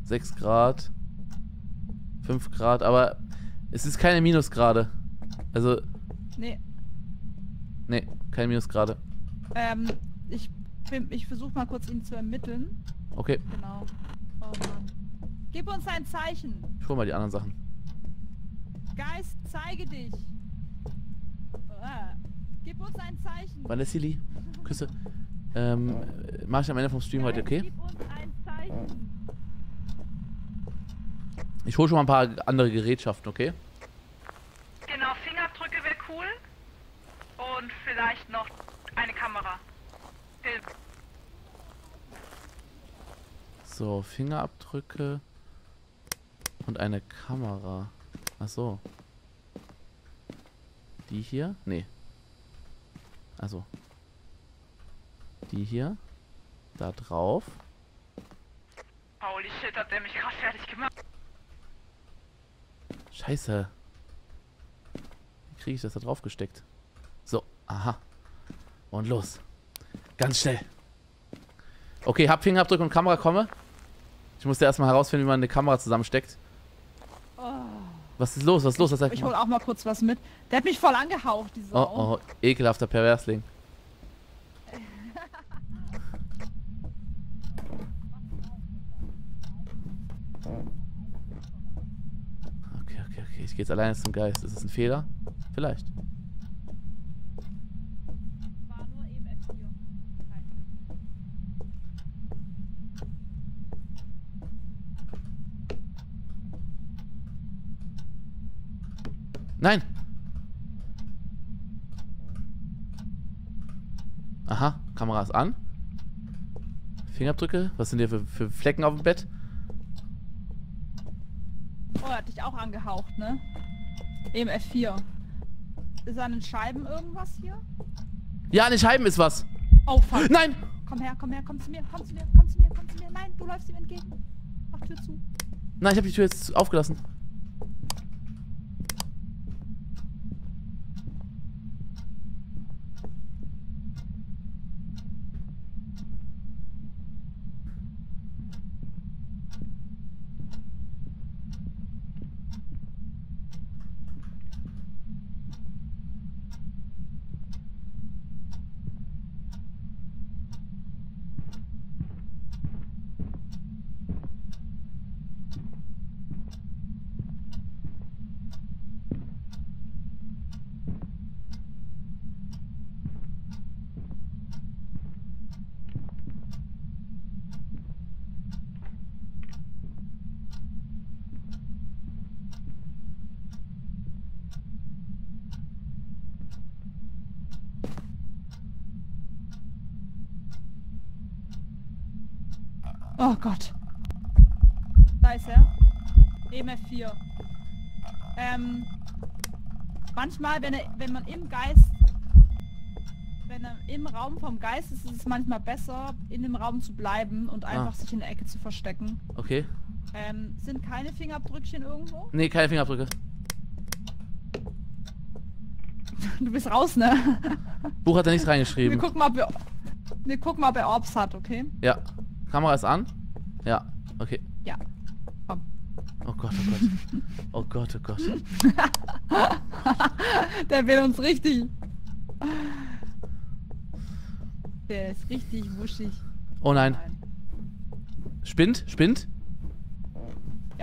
sechs Grad. fünf Grad, aber es ist keine Minusgrade. Also. Nee. Nee, keine Minusgrade. Ähm, ich, ich versuche mal kurz ihn zu ermitteln. Okay. Genau. Oh Mann. Gib uns ein Zeichen. Ich hol mal die anderen Sachen. Geist, zeige dich. Ah. Gib uns ein Zeichen. Wann ist Silly? Küsse. Ähm, mach ich am Ende vom Stream heute, okay? Gib uns ein Zeichen. Ich hole schon mal ein paar andere Gerätschaften, okay? Genau, Fingerabdrücke wäre cool. Und vielleicht noch eine Kamera. Film. So, Fingerabdrücke und eine Kamera. Ach so. Die hier? Nee. Also. Die hier. Da drauf. Holy shit, hat der mich gerade fertig gemacht. Scheiße. Wie kriege ich das da drauf gesteckt? So, aha. Und los. Ganz schnell. Okay, hab Fingerabdrücke und Kamera, komme. Ich musste erstmal herausfinden, wie man eine Kamera zusammensteckt. Oh. Was ist los? Was ist los? Was Ich, ich hol auch mal kurz was mit. Der hat mich voll angehaucht, die Sau. Oh, oh, ekelhafter Perversling. Okay, okay, okay. Ich gehe jetzt alleine zum Geist. Ist es ein Fehler? Vielleicht. Nein! Aha, Kamera ist an. Fingerabdrücke? Was sind hier für, für Flecken auf dem Bett? Oh, er hat dich auch angehaucht, ne? Eben F vier. Ist an den Scheiben irgendwas hier? Ja, an den Scheiben ist was. Oh, fuck. Nein! Komm her, komm her, komm zu mir, komm zu mir, komm zu mir, komm zu mir. Nein, du läufst ihm entgegen. Mach Tür zu. Nein, ich habe die Tür jetzt aufgelassen. Oh Gott. Da ist er. Eben F vier. Ähm. Manchmal, wenn, er, wenn man im Geist... Wenn er im Raum vom Geist ist, ist es manchmal besser, in dem Raum zu bleiben und einfach Ah. sich in der Ecke zu verstecken. Okay. Ähm, sind keine Fingerabdrückchen irgendwo? Nee, keine Fingerabdrücke. Du bist raus, ne? Buch hat er nichts Wir reingeschrieben. gucken mal, ob er, wir gucken mal, ob er Orbs hat, okay? Ja. Kamera ist an? Ja. Okay. Ja. Komm. Oh Gott, oh Gott. Oh Gott, oh Gott. Der will uns richtig. Der ist richtig wuschig. Oh nein. Spinnt? Spinnt? Ja.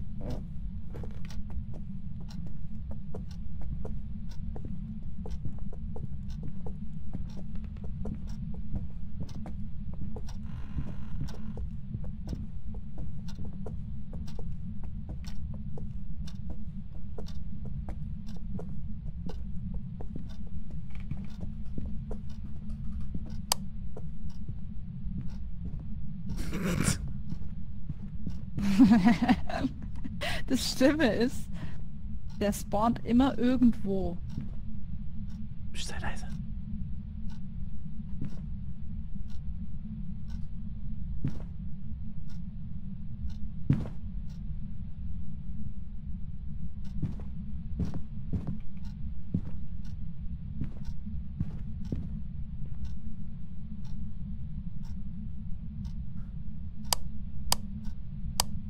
Das Schlimme ist, der spawnt immer irgendwo. Psst, sei leise.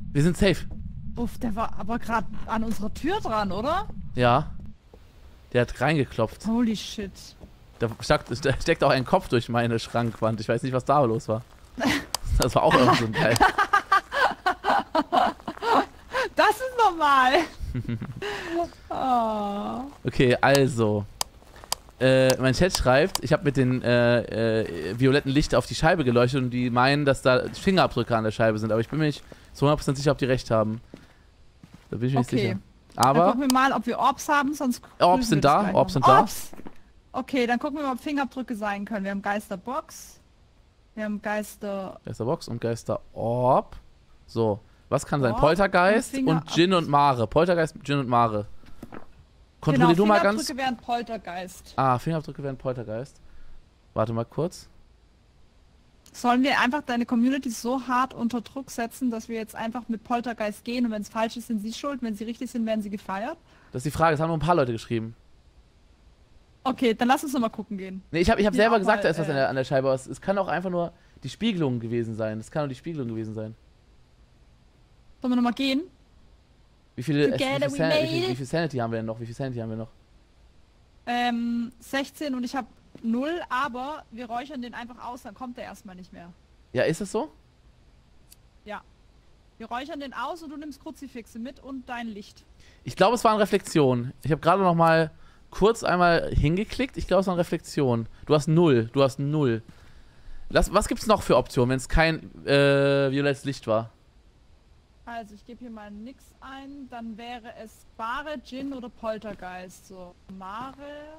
Wir sind safe. Uff, der war aber gerade an unserer Tür dran, oder? Ja. Der hat reingeklopft. Holy shit. Da steckt, da steckt auch ein Kopf durch meine Schrankwand. Ich weiß nicht, was da los war. Das war auch irgendwie so geil. Das ist normal. Oh. Okay, also. Äh, mein Chat schreibt, ich habe mit den äh, äh, violetten Licht auf die Scheibe geleuchtet und die meinen, dass da Fingerabdrücke an der Scheibe sind. Aber ich bin mir nicht zu hundert Prozent sicher, ob die recht haben. Da bin ich mir Okay. nicht sicher. Aber. Dann gucken wir mal, ob wir Orbs haben, sonst. Orbs sind da, Orbs sind da. Orbs. Okay, dann gucken wir mal, ob Fingerabdrücke sein können. Wir haben Geisterbox. Wir haben Geister. Geisterbox und Geisterorb. So, was kann sein? Orb Poltergeist und und Djinn und Mare. Poltergeist, Djinn und Mare. Kontrollier Genau, du mal ganz. Fingerabdrücke wären Poltergeist. Ah, Fingerabdrücke wären Poltergeist. Warte mal kurz. Sollen wir einfach deine Community so hart unter Druck setzen, dass wir jetzt einfach mit Poltergeist gehen und wenn es falsch ist, sind sie schuld, wenn sie richtig sind, werden sie gefeiert? Das ist die Frage, das haben nur ein paar Leute geschrieben. Okay, dann lass uns noch mal gucken gehen. Nee, ich habe ich hab Hier selber auch gesagt, mal, da ist was äh, an der, an der Scheibe, aber es, es kann auch einfach nur die Spiegelung gewesen sein. Es kann nur die Spiegelung gewesen sein. Sollen wir noch mal gehen? Wie viele, es, wie, Together viel we San, made wie, viel, it. wie viel Sanity haben wir denn noch? Wie viel Sanity haben wir noch? Ähm, sechzehn und ich habe null, aber wir räuchern den einfach aus, dann kommt er erstmal nicht mehr. Ja, ist es so? Ja. Wir räuchern den aus und du nimmst Kruzifixe mit und dein Licht. Ich glaube, es war eine Reflexion. Ich habe gerade noch mal kurz einmal hingeklickt. Ich glaube, es war eine Reflexion. Du hast null. Du hast null. Lass, was gibt's noch für Optionen, wenn es kein äh, violettes Licht war? Also, ich gebe hier mal nix ein. Dann wäre es Mare, Djinn oder Poltergeist. So, Mare.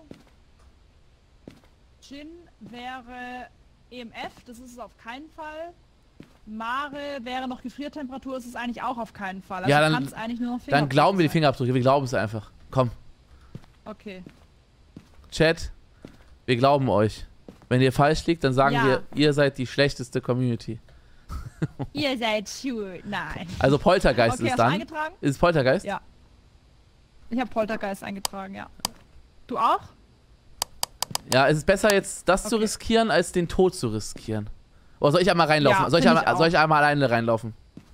Djinn wäre E M F, das ist es auf keinen Fall. Mare wäre noch Gefriertemperatur, ist es eigentlich auch auf keinen Fall. Also ja, dann, kann's eigentlich nur noch dann glauben wir die sein. Fingerabdrücke. Wir glauben es einfach. Komm. Okay. Chat, wir glauben euch. Wenn ihr falsch liegt, dann sagen Ja. wir, ihr seid die schlechteste Community. Ihr seid schuld. Nein. Also Poltergeist Okay, ist hast du dann. eingetragen? Ist es Poltergeist? Ja. Ich habe Poltergeist eingetragen, ja. Du auch? Ja, es ist besser jetzt das zu riskieren, als den Tod zu riskieren. Oder soll ich einmal reinlaufen? Ja, soll, ich find einmal, ich soll ich auch. einmal alleine reinlaufen?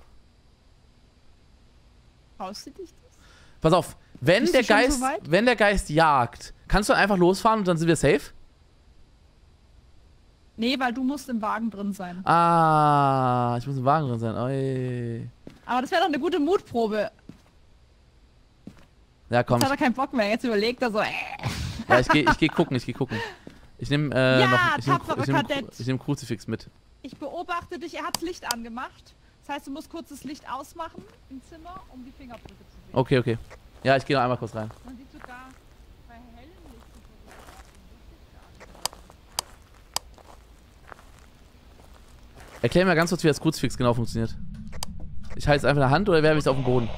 Traust du dich das? Pass auf, wenn Bist der du schon Geist, so weit? wenn der Geist jagt, kannst du einfach losfahren und dann sind wir safe? Nee, weil du musst im Wagen drin sein. Ah, ich muss im Wagen drin sein. Oi. Aber das wäre doch eine gute Mutprobe. Ja, komm. Jetzt hat er keinen Bock mehr. Jetzt überlegt er so, äh. Ja, ich geh, ich geh gucken, ich geh gucken. Ich nehme äh, Ja, noch, ich nehm, tapferer ich nehm, Kadett. ich nehm Kruzifix mit. Ich beobachte dich, er hat das Licht angemacht. Das heißt, du musst kurz das Licht ausmachen im Zimmer, um die Fingerabdrücke zu sehen. Okay, okay. Ja, ich gehe noch einmal kurz rein. Man sieht sogar bei hellem Licht. Erklär mir ganz kurz, wie das Kruzifix genau funktioniert. Ich halte es einfach in der Hand oder werfe ich es auf den Boden?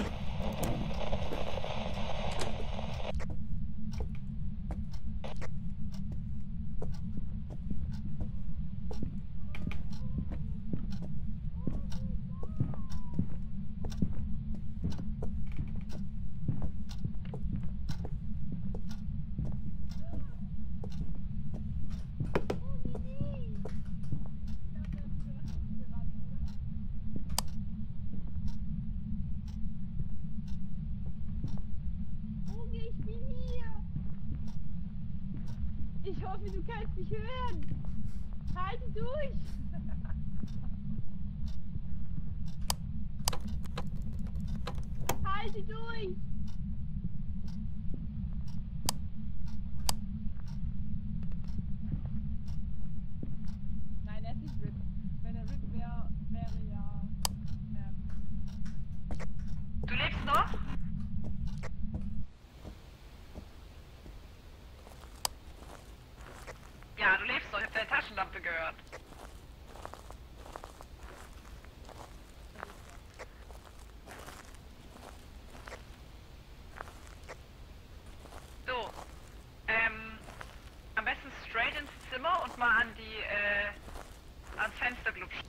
Ich hoffe, du kannst mich hören. Halte durch. Halte durch. Nein, er ist nicht Rip. Wenn er Rip wäre, wäre ja... Ähm Du lebst noch? Ja, du lebst doch. Ich hab deine Taschenlampe gehört. So. Ähm. Am besten straight ins Zimmer und mal an die, äh, ans Fenster glupschen.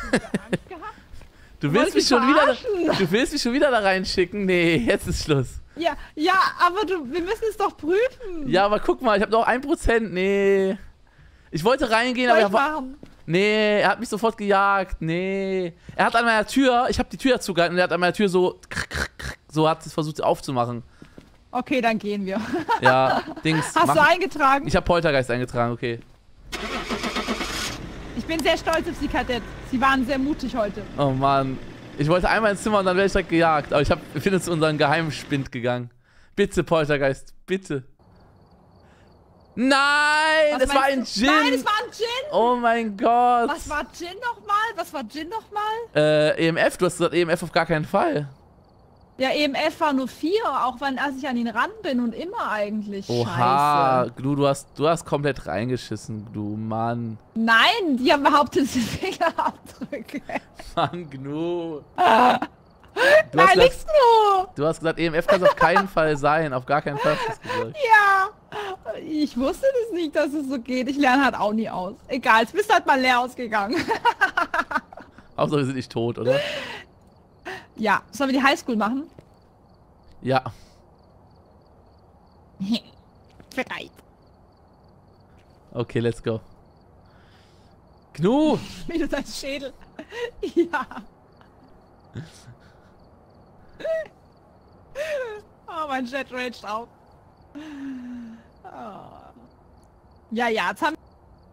Du willst mich schon wieder, du willst mich schon wieder da reinschicken? Nee, jetzt ist Schluss. Ja, ja, aber du, wir müssen es doch prüfen. Ja, aber guck mal, ich habe noch ein Prozent. Nee. Ich wollte reingehen, Soll aber ich er war... machen? Nee, er hat mich sofort gejagt. Nee. Er hat an meiner Tür, ich habe die Tür zugehalten und er hat an meiner Tür so... So hat es versucht aufzumachen. Okay, dann gehen wir. Ja, Dings. Hast mach, du eingetragen? Ich habe Poltergeist eingetragen, okay. Ich bin sehr stolz auf Sie, Kadett. Sie waren sehr mutig heute. Oh Mann. Ich wollte einmal ins Zimmer und dann wäre ich direkt gejagt. Aber ich hab, bin jetzt zu unserem Geheimspind gegangen. Bitte, Poltergeist, bitte. Nein, Was es war ein meinst du? Gin. Nein, es war ein Gin. Oh mein Gott. Was war Gin nochmal? Was war Gin nochmal? Äh, E M F, du hast gesagt E M F auf gar keinen Fall. Ja, E M F war nur vier, auch wenn als ich an ihn ran bin und immer eigentlich. Oha, Scheiße. du, du hast, du hast komplett reingeschissen, du Mann. Nein, die haben behauptet, es sind Fingerabdrücke. Mann, Gnu. Du Nein, hast nix gesagt, nur. Du hast gesagt, E M F kann es auf keinen Fall sein. Auf gar keinen Fall hast du das gesagt. Ja, ich wusste das nicht, dass es so geht. Ich lerne halt auch nie aus. Egal, es bist halt mal leer ausgegangen. Hauptsache, wir sind nicht tot, oder? Ja, sollen wir die Highschool machen? Ja. Bereit. Okay, let's go. Gnu! Wie du dein Schädel. Ja. Oh, mein Jet raged auch. Oh. Ja, ja, jetzt haben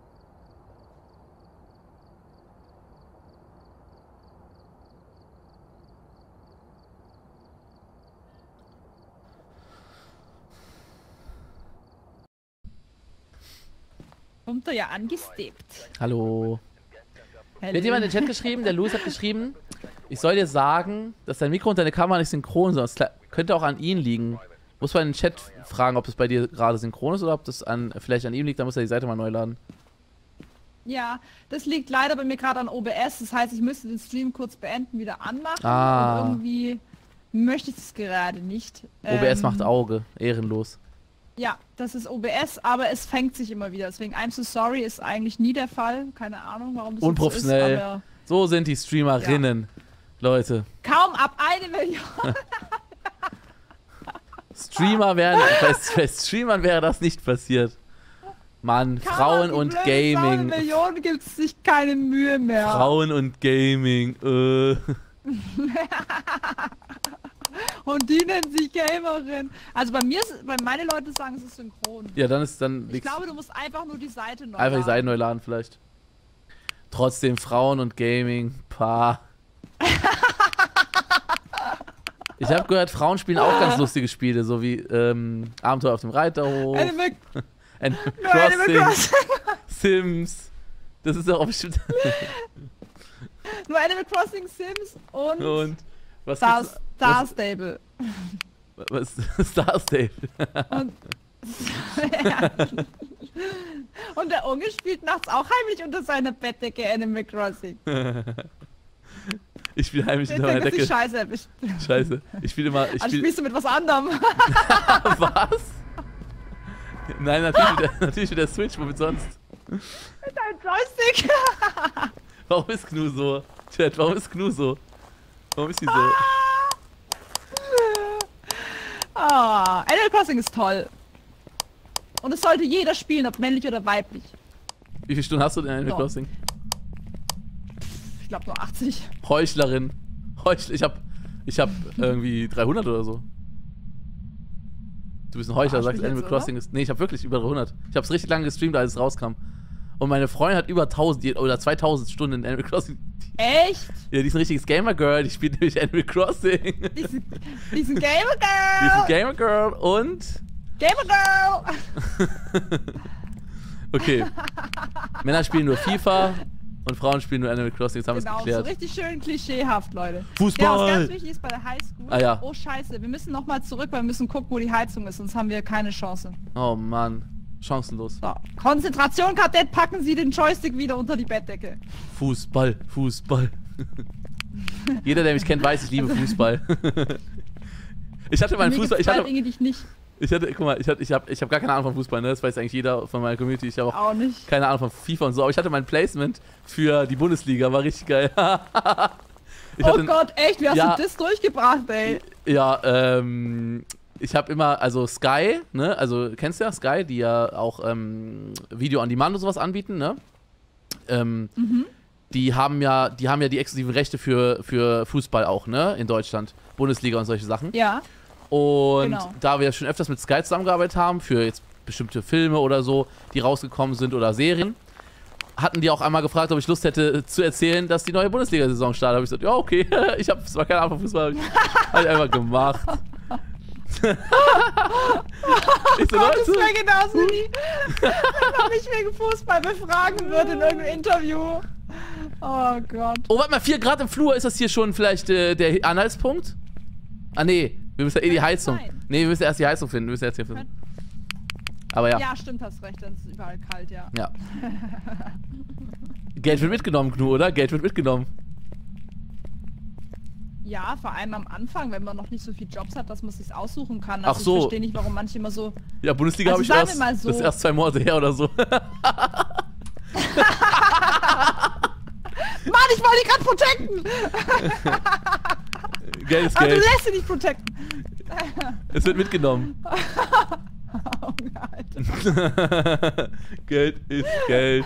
kommt er ja angesteppt. Hallo. Hallo. Mir hat jemand in den Chat geschrieben, der Louis hat geschrieben, ich soll dir sagen, dass dein Mikro und deine Kamera nicht synchron sind. Das könnte auch an ihn liegen. Muss man in den Chat fragen, ob das bei dir gerade synchron ist oder ob das an, vielleicht an ihm liegt, dann muss er die Seite mal neu laden. Ja, das liegt leider bei mir gerade an O B S. Das heißt, ich müsste den Stream kurz beenden, wieder anmachen. Ah. Und irgendwie möchte ich das gerade nicht. O B S Ähm, macht Auge, ehrenlos. Ja, das ist O B S, aber es fängt sich immer wieder. Deswegen I'm so sorry ist eigentlich nie der Fall. Keine Ahnung, warum das Unprofessionell. so ist, aber So sind die Streamerinnen, Leute. kaum ab eine Million. Streamer wären, bei, bei Streamern wäre das nicht passiert. Mann, Kaum Frauen ab und die blöde Gaming. Millionen gibt es sich keine Mühe mehr. Frauen und Gaming. Äh. Und die nennen sich Gamerin. Also bei mir, ist, bei meine Leute sagen, es ist synchron. Ja, dann ist dann. Ich glaube, du musst einfach nur die Seite neu Einfach die laden. Seite neu laden vielleicht. Trotzdem Frauen und Gaming. Pah. Ich habe gehört, Frauen spielen auch ganz lustige Spiele, so wie ähm, Abenteuer auf dem Reiterhof. Animal, Animal nur Animal Crossing. Crossing. Sims. Das ist doch auch bestimmt. Nur Animal Crossing, Sims und, Und was Star, gibt's- Star was- Stable. Was? Star Stable. Und, ja. Und der Unge spielt nachts auch heimlich unter seiner Bettdecke Animal Crossing. Ich spiele heimlich Jetzt unter meiner hat Decke. die Scheiße erwischt. Scheiße. Ich spiele immer. Ich Also spiel, spielst du mit was anderem. was? Nein, natürlich mit, der, natürlich mit der Switch, womit sonst? Mit deinem Joystick. Warum ist Gnu so? Chat, warum ist Gnu so? Warum ist die so? Ah, Animal Crossing ist toll. Und es sollte jeder spielen, ob männlich oder weiblich. Wie viele Stunden hast du denn in Animal So. Crossing? Ich glaube nur achtzig. Heuchlerin. Heuchler. Ich hab. Ich hab irgendwie dreihundert oder so. Du bist ein Heuchler, Arsch sagst mich Animal jetzt, Crossing ist. Nee, ich hab wirklich über dreihundert. Ich hab's richtig lange gestreamt, als es rauskam. Und meine Freundin hat über tausend die- oder zweitausend Stunden in Animal Crossing. Echt? Ja, die ist ein richtiges Gamer-Girl, die spielt nämlich Animal Crossing. Die ist ein, die ist ein Gamer Die ist ein Girl. Gamer-Girl und. Gamer Girl. Okay. Männer spielen nur FIFA und Frauen spielen nur Animal Crossing, jetzt haben wir Genau, es so geklärt. richtig schön klischeehaft, Leute. Fußball. Ja, was ganz wichtig ist bei der Highschool. Ah, ja. Oh scheiße, wir müssen nochmal zurück, weil wir müssen gucken, wo die Heizung ist, sonst haben wir keine Chance. Oh Mann, chancenlos. So, Konzentration, Kadett, packen Sie den Joystick wieder unter die Bettdecke. Fußball, Fußball. Jeder, der mich kennt, weiß, ich liebe Fußball. Ich hatte meinen Mir Fußball, gibt's ich zwei hatte, Dinge, die ich nicht. ich hatte, guck mal, ich hatte, ich habe, ich habe gar keine Ahnung von Fußball, ne? Das weiß eigentlich jeder von meiner Community. Ich habe auch, Auch nicht. keine Ahnung von FIFA und so, aber ich hatte mein Placement für die Bundesliga, war richtig geil. Ich Oh hatte- Gott, echt? Wie hast Ja. du das durchgebracht, ey? Ja, ähm, ich habe immer, also Sky, ne, also kennst du ja Sky, die ja auch ähm, Video on Demand und sowas anbieten, ne? Ähm, Mhm. Die haben ja, die haben ja die exklusiven Rechte für, für Fußball auch, ne, in Deutschland. Bundesliga und solche Sachen. Ja. Und Genau. da wir ja schon öfters mit Sky zusammengearbeitet haben, für jetzt bestimmte Filme oder so, die rausgekommen sind oder Serien, hatten die auch einmal gefragt, ob ich Lust hätte zu erzählen, dass die neue Bundesliga-Saison startet. Da habe ich gesagt, ja, okay, ich habe zwar keine Ahnung von Fußball, habe ich einfach gemacht. Ich so, Gott, Leute. das wäre genauso wie, wenn man mich wegen Fußball befragen würde in irgendeinem Interview. Oh Gott. Oh, warte mal, vier Grad im Flur, ist das hier schon vielleicht äh, der Anhaltspunkt? Ah, nee, wir müssen ja eh die Heizung. Nee, wir müssen erst die Heizung finden, wir müssen erst hier finden. Aber ja. Ja, stimmt, hast recht, dann ist es überall kalt, ja. Ja. Geld wird mitgenommen, Gnu, oder? Geld wird mitgenommen. Ja, vor allem am Anfang, wenn man noch nicht so viele Jobs hat, dass man es sich aussuchen kann. Ach so. Ich verstehe nicht, warum manche immer so... Ja, Bundesliga Also habe ich sagen erst, wir mal so. das ist erst zwei Monate her oder so. Mann, ich wollte dich gerade protecten! Geld ist Aber Geld. du lässt sie nicht protecten. Es wird mitgenommen. Oh Alter. Geld ist Geld.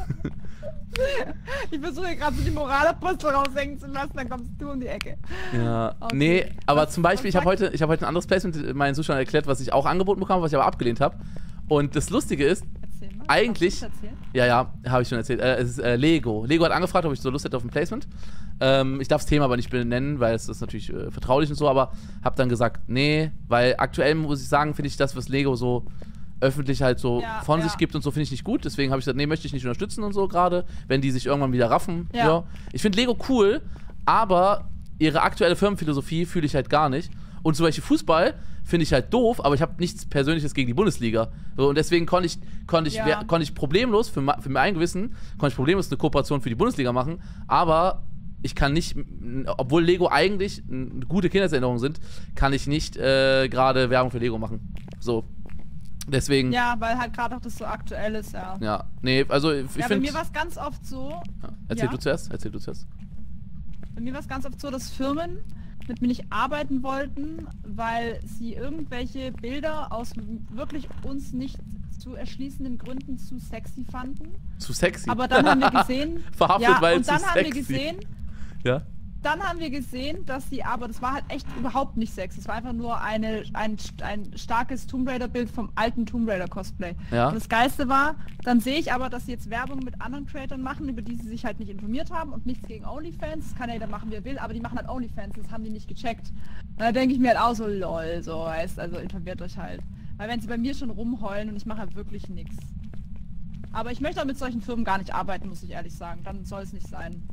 Ich versuche gerade so die Moralapostel raushängen zu lassen, dann kommst du um die Ecke. Ja, Okay. nee, aber Was- zum Beispiel, ich was habe heute, ich hab heute ein anderes Placement meinen Zuschauern erklärt, was ich auch angeboten bekommen habe, was ich aber abgelehnt habe. Und das Lustige ist, eigentlich, Hast du das erzählt? ja, ja, habe ich schon erzählt, äh, es ist äh, Lego. Lego hat angefragt, ob ich so Lust hätte auf ein Placement. Ähm, ich darf das Thema aber nicht benennen, weil es ist natürlich äh, vertraulich und so, aber habe dann gesagt, nee, weil aktuell muss ich sagen, finde ich das, was Lego so öffentlich halt so Ja, von ja. sich gibt und so, finde ich nicht gut. Deswegen habe ich gesagt, nee, möchte ich nicht unterstützen und so gerade, wenn die sich irgendwann wieder raffen. Ja. Ja. Ich finde Lego cool, aber ihre aktuelle Firmenphilosophie fühle ich halt gar nicht. Und zum Beispiel Fußball finde ich halt doof, aber ich habe nichts Persönliches gegen die Bundesliga. So, und deswegen konnte ich, konnte ich, Ja. wer- konnte ich problemlos, für, ma- für mein Gewissen, konnte ich problemlos eine Kooperation für die Bundesliga machen, aber ich kann nicht, m- obwohl Lego eigentlich eine gute Kindheitserinnerungen sind, kann ich nicht äh, gerade Werbung für Lego machen. So. Deswegen, ja, Ja, weil halt gerade auch das so aktuell ist, ja. ja. Nee, also ich ja, bei finde... mir war es ganz oft so, Ja. Erzähl Ja. du zuerst, erzähl du zuerst. bei mir war es ganz oft so, dass Firmen mit mir nicht arbeiten wollten, weil sie irgendwelche Bilder aus wirklich uns nicht zu erschließenden Gründen zu sexy fanden. Zu sexy. Aber dann haben wir gesehen, Verhaftet, ja, weil und zu dann haben wir sexy. gesehen, Ja? dann haben wir gesehen, dass sie, aber das war halt echt überhaupt nicht sexy. Es war einfach nur eine, ein, ein starkes Tomb Raider Bild vom alten Tomb Raider Cosplay. Ja. Und das Geilste war, dann sehe ich aber, dass sie jetzt Werbung mit anderen Creatoren machen, über die sie sich halt nicht informiert haben und nichts gegen OnlyFans. Das kann ja jeder machen, wie er will, aber die machen halt OnlyFans, das haben die nicht gecheckt. Und da denke ich mir halt auch so, lol, so, heißt, also informiert euch halt. Weil wenn sie bei mir schon rumheulen und ich mache halt wirklich nichts. Aber ich möchte auch mit solchen Firmen gar nicht arbeiten, muss ich ehrlich sagen. Dann soll es nicht sein.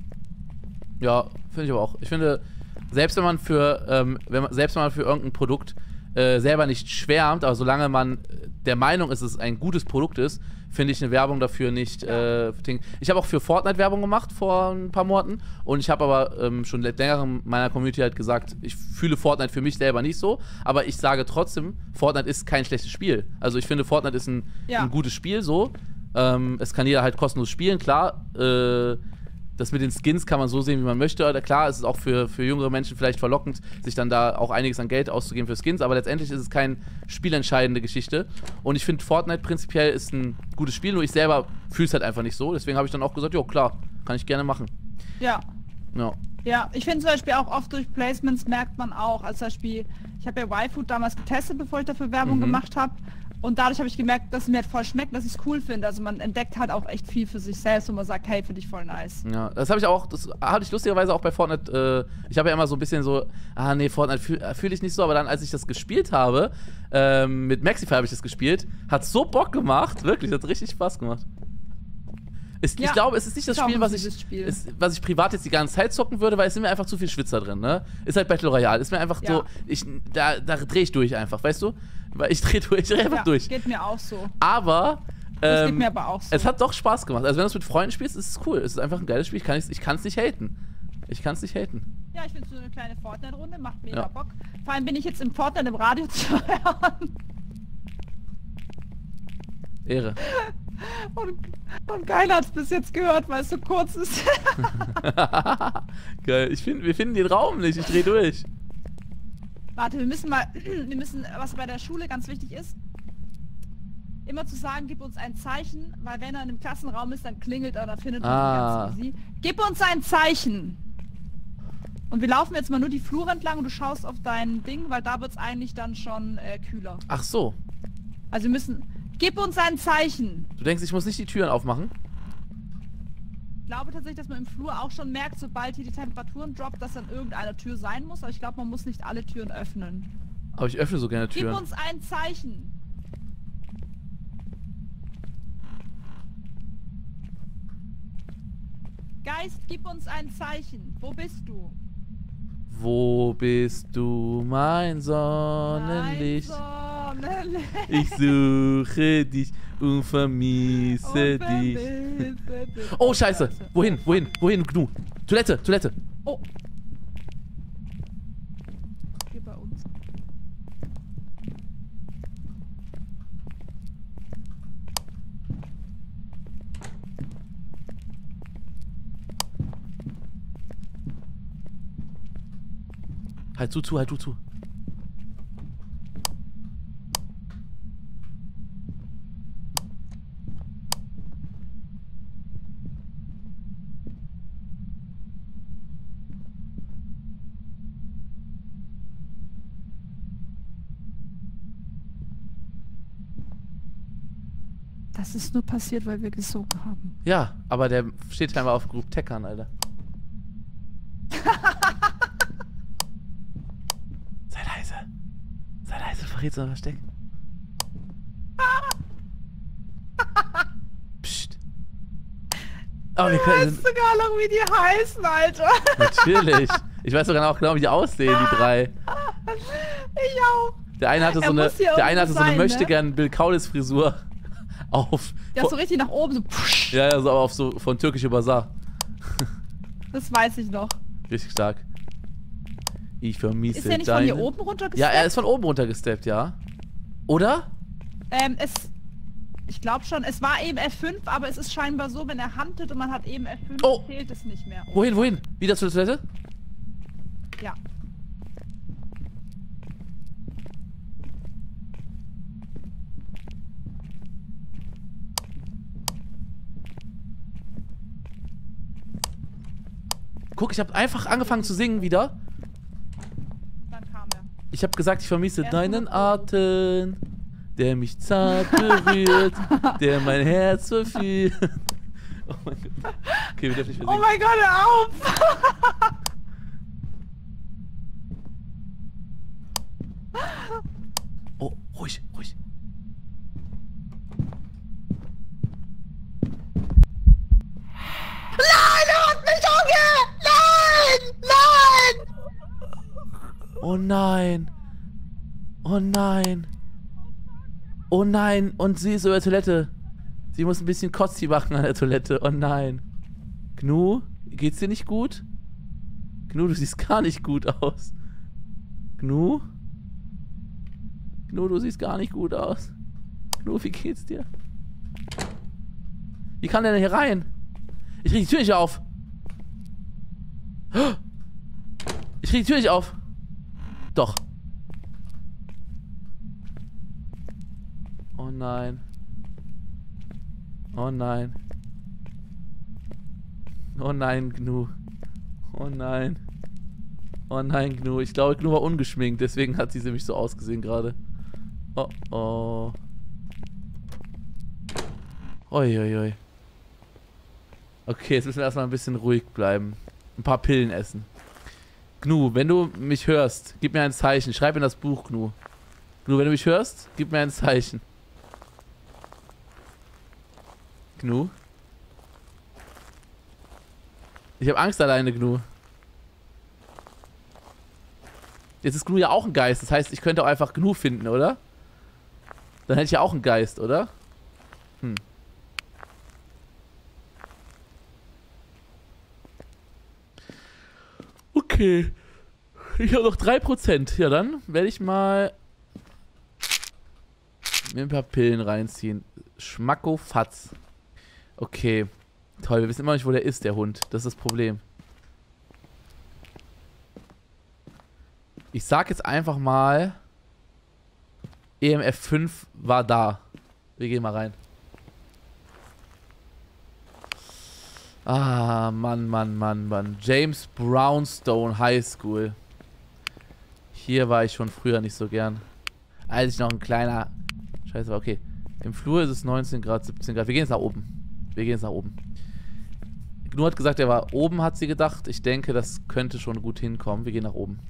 Ja, finde ich aber auch. Ich finde, selbst wenn man für, ähm, wenn man, selbst wenn man für irgendein Produkt äh, selber nicht schwärmt, aber solange man der Meinung ist, dass es ein gutes Produkt ist, finde ich eine Werbung dafür nicht. Äh, ting- ich habe auch für Fortnite Werbung gemacht vor ein paar Monaten und ich habe aber ähm, schon seit längerem meiner Community halt gesagt, ich fühle Fortnite für mich selber nicht so, aber ich sage trotzdem, Fortnite ist kein schlechtes Spiel. Also ich finde, Fortnite ist ein, Ja. ein gutes Spiel so. Ähm, es kann jeder halt kostenlos spielen, klar. Äh, Das mit den Skins kann man so sehen, wie man möchte. Oder klar, es ist auch für, für jüngere Menschen vielleicht verlockend, sich dann da auch einiges an Geld auszugeben für Skins, aber letztendlich ist es keine spielentscheidende Geschichte. Und ich finde, Fortnite prinzipiell ist ein gutes Spiel, nur ich selber fühle es halt einfach nicht so. Deswegen habe ich dann auch gesagt, jo klar, kann ich gerne machen. Ja. Ja. Ja, ich finde zum Beispiel auch oft durch Placements merkt man auch, als zum Beispiel, ich habe ja Y-Food damals getestet, bevor ich dafür Werbung Mhm. gemacht habe. Und dadurch habe ich gemerkt, dass es mir halt voll schmeckt, dass ich es cool finde. Also man entdeckt halt auch echt viel für sich selbst und man sagt, hey, finde ich voll nice. Ja, das habe ich auch, das hatte ich lustigerweise auch bei Fortnite, äh, ich habe ja immer so ein bisschen so, ah nee, Fortnite fühle fühl ich nicht so, aber dann, als ich das gespielt habe, ähm, mit Maxify habe ich das gespielt, hat so Bock gemacht, wirklich, hat richtig Spaß gemacht. Ist, Ja, ich glaube, es ist nicht das ist auch Spiel, ein was ich, süßes Spiel. Ist, was ich privat jetzt die ganze Zeit zocken würde, weil es sind mir einfach zu viel Schwitzer drin, ne? Ist halt Battle Royale, ist mir einfach Ja. so, ich, da, da drehe ich durch einfach, weißt du? Weil ich drehe durch, ich dreh einfach Ja, durch. geht mir auch so. Aber, Das geht ähm, mir aber auch so. es hat doch Spaß gemacht. Also wenn du es mit Freunden spielst, ist es cool. Es ist einfach ein geiles Spiel. Ich kann es ich kann's nicht haten. Ich kann es nicht haten. Ja, ich finde so eine kleine Fortnite-Runde, macht mega Ja. Bock. Vor allem bin ich jetzt im Fortnite im Radio zu hören. Ehre. Und, und keiner hat es bis jetzt gehört, weil es so kurz ist. Geil. Ich find, wir finden den Raum nicht. Ich dreh durch. Warte, wir müssen mal, wir müssen, was bei der Schule ganz wichtig ist, immer zu sagen, gib uns ein Zeichen, weil wenn er in einem Klassenraum ist, dann klingelt er oder findet man Ah. ihn ganz easy. Gib uns ein Zeichen! Und wir laufen jetzt mal nur die Flure entlang und du schaust auf dein Ding, weil da wird es eigentlich dann schon äh, kühler. Ach so. Also wir müssen, gib uns ein Zeichen! Du denkst, ich muss nicht die Türen aufmachen? Ich glaube tatsächlich, dass man im Flur auch schon merkt, sobald hier die Temperaturen droppt, dass dann irgendeine Tür sein muss. Aber ich glaube, man muss nicht alle Türen öffnen. Aber ich öffne so gerne Türen. Gib uns ein Zeichen! Geist, gib uns ein Zeichen. Wo bist du? Wo bist du, mein Sonnenlicht? Sonnenlicht. Ich suche dich und vermisse dich. Oh, scheiße. Wohin, wohin, wohin, Gnu? Toilette, Toilette. Oh. Hier bei uns. Halt zu, zu, halt du zu. Das ist nur passiert, weil wir gesogen haben. Ja, aber der steht scheinbar auf Group Teckern, Alter. Sei leise. Sei leise, verrätst du ein Versteck. Psst. Oh, wir Du können. weißt sogar noch, wie die heißen, Alter. Natürlich. Ich weiß sogar auch genau, wie die aussehen, die drei. Ich auch. Der eine hatte Er so eine, muss hier der eine irgendwo hatte so eine sein, ne? möchte gern Bill Kaulitz Frisur auf. Der ist so richtig nach oben, so pfusch. Ja, ja, so auf so von Türkische Bazar. Das weiß ich noch. Richtig stark. Ich vermisse Ist der nicht deine... von hier oben runtergesteppt? Ja, er ist von oben runtergesteppt, ja. Oder? Ähm, es... Ich glaube schon, es war eben F fünf, aber es ist scheinbar so, wenn er huntet und man hat eben F fünf, Oh. zählt es nicht mehr. Wohin, wohin? Wieder zur Toilette? Ja. Guck, ich habe einfach angefangen zu singen wieder. Dann kam er. Ich habe gesagt, ich vermisse Er ist deinen noch Atem, der mich zart berührt, der mein Herz verführt. Oh mein Gott. Okay, wir dürfen nicht mehr Oh singen. mein Gott, hör auf! Oh, ruhig, ruhig. Nein, er hat mich umge... Nein! Nein! Oh nein. Oh nein. Oh nein. Und sie ist über der Toilette. Sie muss ein bisschen Kotzi machen an der Toilette. Oh nein. Gnu, geht's dir nicht gut? Gnu, du siehst gar nicht gut aus. Gnu? Gnu, du siehst gar nicht gut aus. Gnu, wie geht's dir? Wie kann der denn hier rein? Ich krieg die Tür nicht auf. Ich krieg die Tür nicht auf. Doch. Oh nein. Oh nein. Oh nein, Gnu. Oh nein. Oh nein, Gnu. Ich glaube, Gnu war ungeschminkt, deswegen hat sie nämlich so ausgesehen gerade. Oh oh. Uiuiui. Okay, jetzt müssen wir erstmal ein bisschen ruhig bleiben. Ein paar Pillen essen. Gnu, wenn du mich hörst, gib mir ein Zeichen. Schreib in das Buch, Gnu. Gnu, wenn du mich hörst, gib mir ein Zeichen. Gnu? Ich habe Angst alleine, Gnu. Jetzt ist Gnu ja auch ein Geist. Das heißt, ich könnte auch einfach Gnu finden, oder? Dann hätte ich ja auch einen Geist, oder? Hm. Okay. Ich habe noch drei Prozent. Ja, dann werde ich mal mir ein paar Pillen reinziehen. Schmackofatz. Okay. Toll, wir wissen immer nicht, wo der ist, der Hund. Das ist das Problem. Ich sag jetzt einfach mal, E M F fünf war da. Wir gehen mal rein. Ah, Mann, Mann, Mann, Mann. James Brownstone High School. Hier war ich schon früher nicht so gern. Als ich noch ein kleiner... Scheiße, okay. Im Flur ist es neunzehn Grad, siebzehn Grad. Wir gehen jetzt nach oben. Wir gehen jetzt nach oben. Gnu hat gesagt, er war oben, hat sie gedacht. Ich denke, das könnte schon gut hinkommen. Wir gehen nach oben.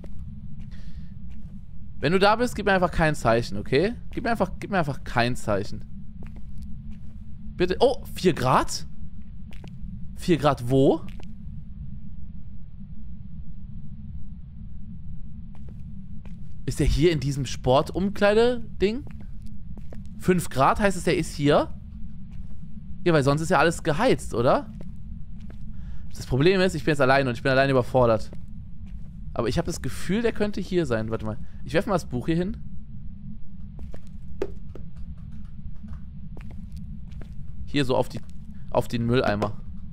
Wenn du da bist, gib mir einfach kein Zeichen, okay? Gib mir einfach, gib mir einfach kein Zeichen. Bitte. Oh, vier Grad? vier Grad wo? Ist der hier in diesem Sportumkleide-Ding? fünf Grad heißt es, der ist hier? Ja, weil sonst ist ja alles geheizt, oder? Das Problem ist, ich bin jetzt alleine und ich bin alleine überfordert. Aber ich habe das Gefühl, der könnte hier sein. Warte mal. Ich werfe mal das Buch hier hin. Hier so auf die, auf den Mülleimer.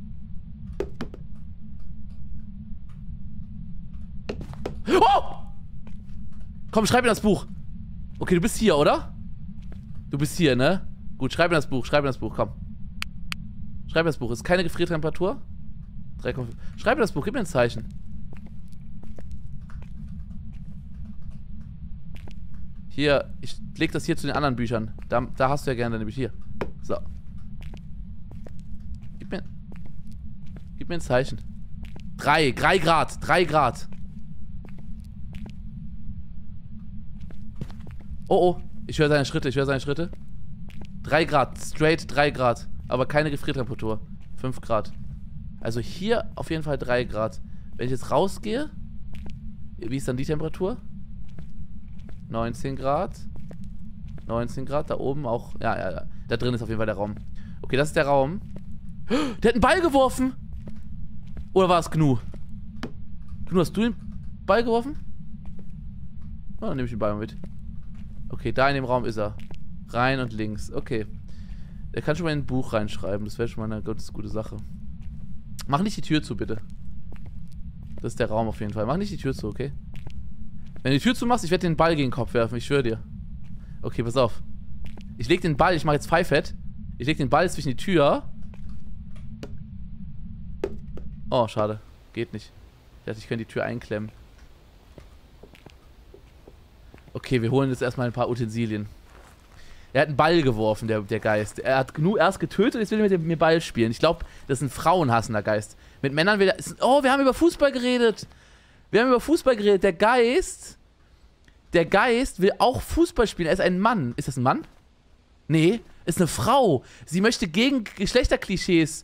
Oh! Komm, schreib mir das Buch. Okay, du bist hier, oder? Du bist hier, ne? Gut, schreib mir das Buch, schreib mir das Buch, komm. Schreib mir das Buch. Ist keine Gefriertemperatur? drei Komma fünf. Schreib mir das Buch, gib mir ein Zeichen. Hier, ich leg das hier zu den anderen Büchern. Da, da hast du ja gerne nämlich hier. So. Gib mir, gib mir ein Zeichen. Drei, drei Grad, drei Grad. Oh, oh, ich höre seine Schritte, ich höre seine Schritte. Drei Grad, straight drei Grad. Aber keine Gefriertemperatur. Fünf Grad. Also hier auf jeden Fall drei Grad. Wenn ich jetzt rausgehe, wie ist dann die Temperatur? neunzehn Grad. neunzehn Grad, da oben auch. Ja, ja, ja. Da drin ist auf jeden Fall der Raum. Okay, das ist der Raum. Der hat einen Ball geworfen! Oder war es Gnu? Gnu, hast du den Ball geworfen? Oh, dann nehme ich den Ball mal mit. Okay, da in dem Raum ist er. Rein und links. Okay. Er kann schon mal in ein Buch reinschreiben. Das wäre schon mal eine ganz gute Sache. Mach nicht die Tür zu, bitte. Das ist der Raum auf jeden Fall. Mach nicht die Tür zu, okay? Wenn du die Tür zumachst, ich werde den Ball gegen den Kopf werfen. Ich schwöre dir. Okay, pass auf. Ich leg den Ball, ich mache jetzt Pfeifett. Ich leg den Ball zwischen die Tür. Oh, schade. Geht nicht. Ich dachte, ich könnte die Tür einklemmen. Okay, wir holen jetzt erstmal ein paar Utensilien. Er hat einen Ball geworfen, der, der Geist. Er hat Gnu erst getötet, jetzt will er mit dem mir Ball spielen. Ich glaube, das ist ein frauenhassender Geist. Mit Männern will er... Oh, wir haben über Fußball geredet. Wir haben über Fußball geredet. Der Geist... Der Geist will auch Fußball spielen. Er ist ein Mann. Ist das ein Mann? Nee, ist eine Frau. Sie möchte gegen Geschlechterklischees...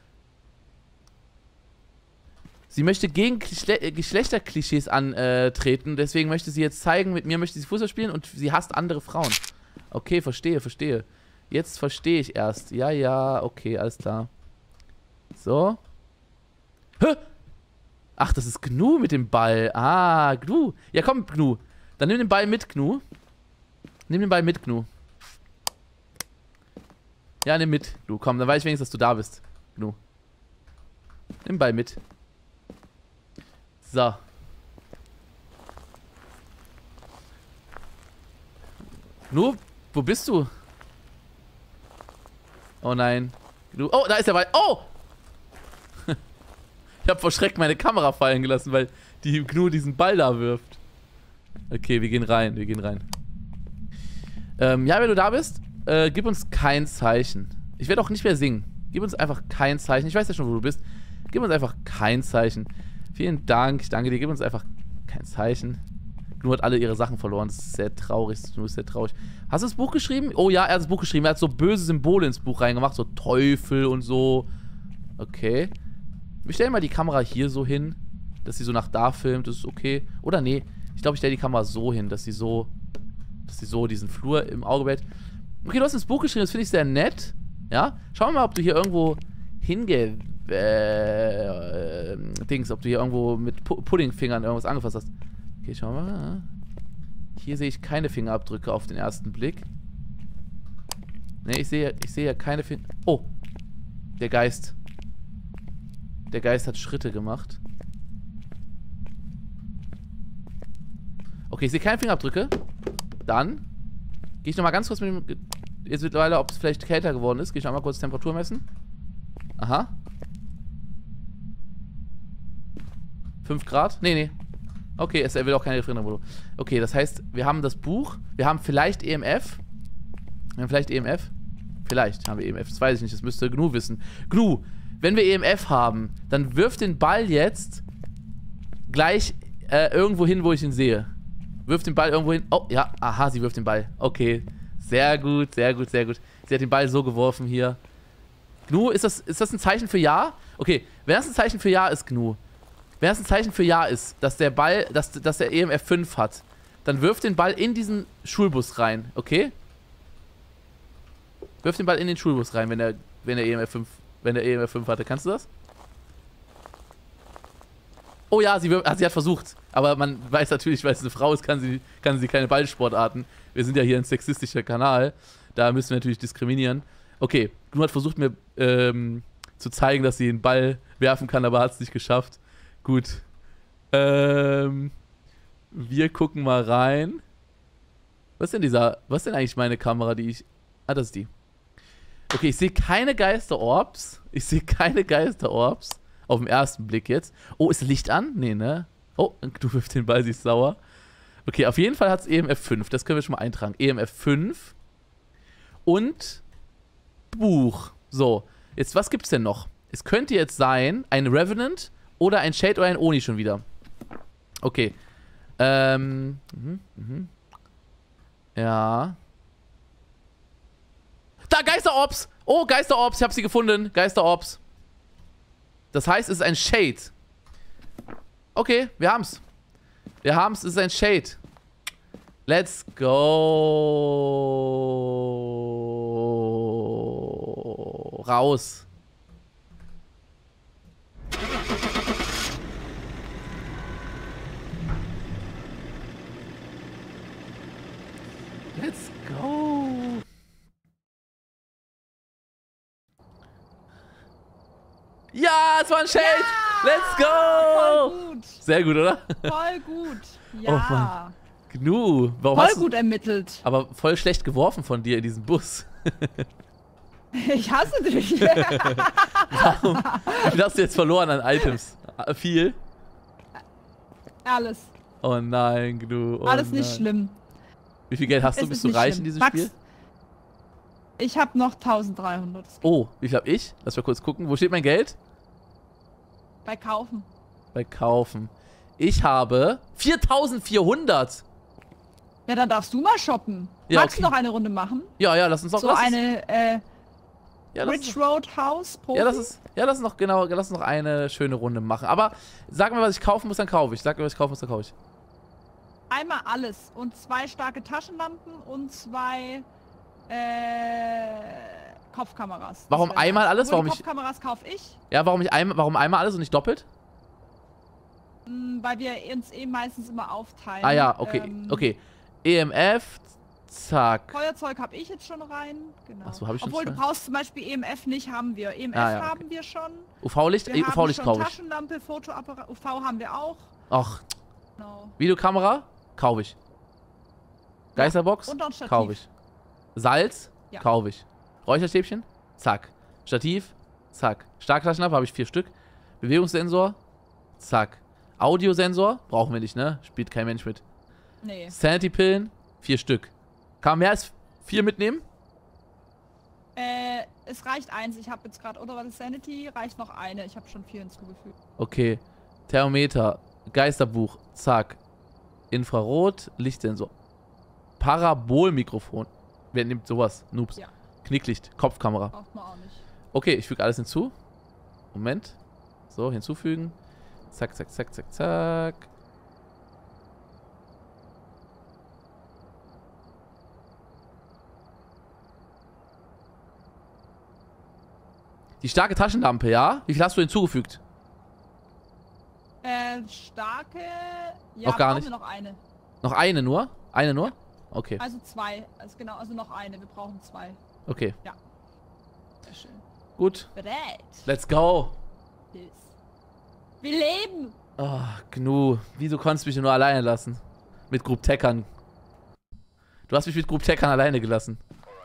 Sie möchte gegen Geschle Geschlechterklischees antreten. Deswegen möchte sie jetzt zeigen, mit mir möchte sie Fußball spielen und sie hasst andere Frauen. Okay, verstehe, verstehe. Jetzt verstehe ich erst. Ja, ja, okay, alles klar. So. Hä? Ach, das ist Gnu mit dem Ball. Ah, Gnu. Ja, komm, Gnu. Dann nimm den Ball mit, Gnu. Nimm den Ball mit, Gnu. Ja, nimm mit, Gnu. Komm, dann weiß ich wenigstens, dass du da bist. Gnu. Nimm den Ball mit. So. Gnu, wo bist du? Oh nein. Gnu. Oh, da ist der Ball. Oh! Ich habe vor Schreck meine Kamera fallen gelassen, weil die Gnu diesen Ball da wirft. Okay, wir gehen rein, wir gehen rein. Ähm, ja, wenn du da bist, äh, gib uns kein Zeichen. Ich werde auch nicht mehr singen. Gib uns einfach kein Zeichen. Ich weiß ja schon, wo du bist. Gib uns einfach kein Zeichen. Vielen Dank, ich danke dir. Gib uns einfach kein Zeichen. Gnu hat alle ihre Sachen verloren. Das ist sehr traurig. Gnu ist sehr traurig. Hast du das Buch geschrieben? Oh ja, er hat das Buch geschrieben. Er hat so böse Symbole ins Buch reingemacht. So Teufel und so. Okay. Wir stellen mal die Kamera hier so hin, dass sie so nach da filmt. Das ist okay. Oder nee. Ich glaube, ich stelle die Kamera so hin, dass sie so, dass sie so diesen Flur im Auge behält. Okay, du hast das Buch geschrieben. Das finde ich sehr nett. Ja. Schauen wir mal, ob du hier irgendwo hinge... Äh, Dings, ob du hier irgendwo mit Pu Puddingfingern irgendwas angefasst hast. Okay, schauen wir mal. Hier sehe ich keine Fingerabdrücke auf den ersten Blick. Ne, ich sehe ich sehe ja keine Finger... Oh! Der Geist. Der Geist hat Schritte gemacht. Okay, ich sehe keine Fingerabdrücke. Dann gehe ich nochmal ganz kurz mit dem... Jetzt mittlerweile, ob es vielleicht kälter geworden ist. Gehe ich nochmal kurz Temperatur messen. Aha. fünf Grad? Nee, nee. Okay, es will auch keine Refrigerator. Okay, das heißt, wir haben das Buch. Wir haben vielleicht E M F. Wir haben vielleicht E M F. Vielleicht haben wir E M F. Das weiß ich nicht. Das müsste Gnu wissen. Gnu, wenn wir E M F haben, dann wirf den Ball jetzt gleich äh, irgendwo hin, wo ich ihn sehe. Wirf den Ball irgendwo hin. Oh, ja. Aha, sie wirft den Ball. Okay. Sehr gut, sehr gut, sehr gut. Sie hat den Ball so geworfen hier. Gnu, ist das, ist das ein Zeichen für Ja? Okay, wenn das ein Zeichen für Ja ist, Gnu, wenn das ein Zeichen für Ja ist, dass der Ball, dass, dass der E M F fünf hat, dann wirf den Ball in diesen Schulbus rein, okay? Wirf den Ball in den Schulbus rein, wenn der, wenn der E M F fünf, wenn der E M F fünf hatte. Kannst du das? Oh ja, sie, wirf, ah, sie hat versucht. Aber man weiß natürlich, weil es eine Frau ist, kann sie, kann sie keine Ballsportarten. Wir sind ja hier ein sexistischer Kanal. Da müssen wir natürlich diskriminieren. Okay, Gnu hat versucht mir ähm, zu zeigen, dass sie den Ball werfen kann, aber hat es nicht geschafft. Gut. Ähm, wir gucken mal rein. Was ist denn dieser, was ist denn eigentlich meine Kamera, die ich... Ah, das ist die. Okay, ich sehe keine Geisterorbs. Ich sehe keine Geisterorbs. Auf den ersten Blick jetzt. Oh, ist Licht an? Nee, ne? Oh, du wirfst den Ball, sie ist sauer. Okay, auf jeden Fall hat es E M F fünf. Das können wir schon mal eintragen. E M F fünf. Und Buch. So, jetzt was gibt's denn noch? Es könnte jetzt sein, ein Revenant oder ein Shade oder ein Oni schon wieder. Okay. Ähm. Mhm, mhm. Ja. Da, Geisterorbs! Oh, Geisterorbs, ich habe sie gefunden. Geisterorbs. Das heißt, es ist ein Shade. Okay, wir haben's. Wir haben's, es ist ein Shade. Let's go. Raus. Let's go. Ja, es war ein Shade. Ja, let's go. Voll gut. Sehr gut, oder? Voll gut. Ja. Oh Mann. Gnu, warum voll hast du, gut ermittelt. Aber voll schlecht geworfen von dir in diesem Bus. Ich hasse dich. Warum? Wie viel hast du jetzt verloren an Items? Viel? Alles. Oh nein, Gnu. Oh Alles nein. nicht schlimm. Wie viel Geld hast Es du? Bist ist du nicht reich schlimm. in diesem Max, Spiel? ich habe noch dreizehnhundert. Oh, wie viel hab ich? Lass mal kurz gucken. Wo steht mein Geld? Bei Kaufen. Bei Kaufen. Ich habe viertausendvierhundert. Ja, dann darfst du mal shoppen. Ja, Magst okay. du noch eine Runde machen? Ja, ja, lass uns noch So lass eine äh, Ja, lass Rich uns- Road House Profi? Ja, lass uns, ja, lass uns noch genau, lass uns noch eine schöne Runde machen. Aber sag mir, was ich kaufen muss, dann kaufe ich. Sag mir, was ich kaufen muss, dann kaufe ich. Einmal alles. Und zwei starke Taschenlampen und zwei äh, Kopfkameras. Das Warum wäre einmal nice. alles? Obwohl Warum die ich- Kopfkameras kaufe ich, Ja, warum ich einmal, warum einmal alles und nicht doppelt? mh, weil wir uns eh meistens immer aufteilen. Ah ja, okay, Ähm, okay. E M F, zack. Feuerzeug habe ich jetzt schon rein. Genau. Ach so, hab ich schon Obwohl, zwei? du brauchst zum Beispiel E M F nicht, haben wir. E M F Ah, ja, okay. haben wir schon. U V-Licht? Wir Eh, haben U V-Licht schon kaufe ich. Taschenlampe, Fotoapparat, U V haben wir auch. Ach, Genau. Videokamera? Kaufe ich. Geisterbox? und noch ein Stativ. Kaufe ich. Salz? Ja. Kaufe ich. Räucherstäbchen? Zack. Stativ? Zack. Starktaschenlampe habe ich vier Stück. Bewegungssensor? Zack. Audiosensor? Brauchen wir nicht, ne? Spielt kein Mensch mit. Nee. Sanity-Pillen? Vier Stück. Kann man mehr als vier mitnehmen? Äh, es reicht eins. Ich habe jetzt gerade, oder was ist Sanity? Reicht noch eine. Ich habe schon vier hinzugefügt. Okay. Thermometer. Geisterbuch. Zack. Infrarot. Lichtsensor. Parabolmikrofon. Wer nimmt sowas? Noobs. Ja. Knicklicht. Kopfkamera. Braucht man auch nicht. Okay, ich füge alles hinzu. Moment. So, hinzufügen. Zack, zack, zack, zack, zack. Die starke Taschenlampe, ja? Wie viel hast du hinzugefügt? Äh, starke. Ja, Noch gar brauchen nicht. wir noch eine. Noch eine nur? Eine nur? Okay. Also zwei. Also genau, also noch eine. Wir brauchen zwei. Okay. Ja. Sehr schön. Gut. Bereit. Let's go. Wir leben. Oh, Gnu. Wieso konntest du mich nur alleine lassen? Mit Group Techern. Du hast mich mit Group Techern alleine gelassen.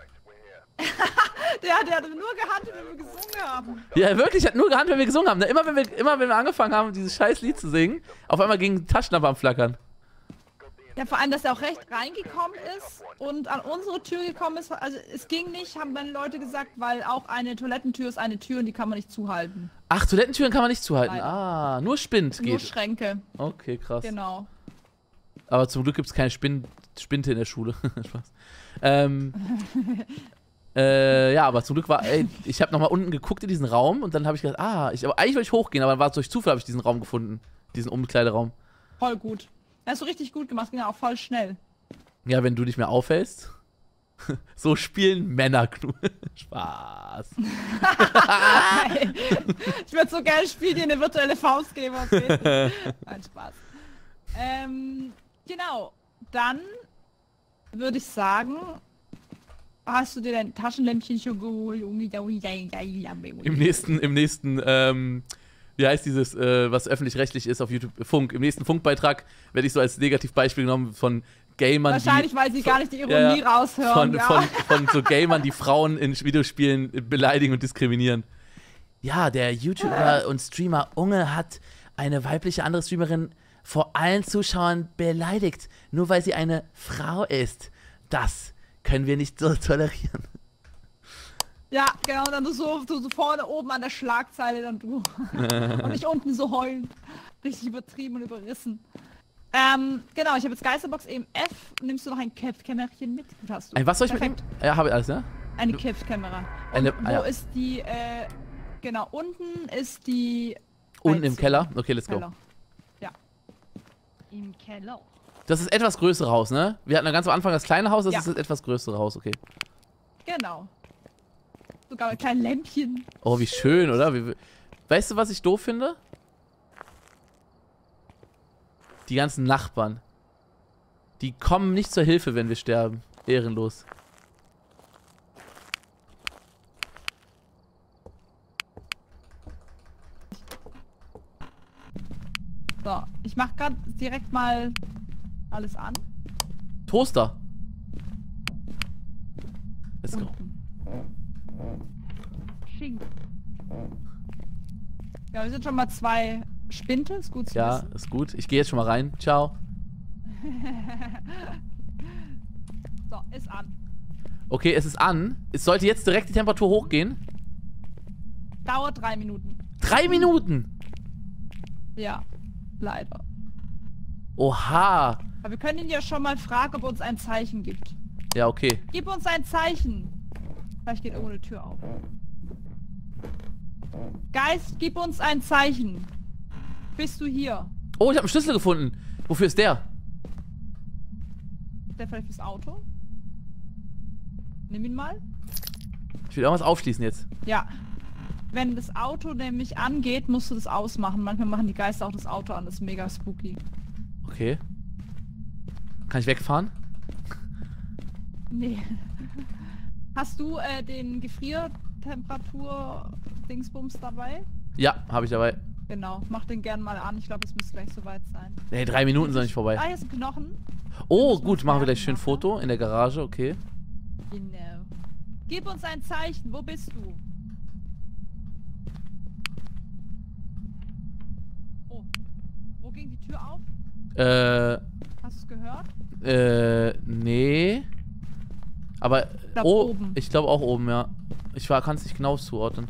Der, der hat nur gehandelt, wenn wir gesungen haben. Ja, wirklich, hat nur gehandelt, wenn wir gesungen haben. Ne? Immer, wenn wir, immer wenn wir angefangen haben, dieses scheiß Lied zu singen, auf einmal ging ein Taschenlampe am Flackern. Ja, vor allem, dass er auch recht reingekommen ist und an unsere Tür gekommen ist. Also es ging nicht, haben dann Leute gesagt, weil auch eine Toilettentür ist eine Tür und die kann man nicht zuhalten. Ach, Toilettentüren kann man nicht zuhalten. Leider. Ah, nur Spind geht. Nur Schränke. Okay, krass. Genau. Aber zum Glück gibt es keine Spin Spinte in der Schule. Spaß. Ähm... Äh, ja, aber zum Glück war, ey, ich habe nochmal unten geguckt in diesen Raum und dann habe ich gedacht, ah, ich, aber eigentlich wollte ich hochgehen, aber war es durch Zufall, habe ich diesen Raum gefunden. Diesen Umkleideraum. Voll gut. Hast du richtig gut gemacht, ging auch voll schnell. Ja, wenn du nicht mehr auffällst. So spielen Männer, Knu. Spaß. Ich würde so gerne spielen, dir eine virtuelle Faust geben. Okay. Nein, Spaß. Ähm, genau. Dann würde ich sagen... Hast du dir dein Taschenlämpchen schon geholt? Im nächsten, im nächsten, ähm, wie heißt dieses, äh, was öffentlich-rechtlich ist auf YouTube, Funk. Im nächsten Funkbeitrag werde ich so als Negativbeispiel genommen von Gamern, Wahrscheinlich, die, weil sie von, gar nicht die Ironie ja, raushören. Von, ja. von, von so Gamern, die Frauen in Videospielen beleidigen und diskriminieren. Ja, der YouTuber und Streamer Unge hat eine weibliche andere Streamerin vor allen Zuschauern beleidigt, nur weil sie eine Frau ist. Das können wir nicht so tolerieren. Ja, genau, und dann so, so, so vorne oben an der Schlagzeile dann du. Und nicht unten so heulen. Richtig übertrieben und überrissen. Ähm, genau, ich habe jetzt Geisterbox E M F. Nimmst du noch ein Kämpfkämmerchen mit? Gut, hast du. Ein was soll ich Perfekt. mitnehmen? Ja, habe ich alles, ne? Eine Kämpfkamera. Eine, Wo ah, ja. ist die, äh, genau, unten ist die... Unten im Heizung. Keller? Okay, let's go. Keller. Ja. Im Keller. Das ist das etwas größere Haus, ne? Wir hatten ganz am Anfang das kleine Haus, das Ja. ist das etwas größere Haus, okay. Genau. Sogar ein kleines Lämpchen. Oh, wie schön, oder? Wie, weißt du, was ich doof finde? Die ganzen Nachbarn. Die kommen nicht zur Hilfe, wenn wir sterben. Ehrenlos. So, ich mach grad direkt mal alles an. Toaster. Let's go. Schinken. Ja, wir sind schon mal zwei Spinte, ist gut zu Ja, wissen. ist gut. Ich gehe jetzt schon mal rein. Ciao. So, ist an. Okay, es ist an. Es sollte jetzt direkt die Temperatur hochgehen. Dauert drei Minuten. Drei Minuten? Ja, leider. Oha. Aber wir können ihn ja schon mal fragen, ob er uns ein Zeichen gibt. Ja, okay. Gib uns ein Zeichen. Vielleicht geht irgendwo eine Tür auf. Geist, gib uns ein Zeichen. Bist du hier? Oh, ich habe einen Schlüssel gefunden. Wofür ist der? Ist der vielleicht fürs Auto? Nimm ihn mal. Ich will irgendwas aufschließen jetzt. Ja. Wenn das Auto nämlich angeht, musst du das ausmachen. Manchmal machen die Geister auch das Auto an. Das ist mega spooky. Okay. Kann ich wegfahren? Nee. Hast du äh, den Gefriertemperatur-Dingsbums dabei? Ja, habe ich dabei. Genau. Mach den gern mal an. Ich glaube, es müsste gleich soweit sein. Nee, drei Minuten sind nicht vorbei. Ah, hier ist ein Knochen. Oh, gut, machen wir gleich schön ein Foto in der Garage, okay. Genau. Gib uns ein Zeichen. Wo bist du? Oh. Wo ging die Tür auf? Äh. Hast du es gehört? Äh, nee. Aber, glaub, oh, oben. ich glaube auch oben, ja. Ich kann es nicht genau zuordnen.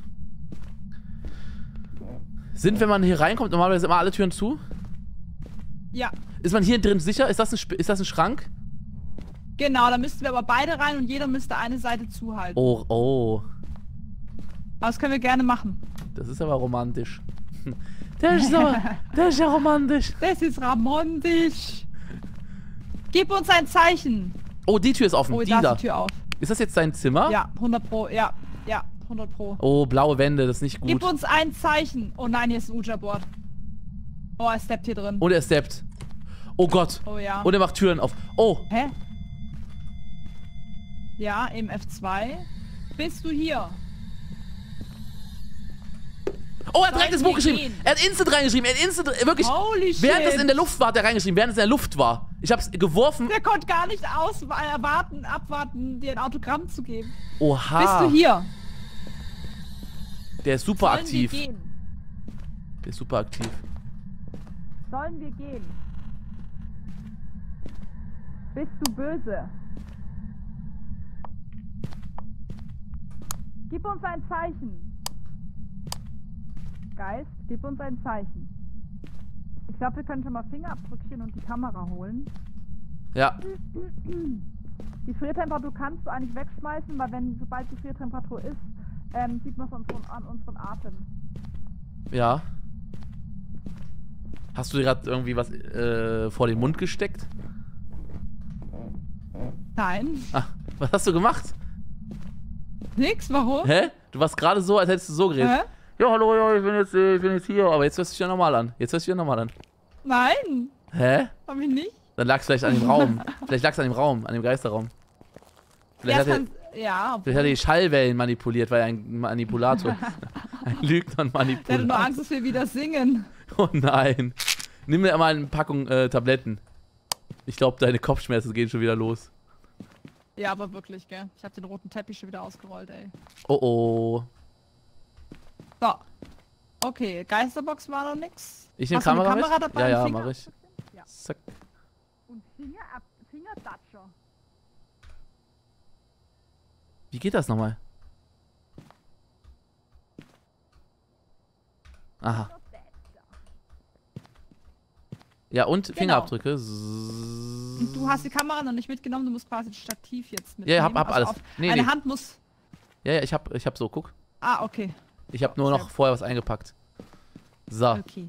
Sind, wenn man hier reinkommt, normalerweise immer alle Türen zu? Ja. Ist man hier drin sicher? Ist das ein, Sp ist das ein Schrank? Genau, da müssten wir aber beide rein und jeder müsste eine Seite zuhalten. Oh, oh. Aber das können wir gerne machen. Das ist aber romantisch. Der ist aber, der ist ja romantisch. Das ist romantisch. Gib uns ein Zeichen. Oh, die Tür ist offen. Oh, die da ist da. die Tür auf. Ist das jetzt dein Zimmer? Ja, hundert Pro. Ja, ja, hundert Pro. Oh, blaue Wände, das ist nicht gut. Gib uns ein Zeichen. Oh nein, hier ist ein Ouija-Board. Oh, er steppt hier drin. Und er steppt. Oh Gott. Oh ja. Und er macht Türen auf. Oh. Hä? Ja, im F zwei. Bist du hier? Oh, er hat direkt Soll ins Buch wir geschrieben. gehen? Er hat instant reingeschrieben. Er hat instant, wirklich. Holy shit. Während es in der Luft war, hat er reingeschrieben. Während es in der Luft war. Ich hab's geworfen. Der konnte gar nicht aus erwarten, abwarten, dir ein Autogramm zu geben. Oha. Bist du hier? Der ist super Sollen aktiv. wir gehen? Der ist super aktiv. Sollen wir gehen? Bist du böse? Gib uns ein Zeichen. Geist, gib uns ein Zeichen. Ich glaube, wir können schon mal Fingerabdrückchen und die Kamera holen. Ja. Die Friertemperatur kannst du eigentlich wegschmeißen, weil wenn, sobald die Friertemperatur ist, ähm, sieht man es unseren, an unseren Atem. Ja. Hast du dir gerade irgendwie was äh, vor den Mund gesteckt? Nein. Ah, was hast du gemacht? Nix, warum? Hä? Du warst gerade so, als hättest du so geredet. Hä? Ja, hallo, ja, ich bin jetzt, äh, ich bin jetzt hier. Aber jetzt hörst du dich ja normal an. Jetzt hörst du dich ja normal an. Nein. Hä? Hab ich nicht. Dann lag es vielleicht an dem Raum. Vielleicht lag es an dem Raum, an dem Geisterraum. Vielleicht Ja, hat, er, kann, ja, vielleicht hat er die Schallwellen manipuliert, weil er ein Manipulator ist. Ein Lügner und der hatte Manipulator. nur Angst, dass wir wieder singen. Oh nein. Nimm mir mal eine Packung äh, Tabletten. Ich glaube, deine Kopfschmerzen gehen schon wieder los. Ja, aber wirklich, gell. Ich habe den roten Teppich schon wieder ausgerollt, ey. Oh oh. So. Okay, Geisterbox war noch nix. Ich nehme Hast du eine Kamera, Kamera mit? dabei? Ja, ja, Finger? mach ich. Ja. Zack. Und Finger ab, Fingerdatscher. Wie geht das nochmal? Aha. Ja, und Genau. Fingerabdrücke. Und du hast die Kamera noch nicht mitgenommen, du musst quasi das Stativ jetzt mitnehmen. Ja, ja, hab, hab alles. auf- Nee, eine nee. Hand muss... Ja, ja, ich hab, ich hab so, guck. Ah, okay. Ich hab nur noch vorher was eingepackt. So. Okay.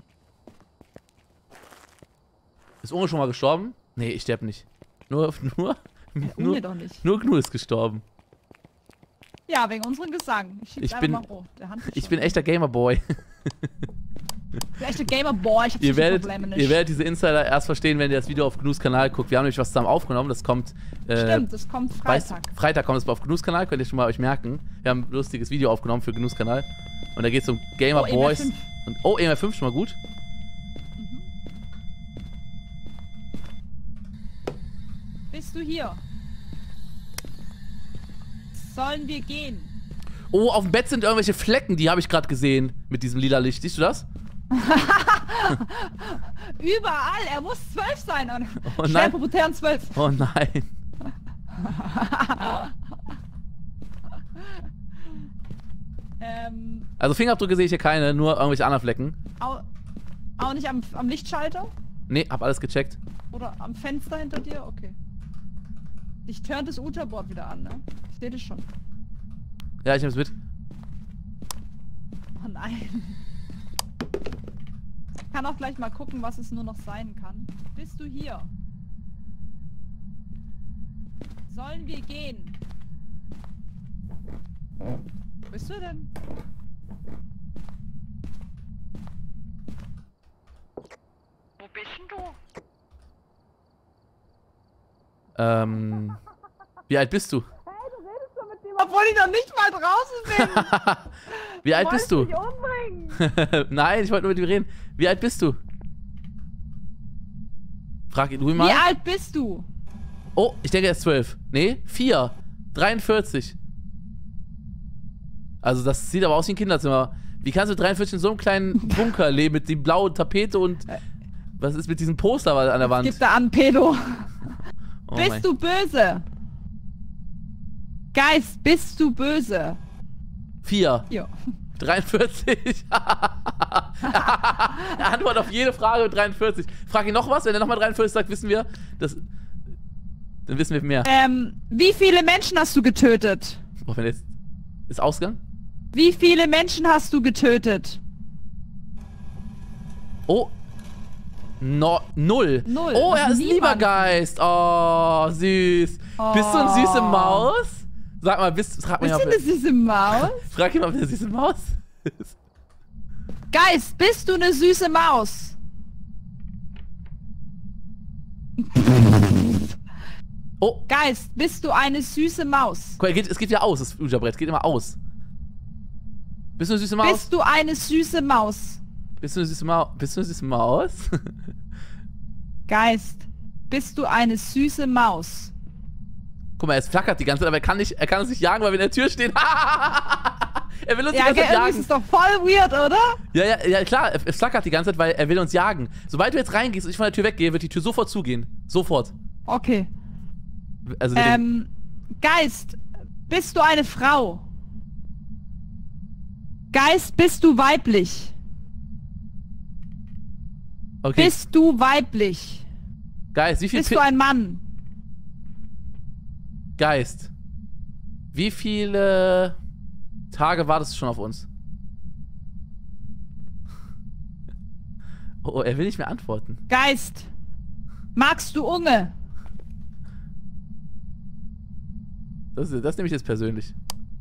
Ist Unge schon mal gestorben? Nee, ich sterb nicht. Nur, nur, Unge nur, doch nicht. nur Gnu ist gestorben. Ja, wegen unserem Gesang. Ich, schieb's Ich einfach bin, mal hoch. Der Hand ich bin echter Gamerboy. Der echte Gamerboy, ich hab Ihr solche werdet, Probleme nicht. ihr werdet diese Insider erst verstehen, wenn ihr das Video auf Gnus Kanal guckt. Wir haben nämlich was zusammen aufgenommen, das kommt... Äh, Stimmt, das kommt weiß- Freitag. Freitag kommt es auf Gnus Kanal, könnt ihr schon mal euch merken. Wir haben ein lustiges Video aufgenommen für Gnus Kanal. Und da geht es um Gamer Oh, E M R Boys. fünf. Und, oh, E M R fünf schon mal gut. Bist du hier? Sollen wir gehen? Oh, auf dem Bett sind irgendwelche Flecken, die habe ich gerade gesehen. Mit diesem lila Licht. Siehst du das? Überall, er muss zwölf sein. Und Oh schnell nein. pubertären zwölf. Oh nein. ähm, Also Fingerabdrücke sehe ich hier keine, nur irgendwelche anderen Flecken. auch, auch nicht am, am Lichtschalter? Nee, hab alles gecheckt. Oder am Fenster hinter dir? Okay. Dich turnt das Uterboard wieder an, ne? Ich sehe das schon. Ja, ich nehm's mit. Oh nein. Ich kann auch gleich mal gucken, was es nur noch sein kann. Bist du hier? Sollen wir gehen? Wo bist du denn? Wo bist denn du? Ähm. Wie alt bist du? Hey, du redest doch mit dem, obwohl ich noch nicht mal draußen bin. Wie alt bist du? Mich umbringen. Nein, ich wollte nur mit dir reden. Wie alt bist du? Frag ihn du ihn mal. Wie alt bist du? Oh, ich denke er ist zwölf. Nee, vier. dreiundvierzig. Also das sieht aber aus wie ein Kinderzimmer. Wie kannst du dreiundvierzig in so einem kleinen Bunker leben mit dem blauen Tapete und was ist mit diesem Poster an der Wand? Gib da an, Pedo. Oh mein- Bist du böse? Geist, bist du böse? Vier. Ja. dreiundvierzig. Er antwortet auf jede Frage mit dreiundvierzig. Frag ihn noch was, wenn er nochmal dreiundvierzig sagt, wissen wir, das, dann wissen wir mehr. Ähm, wie viele Menschen hast du getötet? Boah, wenn jetzt, ist Ausgang? Wie viele Menschen hast du getötet? Oh. No, null. Null. Oh, er ist ein Niemand. lieber Geist. Oh, süß. Bist du eine süße Oh. Maus? Sag mal, bist, frag mich Bist mal, du eine süße Maus? frag ihn mal, ob er eine süße Maus ist. Geist, bist du eine süße Maus? Oh. Geist, bist du eine süße Maus? Guck, er geht, es geht ja aus, das Ouija-Brett geht immer aus. Bist du eine süße Maus? Bist du eine süße Maus? Bist du eine süße Maus? Bist du eine süße Maus? Geist, bist du eine süße Maus? Guck mal, es flackert die ganze Zeit, aber er kann, nicht, er kann uns nicht jagen, weil wir in der Tür stehen. Er will uns Ja, die ganze gell, Zeit irgendwie jagen. ist es doch voll weird, oder? Ja, ja, ja, klar, es flackert die ganze Zeit, weil er will uns jagen. Sobald du jetzt reingehst und ich von der Tür weggehe, wird die Tür sofort zugehen. Sofort. Okay. Also der Ähm, Geist, bist du eine Frau? Geist, bist du weiblich? okay. Bist du weiblich? Geist, wie viel... Bist Pi- du ein Mann? Geist. Wie viele Tage wartest du schon auf uns? Oh, er will nicht mehr antworten. Geist, magst du Unge? Das, das nehme ich jetzt persönlich.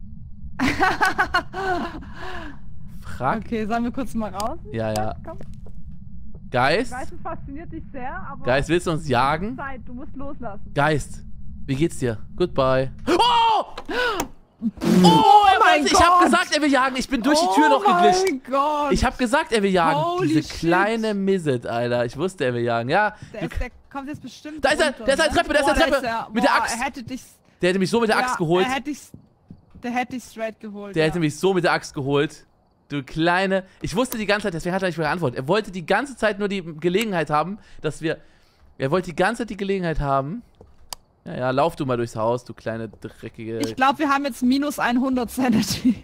Frag. Okay, sagen wir kurz mal raus. Ja, ja. Komm. Geist? Ich weiß, es fasziniert dich sehr, aber... Geist, willst du uns jagen? Zeit, du musst loslassen. Geist, wie geht's dir? Goodbye. Oh! Oh, Oh mein ich hab Gott! gesagt, er will jagen. Ich bin durch die Oh Tür noch mein geglitscht. Gott! Ich hab gesagt, er will jagen. Holy Diese shit. kleine Misset, Alter. Ich wusste, er will jagen. Ja. Der, ist, der kommt jetzt bestimmt Da ist er, runter, der ist an der ne? Treppe, der ist an der Boah, Treppe. da Mit der boah, Axt. Er hätte dich... Der hätte mich so mit der ja, Axt geholt. Er hätte dich, der hätte dich straight geholt. Der ja. hätte mich so mit der Axt geholt. Du kleine... Ich wusste die ganze Zeit, deswegen hat er nicht mehr geantwortet. Er wollte die ganze Zeit nur die Gelegenheit haben, dass wir... Er wollte die ganze Zeit die Gelegenheit haben... Ja, ja, lauf du mal durchs Haus, du kleine, dreckige... Ich glaube, wir haben jetzt minus hundert Sanity.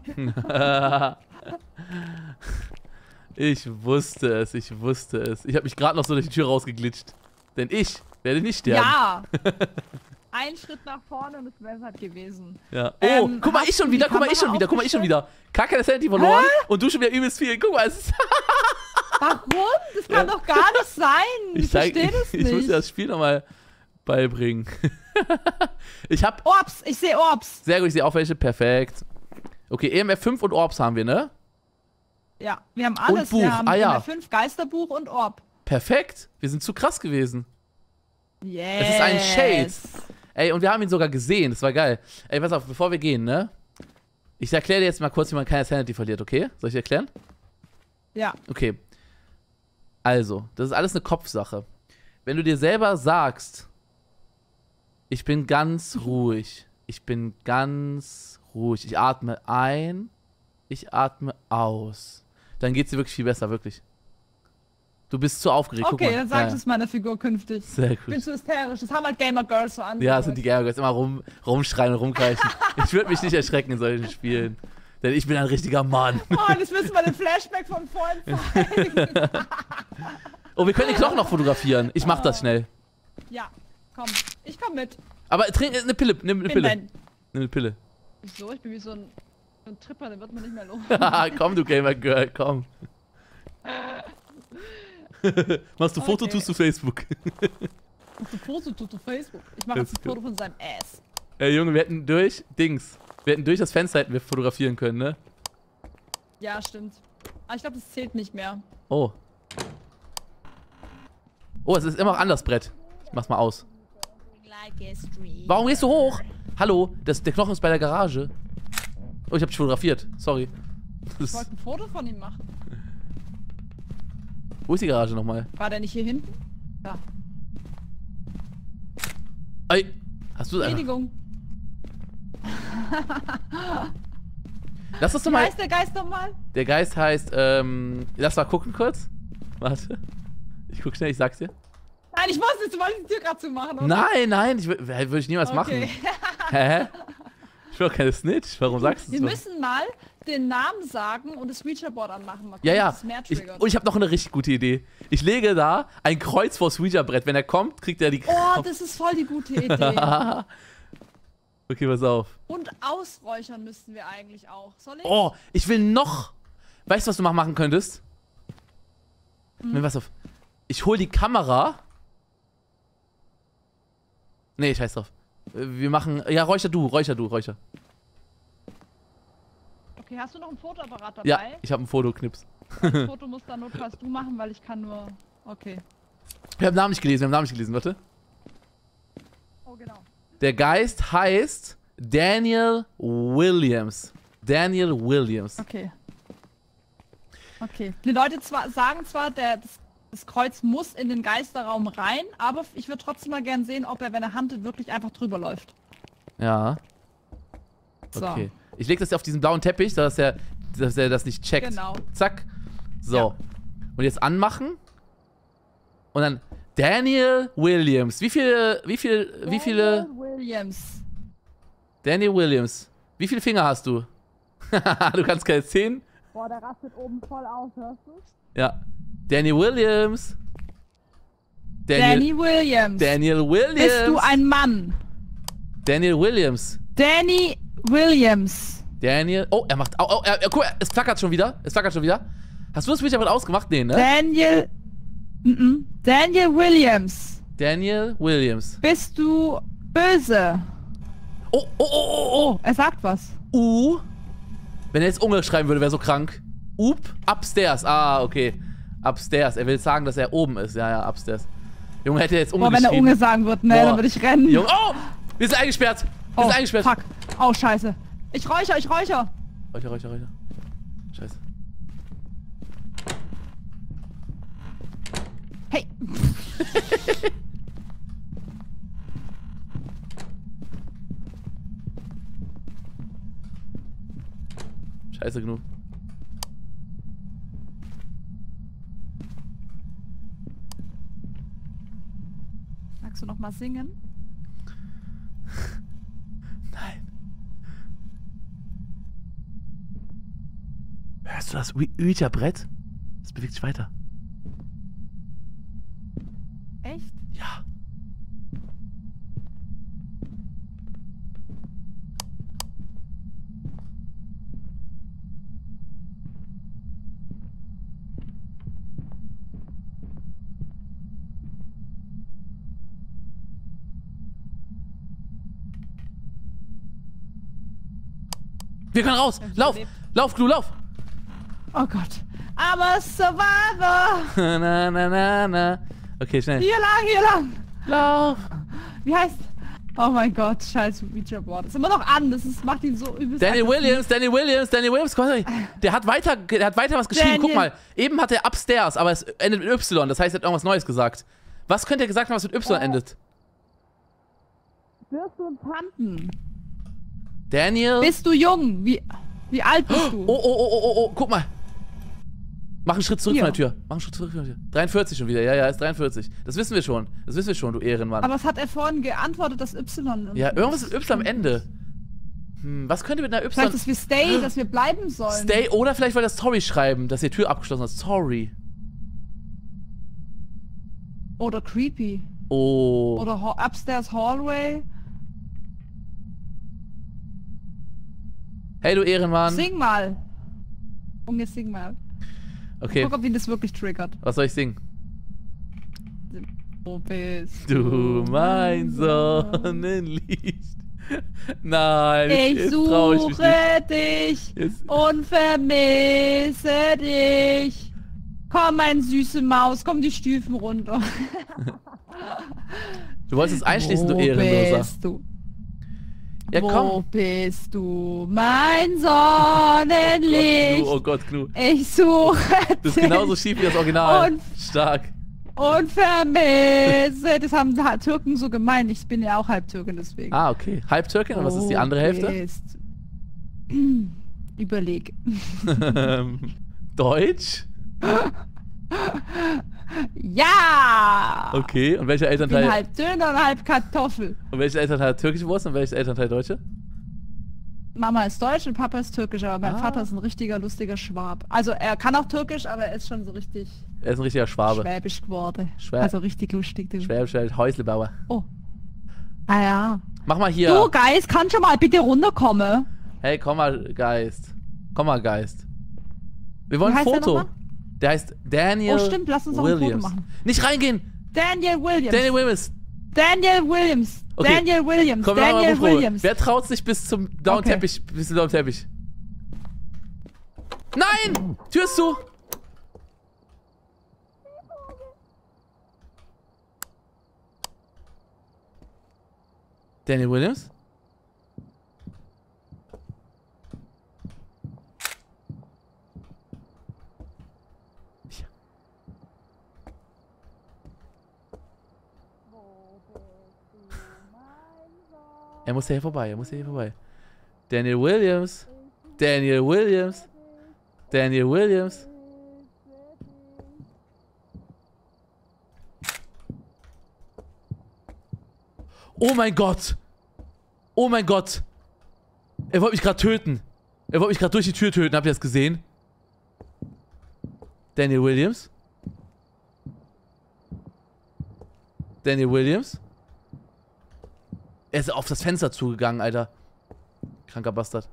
Ich wusste es, ich wusste es. Ich habe mich gerade noch so durch die Tür rausgeglitscht. Denn ich werde nicht sterben. Ja! Ein Schritt nach vorne und es wäre halt gewesen. Ja. Oh, Ähm, guck mal, hast ich schon du die wieder, guck mal, ich schon Kamera wieder, guck mal, ich schon aufgestellt? wieder. Kacke, das Handy verloren und du schon wieder übelst viel. Guck mal, es ist... Warum? Das kann doch gar nicht sein. Ich, Ich, zeig, verstehe das ich, ich muss nicht. dir das Spiel nochmal beibringen. Ich hab... Orbs, ich sehe Orbs. Sehr gut, ich sehe auch welche, perfekt. Okay, E M F fünf und Orbs haben wir, ne? Ja, wir haben alles. Buch, Wir haben ah ja. M F fünf, Geisterbuch und Orb. Perfekt, wir sind zu krass gewesen. Yes. Es ist ein Shade. Ey, und wir haben ihn sogar gesehen, das war geil. Ey, pass auf, bevor wir gehen, ne? Ich erkläre dir jetzt mal kurz, wie man keine Sanity verliert, okay? Soll ich erklären? Ja. Okay. Also, das ist alles eine Kopfsache. Wenn du dir selber sagst, ich bin ganz ruhig, ich bin ganz ruhig, ich atme ein, ich atme aus, dann geht's dir wirklich viel besser, wirklich. Du bist zu aufgeregt, guck Okay, mal. dann sag Ja, ich es meiner Figur künftig. Sehr gut. Ich bin zu hysterisch. Das haben halt Gamer Girls so an. Ja, das sind die Gamer Girls, immer rum, rumschreien und rumkreischen. Ich würde mich nicht erschrecken in solchen Spielen. Denn ich bin ein richtiger Mann. Oh, das müssen wir den Flashback von vorhin zeigen. Oh, wir können den Knochen noch fotografieren. Ich mach das schnell. Ja, komm. Ich komm mit. Aber trink eine Pille, nimm eine Bin Pille. dein- Nimm eine Pille. Wieso? Ich bin wie so ein, so ein Tripper, der wird mir nicht mehr los. Komm, du Gamer Girl, komm. Machst du Foto, Okay. tust du Facebook. Machst du Foto, tut du Facebook. Ich mache Let's jetzt ein go. Foto von seinem Ass. Ey, Junge, wir hätten durch, Dings, wir hätten durch das Fenster hätten wir fotografieren können, ne? Ja, stimmt. Aber ich glaube, das zählt nicht mehr. Oh. Oh, es ist immer noch anders, Brett. Ich mach's mal aus. Warum gehst du hoch? Hallo, das, der Knochen ist bei der Garage. Oh, ich hab dich fotografiert. Sorry. Ich Das, wollte ein Foto von ihm machen. wo ist die Garage nochmal? War der nicht hier hinten? Ja. Ey, hast du einfach... Erledigung. Lass uns doch Wie mal... heißt der Geist nochmal? Der Geist heißt, ähm... Lass mal gucken kurz. Warte. Ich guck schnell, ich sag's dir. Nein, ich muss nicht, du wolltest die Tür gerade zumachen, oder? Nein, nein, ich, wür- würde ich niemals Okay. machen. Hä? Ich bin doch keine Snitch. Warum sagst du Wir so? müssen mal den Namen sagen und das Ouija-Board anmachen. Mal Ja, gucken, ja. ob das mehr Ich, triggert. und ich habe noch eine richtig gute Idee. Ich lege da ein Kreuz vors Ouija-Brett. Wenn er kommt, kriegt er die... Oh, das ist voll die gute Idee. Okay, pass auf. Und ausräuchern müssten wir eigentlich auch. Soll ich? Oh, ich will noch... Weißt du, was du noch machen könntest? Hm. Nee, pass auf. Ich hol die Kamera... Nee, scheiß drauf. Wir machen... Ja, räucher du, räucher du, räucher. Okay, hast du noch ein Fotoapparat dabei? Ja, ich habe einen Fotoknips. Das Foto muss dann notfalls du machen, weil ich kann nur... Okay. Wir haben Namen nicht gelesen, wir haben Namen nicht gelesen, warte. Oh, genau. Der Geist heißt Daniel Williams. Daniel Williams. Okay. Okay. Die Leute zwar, sagen zwar, der, das, Das Kreuz muss in den Geisterraum rein, aber ich würde trotzdem mal gern sehen, ob er, wenn er huntet, wirklich einfach drüber läuft. Ja. So. Okay. Ich lege das auf diesen blauen Teppich, dass er, dass er das nicht checkt. Genau. Zack. So. Ja. Und jetzt anmachen. Und dann Daniel Williams. Wie viele, wie viel, wie viele... Daniel Williams. Daniel Williams. Wie viele Finger hast du? Du kannst keine zehn. Boah, der rastet oben voll auf, hörst du? Ja. Daniel Williams. Danny Williams. Daniel Williams. Bist du ein Mann? Daniel Williams. Danny Williams. Daniel. Oh, er macht. Oh, oh, er, guck mal, es flackert schon wieder. Es flackert schon wieder. Hast du das Video ausgemacht? Nee, ne? Daniel. Mm -mm. Daniel Williams. Daniel Williams. Bist du böse? Oh, oh, oh, oh, oh. Er sagt was. U. Wenn er jetzt Unge schreiben würde, wäre so krank. Up. Upstairs. Ah, okay. Upstairs. Er will sagen, dass er oben ist. Ja, ja, upstairs. Junge, hätte er jetzt Unge Boah, wenn er geschrieben. Unge sagen würde, ne, dann würde ich rennen. Junge. Oh! Wir sind eingesperrt. Wir oh, sind eingesperrt. Fuck. Oh, scheiße. Ich räucher, ich räucher. Räucher, räucher, räucher. Scheiße. Hey. Scheiße genug. Magst du noch mal singen? Nein. Hörst du das Ouija-Brett? Das bewegt sich weiter. Echt? Ja. Wir können raus! Lauf! Lauf, Clu, lauf! Oh Gott. I'm a survivor! Na, na, na, na. Okay, schnell. Hier lang, hier lang! Lauf! Wie heißt... Oh mein Gott, scheiß Ouija-Board. Ist immer noch an, das ist, macht ihn so übelst... Danny Williams, Danny Williams, Danny Williams, komm, der hat weiter, der hat weiter was geschrieben. Daniel. Guck mal, eben hat er Upstairs, aber es endet mit Y, das heißt, er hat irgendwas Neues gesagt. Was könnte er gesagt haben, was mit Y Oh. endet? Wirst du uns handeln? Daniel? Bist du jung? Wie, wie alt bist du? Oh, oh, oh, oh, oh, oh, guck mal. Mach einen Schritt zurück Hier. von der Tür. Mach einen Schritt zurück von der Tür. dreiundvierzig schon wieder, ja, ja, ist dreiundvierzig. Das wissen wir schon. Das wissen wir schon, du Ehrenmann. Aber was hat er vorhin geantwortet, das Y? Ja, irgendwas mit Y am Ende. Hm, was könnte mit einer Y... Vielleicht, dass wir stay, dass wir bleiben sollen. Stay, oder vielleicht wollte er Sorry schreiben, dass die Tür abgeschlossen hat. Sorry. Oder creepy. Oh. Oder ha upstairs hallway. Hey, du Ehrenmann. Sing mal. Junge, sing mal. Okay. Guck, ob ihn das wirklich triggert. Was soll ich singen? Wo bist Du, mein Sonnenlicht. Nein, Ich jetzt trau ich mich suche nicht. dich Jetzt- und vermisse dich. Komm, mein süße Maus, komm die Stufen runter. Du wolltest es einschließen, Wo du Ehrenloser. bist du? Ja, Wo komm. bist du, mein Sonnenlicht? Oh Gott, Knu. Ich suche Das ist genauso schief wie das Original. Und- Stark. und vermisse. Das haben die Türken so gemeint. Ich bin ja auch Halbtürkin, deswegen. Ah, okay. Halb Türkin, und was ist die andere Hälfte? Bist- Überleg. Deutsch? Ja! Okay, und welcher Ich Elternteil? bin halb Döner und halb Kartoffel. Und welcher Elternteil hat türkische Wurzeln und welches Elternteil deutsche? Mama ist deutsch und Papa ist türkisch, aber mein Ah. Vater ist ein richtiger, lustiger Schwab. Also er kann auch türkisch, aber er ist schon so richtig Er ist ein richtiger Schwabe. schwäbisch geworden. Schwä- Also richtig lustig. Du. Schwäbisch, Häuslebauer. Oh. Ah ja. Mach mal hier. Du, Geist, kannst du mal bitte runterkommen? Hey, komm mal, Geist. Komm mal, Geist. Wir wollen Wie ein heißt der Foto. nochmal? Der heißt Daniel Oh, stimmt, lass uns auch ein Foto Williams. machen. Nicht reingehen! Daniel Williams. Daniel Williams. Daniel Williams. Okay. Daniel Williams. Komm, wir machen mal Daniel Buchprobe. Williams. Wer traut sich bis zum blauen Okay. Teppich? Bis zum blauen Teppich? Nein! Tür ist zu! Daniel Williams? Er muss ja hier vorbei, er muss ja hier vorbei. Daniel Williams. Daniel Williams. Daniel Williams. Oh mein Gott. Oh mein Gott. Er wollte mich gerade töten. Er wollte mich gerade durch die Tür töten. Habt ihr das gesehen? Daniel Williams. Daniel Williams. Er ist auf das Fenster zugegangen, Alter. Kranker Bastard.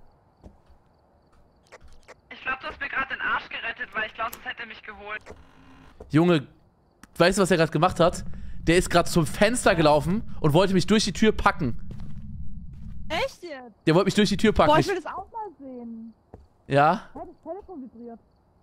Ich glaube, du hast mir gerade den Arsch gerettet, weil ich glaube, sonst hätte er mich geholt. Junge, weißt du, was er gerade gemacht hat? Der ist gerade zum Fenster gelaufen und wollte mich durch die Tür packen. Echt jetzt? Der wollte mich durch die Tür packen. Boah, ich will das auch mal sehen. Ja? Hä, das Telefon vibriert.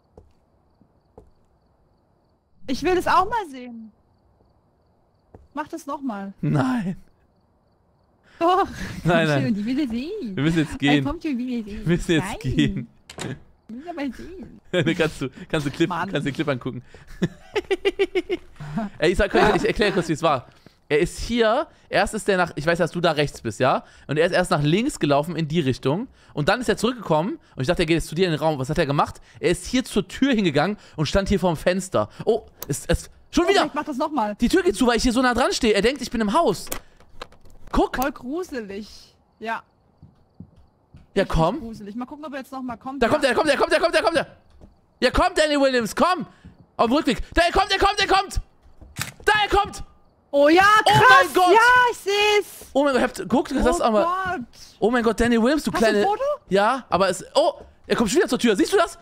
Ich will das auch mal sehen. Mach das nochmal. Nein. Doch. Nein, Komm nein. schon, ich will das sehen. Wir müssen jetzt gehen. Nein, kommt schon, ich will das sehen. Wir müssen jetzt Nein. gehen. Ich will aber sehen. Dann kannst du, kannst du Clip, Mann. kannst den Clip angucken. Ey, ich, sag, ich, ich erkläre kurz, wie es war. Er ist hier, erst ist der nach, ich weiß, dass du da rechts bist, ja? Und er ist erst nach links gelaufen in die Richtung. Und dann ist er zurückgekommen und ich dachte, er geht jetzt zu dir in den Raum. Was hat er gemacht? Er ist hier zur Tür hingegangen und stand hier vorm Fenster. Oh, es, es, schon wieder! Ich mach das nochmal. Die Tür geht zu, weil ich hier so nah dran stehe. Er denkt, ich bin im Haus. Guck! Voll gruselig. Ja. Ja, komm. Gruselig. Mal gucken, ob er jetzt nochmal kommt. Da kommt er, da kommt er, da kommt er, da kommt er, da kommt er! Ja, kommt, Danny Williams, komm! Auf dem Rückweg. Da, er kommt, er kommt, er kommt! Da, er kommt! Oh ja, krass! Oh mein Gott! Ja, ich seh's! Oh mein Gott, habt, guck, du hast Oh das auch mal. Gott! Oh mein Gott, Danny Williams, du Hast du ein kleine. Foto? Ja, aber es. Oh, er kommt schon wieder zur Tür. Siehst du das?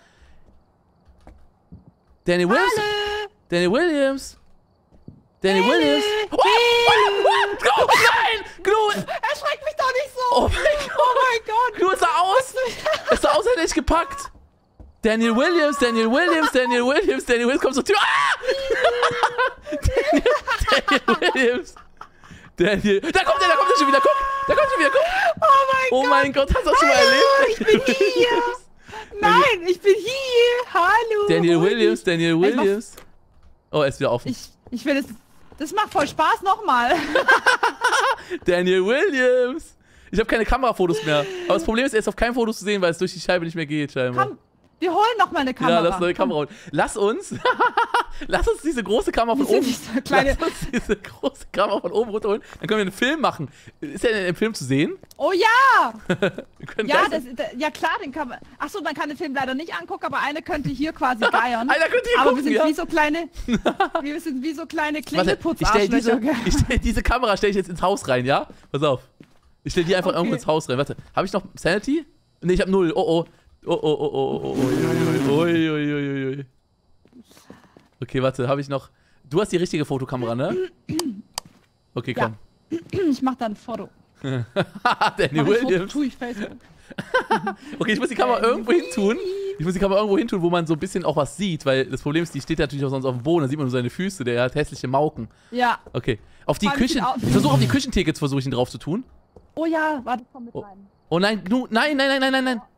Danny Williams. Hallo. Danny Williams. Danny Williams. Oh, oh, oh, Gnu, nein! Gnu! Erschreck mich doch nicht so! Oh mein Gott! Oh mein Gott! Gnu, es sah aus! Es sah aus, hätte ich gepackt! Daniel Williams, Daniel Williams, Daniel Williams, Daniel Williams kommt zur Tür. Ah! Daniel, Daniel Williams. Daniel. Da kommt er, da kommt er schon wieder, guck! Da kommt er schon wieder, guck! Oh mein Oh Gott! mein Gott, hast du das schon mal Hallo, erlebt? ich bin hier! Nein, ich bin hier! Hallo! Daniel hol Williams, mich. Daniel Ich mach- Williams. Oh, er ist wieder offen. Ich, ich will das. Das macht voll Spaß nochmal. Daniel Williams. Ich habe keine Kamerafotos mehr. Aber das Problem ist, er ist auf keinem Foto zu sehen, weil es durch die Scheibe nicht mehr geht, scheinbar. Komm, wir holen nochmal eine Kamera. Ja, lass neue Kamera holen. Lass uns, lass uns diese große Kamera von Die sind oben, nicht so kleine- lass uns diese große Kamera von oben runterholen. Dann können wir einen Film machen. Ist der denn im Film zu sehen? Oh ja! Wir können Ja, gleich- das, da- ja klar, den kann man. Achso, man kann den Film leider nicht angucken, aber eine könnte hier quasi geiern. Einer könnte hier aber gucken, wir sind ja. wie so kleine. Wir sind wie so kleine Warte, ich stell diese, Klingelputz-Arschlöcher. ich stell, diese Kamera stelle ich jetzt ins Haus rein, ja? Pass auf. Ich stelle die einfach Okay. irgendwo ins Haus rein. Warte, habe ich noch Sanity? Ne, ich habe null. Oh oh. Oh oh oh oh oh oh. Ui, ui, ui, ui, ui. Okay, warte, habe ich noch. Du hast die richtige Fotokamera, ne? Okay, komm. Ich mach da ein Foto. Danny Mach ich Foto, Williams. tu ich Facebook. Okay, ich muss die Kamera irgendwo hin tun. Ich muss die Kamera irgendwo hin tun, wo man so ein bisschen auch was sieht, weil das Problem ist, die steht natürlich auch sonst auf dem Boden, da sieht man nur seine Füße, der hat hässliche Mauken. Ja. Okay. Auf die Vor allem Küchen. sieht aus- Ich versuche auf die Küchentickets versuche ich ihn drauf zu tun. Oh ja, warte, komm mit Oh. rein. Oh nein, Gnu, nein, nein, nein, nein, nein, nein.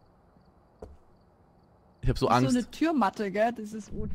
Ich habe so Das ist Angst. so eine Türmatte, gell? Das ist gut.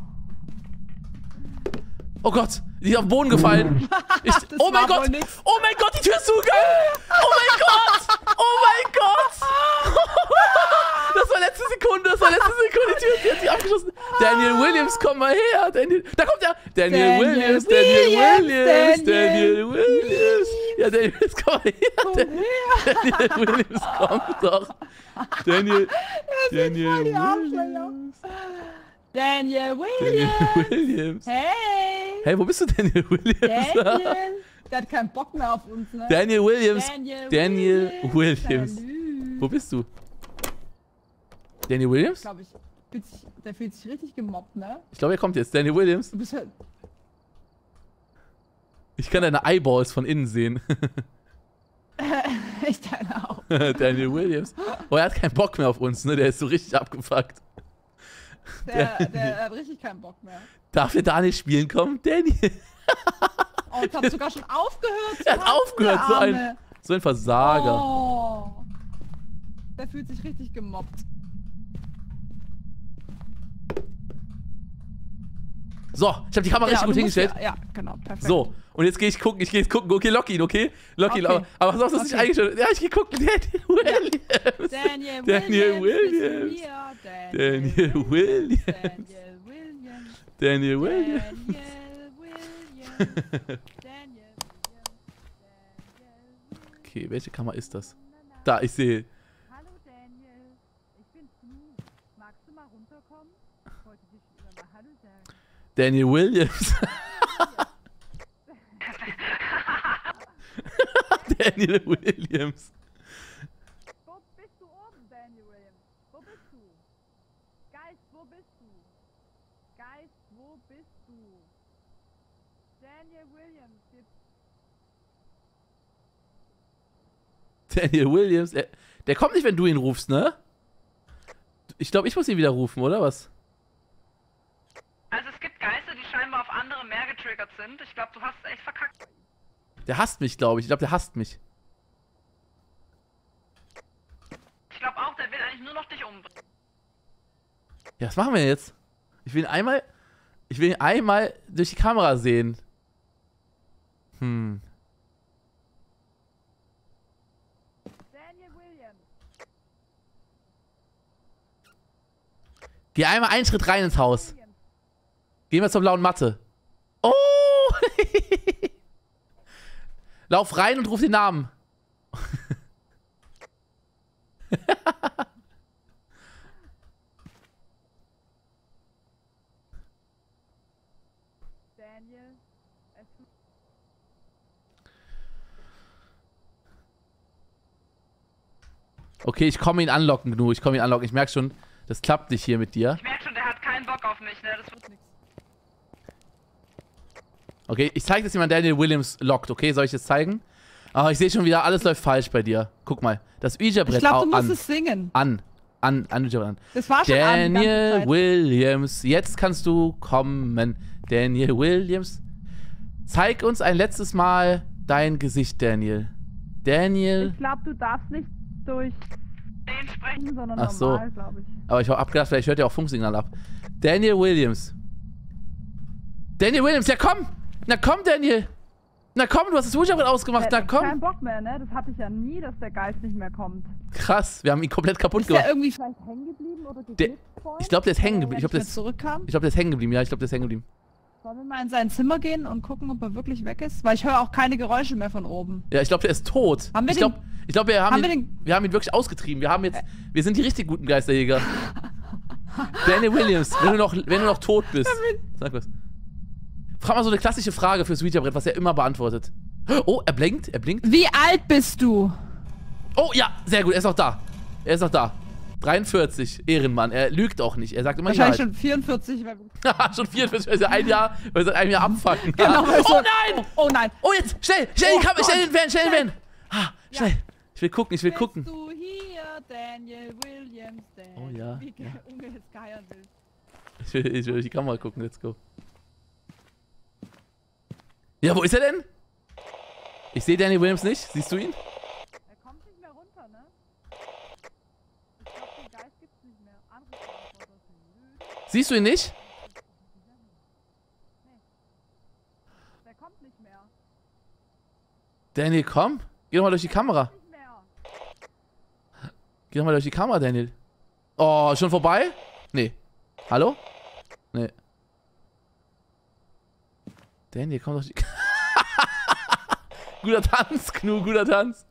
Oh Gott, die ist auf den Boden gefallen. Ich, Das oh mein war Gott, wohl nix. oh mein Gott, die Tür ist zugegangen. Oh mein Gott, oh mein Gott. Das war letzte Sekunde, das war letzte Sekunde, die Tür, die hat sich abgeschlossen. Daniel Williams, komm mal her. Daniel, da kommt er. Daniel, Daniel Williams, Daniel Williams, Williams, Daniel Daniel Williams. Ja, Daniel Williams, komm mal her. Komm Daniel Williams, komm doch. Daniel, Daniel voll die Arschlöcher. Williams. Daniel Daniel Williams. Williams. Hey. Hey, wo bist du, Daniel Williams? Daniel. Der hat keinen Bock mehr auf uns, ne? Daniel Williams. Daniel, Daniel Williams. Salü. Wo bist du? Daniel Williams? Ich glaube, ich fühlt sich, der fühlt sich richtig gemobbt, ne? Ich glaube, er kommt jetzt. Daniel Williams. Du bist halt. Ich kann deine Eyeballs von innen sehen. Ich deine auch. Daniel Williams. Oh, er hat keinen Bock mehr auf uns, ne? Der ist so richtig abgefuckt. Der, der hat richtig keinen Bock mehr. Darf der Daniel spielen kommen? Daniel. Oh, ich hab sogar schon aufgehört zu Er hat tanzen, aufgehört, der so ein, Arme. so ein Versager. Oh. Der fühlt sich richtig gemobbt. So, ich habe die Kamera Ja, richtig und gut du musst hingestellt. Ja, ja, genau, perfekt. So, und jetzt gehe ich gucken, ich gehe jetzt gucken. Okay, lock ihn, okay? Lock ihn, Okay. aber, aber was hast du nicht Okay. eingestellt? Ja, ich gehe gucken. Daniel Williams. Daniel Daniel Williams, Williams. bist du hier? Daniel Williams. Daniel Williams. Daniel Williams. Daniel Williams. Daniel Okay, welche Kamera ist das? Da, ich sehe. Hallo Daniel, ich bin Snoop. Magst du mal runterkommen? Ich wollte dich immer mal Hallo sagen. Daniel Williams. Daniel Williams. Wo bist du oben, Daniel Williams? Wo bist du? Geist, wo bist du? Geist, wo bist du? Daniel Williams, wir Daniel Williams. Der, der kommt nicht, wenn du ihn rufst, ne? Ich glaube, ich muss ihn wieder rufen, oder was? Also es gibt Geister, die scheinbar auf andere mehr getriggert sind. Ich glaube, du hast es echt verkackt. Der hasst mich, glaube ich. Ich glaube, der hasst mich. Ich glaube auch, der will eigentlich nur noch dich umbringen. Ja, was machen wir jetzt? Ich will ihn einmal. Ich will ihn einmal durch die Kamera sehen. Hm. Daniel Williams. Geh einmal einen Schritt rein ins Haus. Gehen wir zur blauen Matte. Oh! Lauf rein und ruf den Namen. Daniel, es Okay, ich komme ihn anlocken, Gnu. Ich komme ihn anlocken. Ich merke schon, das klappt nicht hier mit dir. Ich merke schon, der hat keinen Bock auf mich, ne? Das wird nichts. Okay, ich zeige jetzt, wie man Daniel Williams lockt. Okay, soll ich jetzt zeigen? Ah, ich sehe schon wieder, alles läuft falsch bei dir. Guck mal, das Ouija-Brett Ich glaube, du an. musst es singen. An. An, an, an. Das war schon an, die ganze Daniel Zeit. Williams, jetzt kannst du kommen. Daniel Williams. Zeig uns ein letztes Mal dein Gesicht, Daniel. Daniel. Ich glaube, du darfst nicht durch den sprechen, sondern Ach so. normal, glaube ich. Aber ich hab gedacht, vielleicht hört ja auch Funksignal ab. Daniel Williams. Daniel Williams, ja komm! Na komm, Daniel! Na komm, du hast das Ouija-Brett ausgemacht, na komm! Kein Bock mehr, ne? Das hatte ich ja nie, dass der Geist nicht mehr kommt. Krass, wir haben ihn komplett kaputt Ist gemacht. der irgendwie vielleicht hängen geblieben oder Der, geglitscht vorhin? ich glaube, der ist hängen geblieben. Ich glaube, der, Wenn ich ist- zurückkam? ich glaub, der ist hängen geblieben. Ja, ich glaube, der ist hängen geblieben. Sollen wir mal in sein Zimmer gehen und gucken, ob er wirklich weg ist? Weil ich höre auch keine Geräusche mehr von oben. Ja, ich glaube, der ist tot. Haben wir ich glaube, den- ich glaub, wir, haben haben wir ihn, wir haben ihn wirklich ausgetrieben. Wir haben jetzt, wir sind die richtig guten Geisterjäger. Daniel Williams, wenn du noch, wenn du noch tot bist. Sag was. Frag mal so eine klassische Frage fürs Ouija-Brett, was er immer beantwortet. Oh, er blinkt, er blinkt. Wie alt bist du? Oh ja, sehr gut, er ist noch da. Er ist noch da. dreiundvierzig, Ehrenmann. Er lügt auch nicht. Er sagt immer die Wahrscheinlich Wahrheit. schon vierundvierzig. Weil schon vierundvierzig, weil wir ein Jahr, weil wir seit einem Jahr abfucken. Genau, weil oh so- nein! Oh, oh nein! Oh jetzt, schnell, schnell Oh die Kamera, Gott. schnell den Van, schnell den Schnell. Van. Ah, schnell. Ich will gucken, ich will gucken. Bist du hier, Daniel Williams? Daniel, Oh ja, Wie ja. Unge jetzt geiern willst. Ich will, ich will durch die Kamera gucken, let's go. Ja, wo ist er denn? Ich sehe Daniel Williams nicht. Siehst du ihn? Er kommt nicht mehr runter, ne? Ich glaube, den Geist gibt's nicht mehr. Andere Verantwortung. Siehst du ihn nicht? Der kommt nicht mehr. Daniel, komm. Geh doch mal durch die Kamera. Nicht mehr. Geh doch mal durch die Kamera, Daniel. Oh, schon vorbei? Nee. Hallo? Nee. Daniel, komm doch die... Guter Tanz, Gnu, guter Tanz.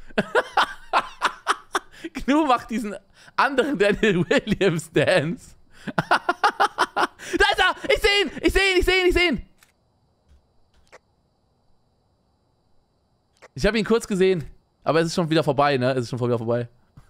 Gnu macht diesen anderen Daniel Williams Dance. Da ist er! Ich sehe ihn! Ich sehe ihn! Ich sehe ihn! Ich sehe ihn! Ich habe ihn kurz gesehen. Aber es ist schon wieder vorbei, ne? Es ist schon wieder vorbei.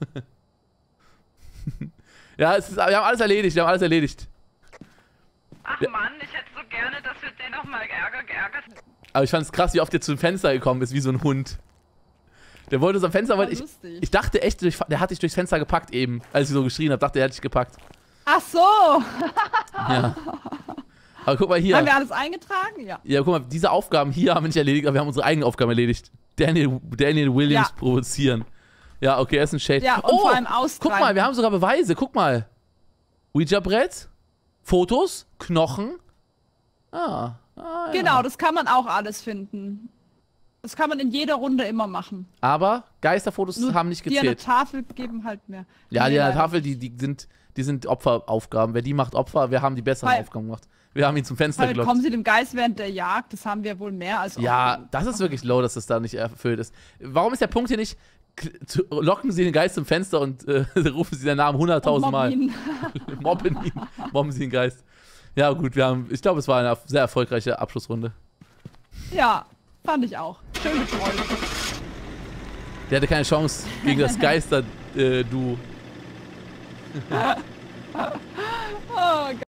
Ja, es ist, wir haben alles erledigt. Wir haben alles erledigt. Ach Ja. Mann, ich hätte so gerne, dass wir den noch mal Ärger geärgert hätten. Aber ich fand es krass, wie oft der zum Fenster gekommen ist, wie so ein Hund. Der wollte so am Fenster, weil ich, lustig. ich dachte echt, durch, der hat dich durchs Fenster gepackt eben, als ich so geschrien habe. Dachte, er hat dich gepackt. Ach so! Ja. Aber guck mal hier. Haben wir alles eingetragen? Ja. Ja, guck mal, diese Aufgaben hier haben wir nicht erledigt, aber wir haben unsere eigenen Aufgaben erledigt. Daniel, Daniel Williams Ja. provozieren. Ja, okay, er ist ein Shade. Ja, und oh, vor allem austreiben. guck mal, wir haben sogar Beweise. Guck mal. Ouija-Brett, Fotos, Knochen. Ah. ah ja. Genau, das kann man auch alles finden. Das kann man in jeder Runde immer machen. Aber Geisterfotos Nur haben nicht die an der gezählt. Tafel geben halt mehr. Ja, die Nee, an der leider Tafel, die, die, sind, die sind Opferaufgaben. Wer die macht Opfer, wir haben die besseren Weil- Aufgaben gemacht. Wir haben ihn zum Fenster Halt, gelockt. kommen Sie dem Geist während der Jagd, das haben wir wohl mehr als Ja, das ist wirklich low, dass das da nicht erfüllt ist. Warum ist der Punkt hier nicht, k- zu- locken Sie den Geist zum Fenster und äh, rufen Sie den Namen hunderttausend Mal. ihn. Mobben ihn. Mobben Sie den Geist. Ja gut, wir haben, ich glaube, es war eine sehr erfolgreiche Abschlussrunde. Ja, fand ich auch. Schön gefreut. Der hatte keine Chance gegen das Geister-Duo. Oh, ge-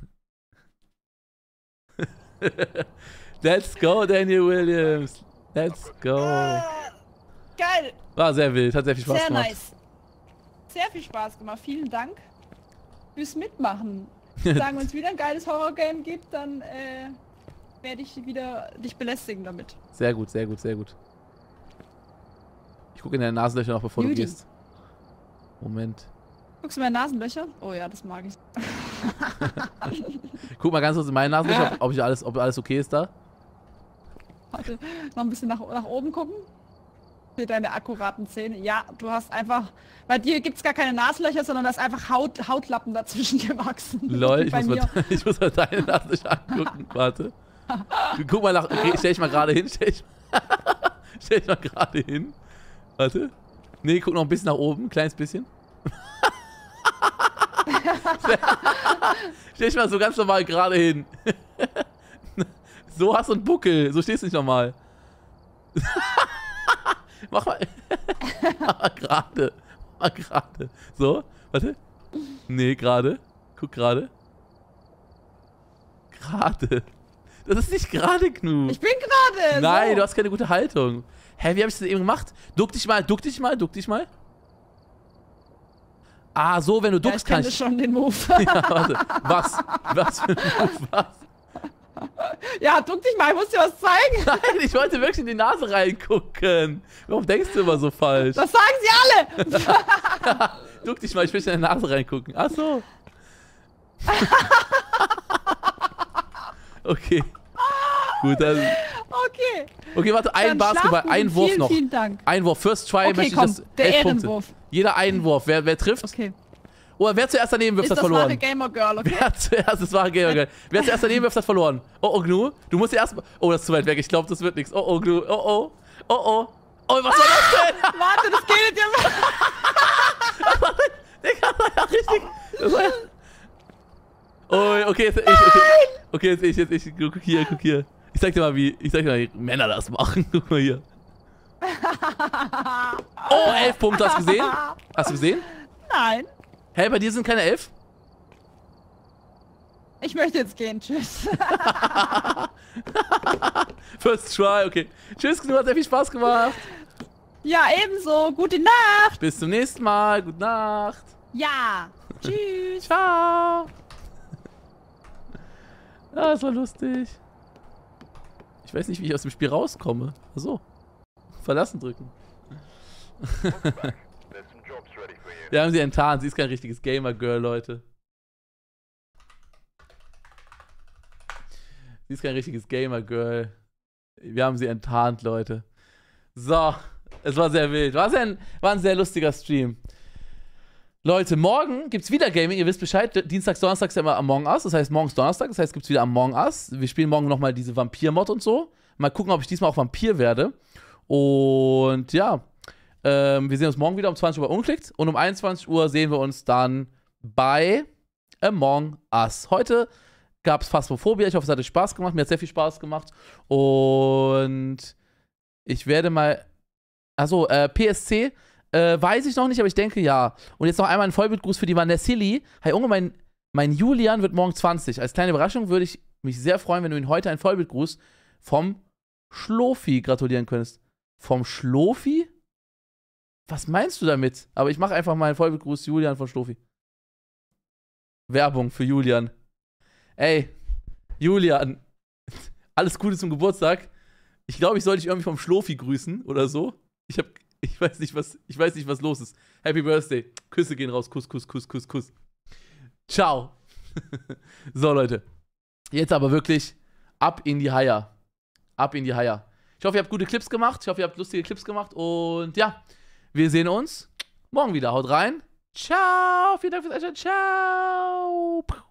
Let's go, Daniel Williams. Let's go. geil. War sehr wild, hat sehr viel Spaß Sehr gemacht. nice. Sehr viel Spaß gemacht. Vielen Dank fürs Mitmachen. Sagen, wenn es wieder ein geiles Horror-Game gibt, dann äh, werde ich wieder dich belästigen damit. Sehr gut, sehr gut, sehr gut. Ich gucke in deine Nasenlöcher noch, bevor Judy. du gehst. Moment. Guckst du meine Nasenlöcher? Oh ja, das mag ich. Guck mal ganz kurz in meine Nasenlöcher, ob, ob, ich alles, ob alles okay ist da. Warte, noch ein bisschen nach, nach oben gucken. Für deine akkuraten Zähne. Ja, du hast einfach... Bei dir gibt es gar keine Nasenlöcher, sondern da ist einfach Haut, Hautlappen dazwischen gewachsen. Lol, ich Bei muss, mir. mal, ich muss mal deine Nasenlöcher angucken. Warte. Guck mal nach... Okay, stell dich mal gerade hin. Stell dich, stell dich mal gerade hin. Warte. Nee, guck noch ein bisschen nach oben. Ein kleines bisschen. Stell dich mal so ganz normal gerade hin. So hast du einen Buckel. So stehst du nicht normal. Mach mal. Mach mal gerade. Mach mal gerade. So, warte. Nee, gerade. Guck gerade. Gerade. Das ist nicht gerade, Gnu. Ich bin gerade. Nein, so. du hast keine gute Haltung. Hä, wie hab ich das eben gemacht? Duck dich mal, duck dich mal, duck dich mal. Ah, so, wenn du Ja, duckst, ich kenne kann ich... schon den Move. Ja, warte. Was? Was für ein Move? Was? Ja, duck dich mal, ich muss dir was zeigen. Nein, ich wollte wirklich in die Nase reingucken. Warum denkst du immer so falsch? Das sagen sie alle. Duck dich mal, ich will in deine Nase reingucken. Ach so. Okay. Gut, dann... Okay. Okay, warte, ein Dann Basketball, schlaf gut ein und Wurf vielen, noch. vielen Dank. Ein Wurf, First Try Okay, möchte ich komm, das... der elf Punkte. Ehrenwurf. Jeder einen Wurf. Wer, wer trifft? Okay. Oder wer zuerst daneben wirft, Ist hat das verloren. wahre Gamer Girl, okay? Wer zuerst, das war Gamer Girl. Wer zuerst daneben wirft, hat verloren. Oh, oh, Gnu. Du musst erst... Oh, das ist zu weit weg. Ich glaube, das wird nichts. Oh, oh, Gnu. Oh, oh. Oh, oh. Oh, was war das denn? Warte, das geht jetzt Digga, das war ja richtig... Das war ja... Oh, okay, jetzt ich. Okay, okay jetzt ich, jetzt ich. Guck hier, guck hier. Ich zeig dir mal, wie... Ich zeig dir mal, wie Männer das machen. Guck mal hier. Oh, elf Punkte. Hast du gesehen? Hast du gesehen? Nein. Hä, bei dir sind keine elf? Ich möchte jetzt gehen. Tschüss. First try, okay. Tschüss, Gnu, hat sehr viel Spaß gemacht. Ja, ebenso. Gute Nacht. Bis zum nächsten Mal. Gute Nacht. Ja. Tschüss. Ciao. Ja, das war lustig. Ich weiß nicht, wie ich aus dem Spiel rauskomme. Achso. Verlassen drücken. Wir haben sie enttarnt. Sie ist kein richtiges Gamer-Girl, Leute. Sie ist kein richtiges Gamer-Girl. Wir haben sie enttarnt, Leute. So. Es war sehr wild. War, sehr ein, war ein sehr lustiger Stream. Leute, morgen gibt's wieder Gaming. Ihr wisst Bescheid. Dienstags, Donnerstags ist ja immer Among Us. Das heißt, morgens Donnerstag. Das heißt, gibt's wieder Among Us. Wir spielen morgen nochmal diese Vampir-Mod und so. Mal gucken, ob ich diesmal auch Vampir werde. Und ja. Ähm, wir sehen uns morgen wieder um zwanzig Uhr bei Unklickt. Und um einundzwanzig Uhr sehen wir uns dann bei Among Us. Heute gab es Phasmophobia. Ich hoffe, es hat euch Spaß gemacht. Mir hat sehr viel Spaß gemacht. Und ich werde mal... Achso, äh, P S C äh, weiß ich noch nicht, aber ich denke ja. Und jetzt noch einmal ein Vollbildgruß für die Vanessili. Hi Unge, mein, mein Julian wird morgen zwanzig. Als kleine Überraschung würde ich mich sehr freuen, wenn du ihn heute einen Vollbildgruß vom Schlofi gratulieren könntest. Vom Schlofi? Was meinst du damit? Aber ich mache einfach mal einen Vollbildgruß Julian von Schlofi. Werbung für Julian. Ey, Julian, alles Gute zum Geburtstag. Ich glaube, ich sollte dich irgendwie vom Schlofi grüßen oder so. Ich hab, ich weiß nicht, was, ich weiß nicht, was los ist. Happy Birthday. Küsse gehen raus. Kuss, Kuss, Kuss, Kuss, Kuss. Ciao. So, Leute. Jetzt aber wirklich ab in die Haier. Ab in die Haier. Ich hoffe, ihr habt gute Clips gemacht. Ich hoffe, ihr habt lustige Clips gemacht. Und ja, wir sehen uns morgen wieder. Haut rein. Ciao. Vielen Dank fürs Einschauen. Ciao.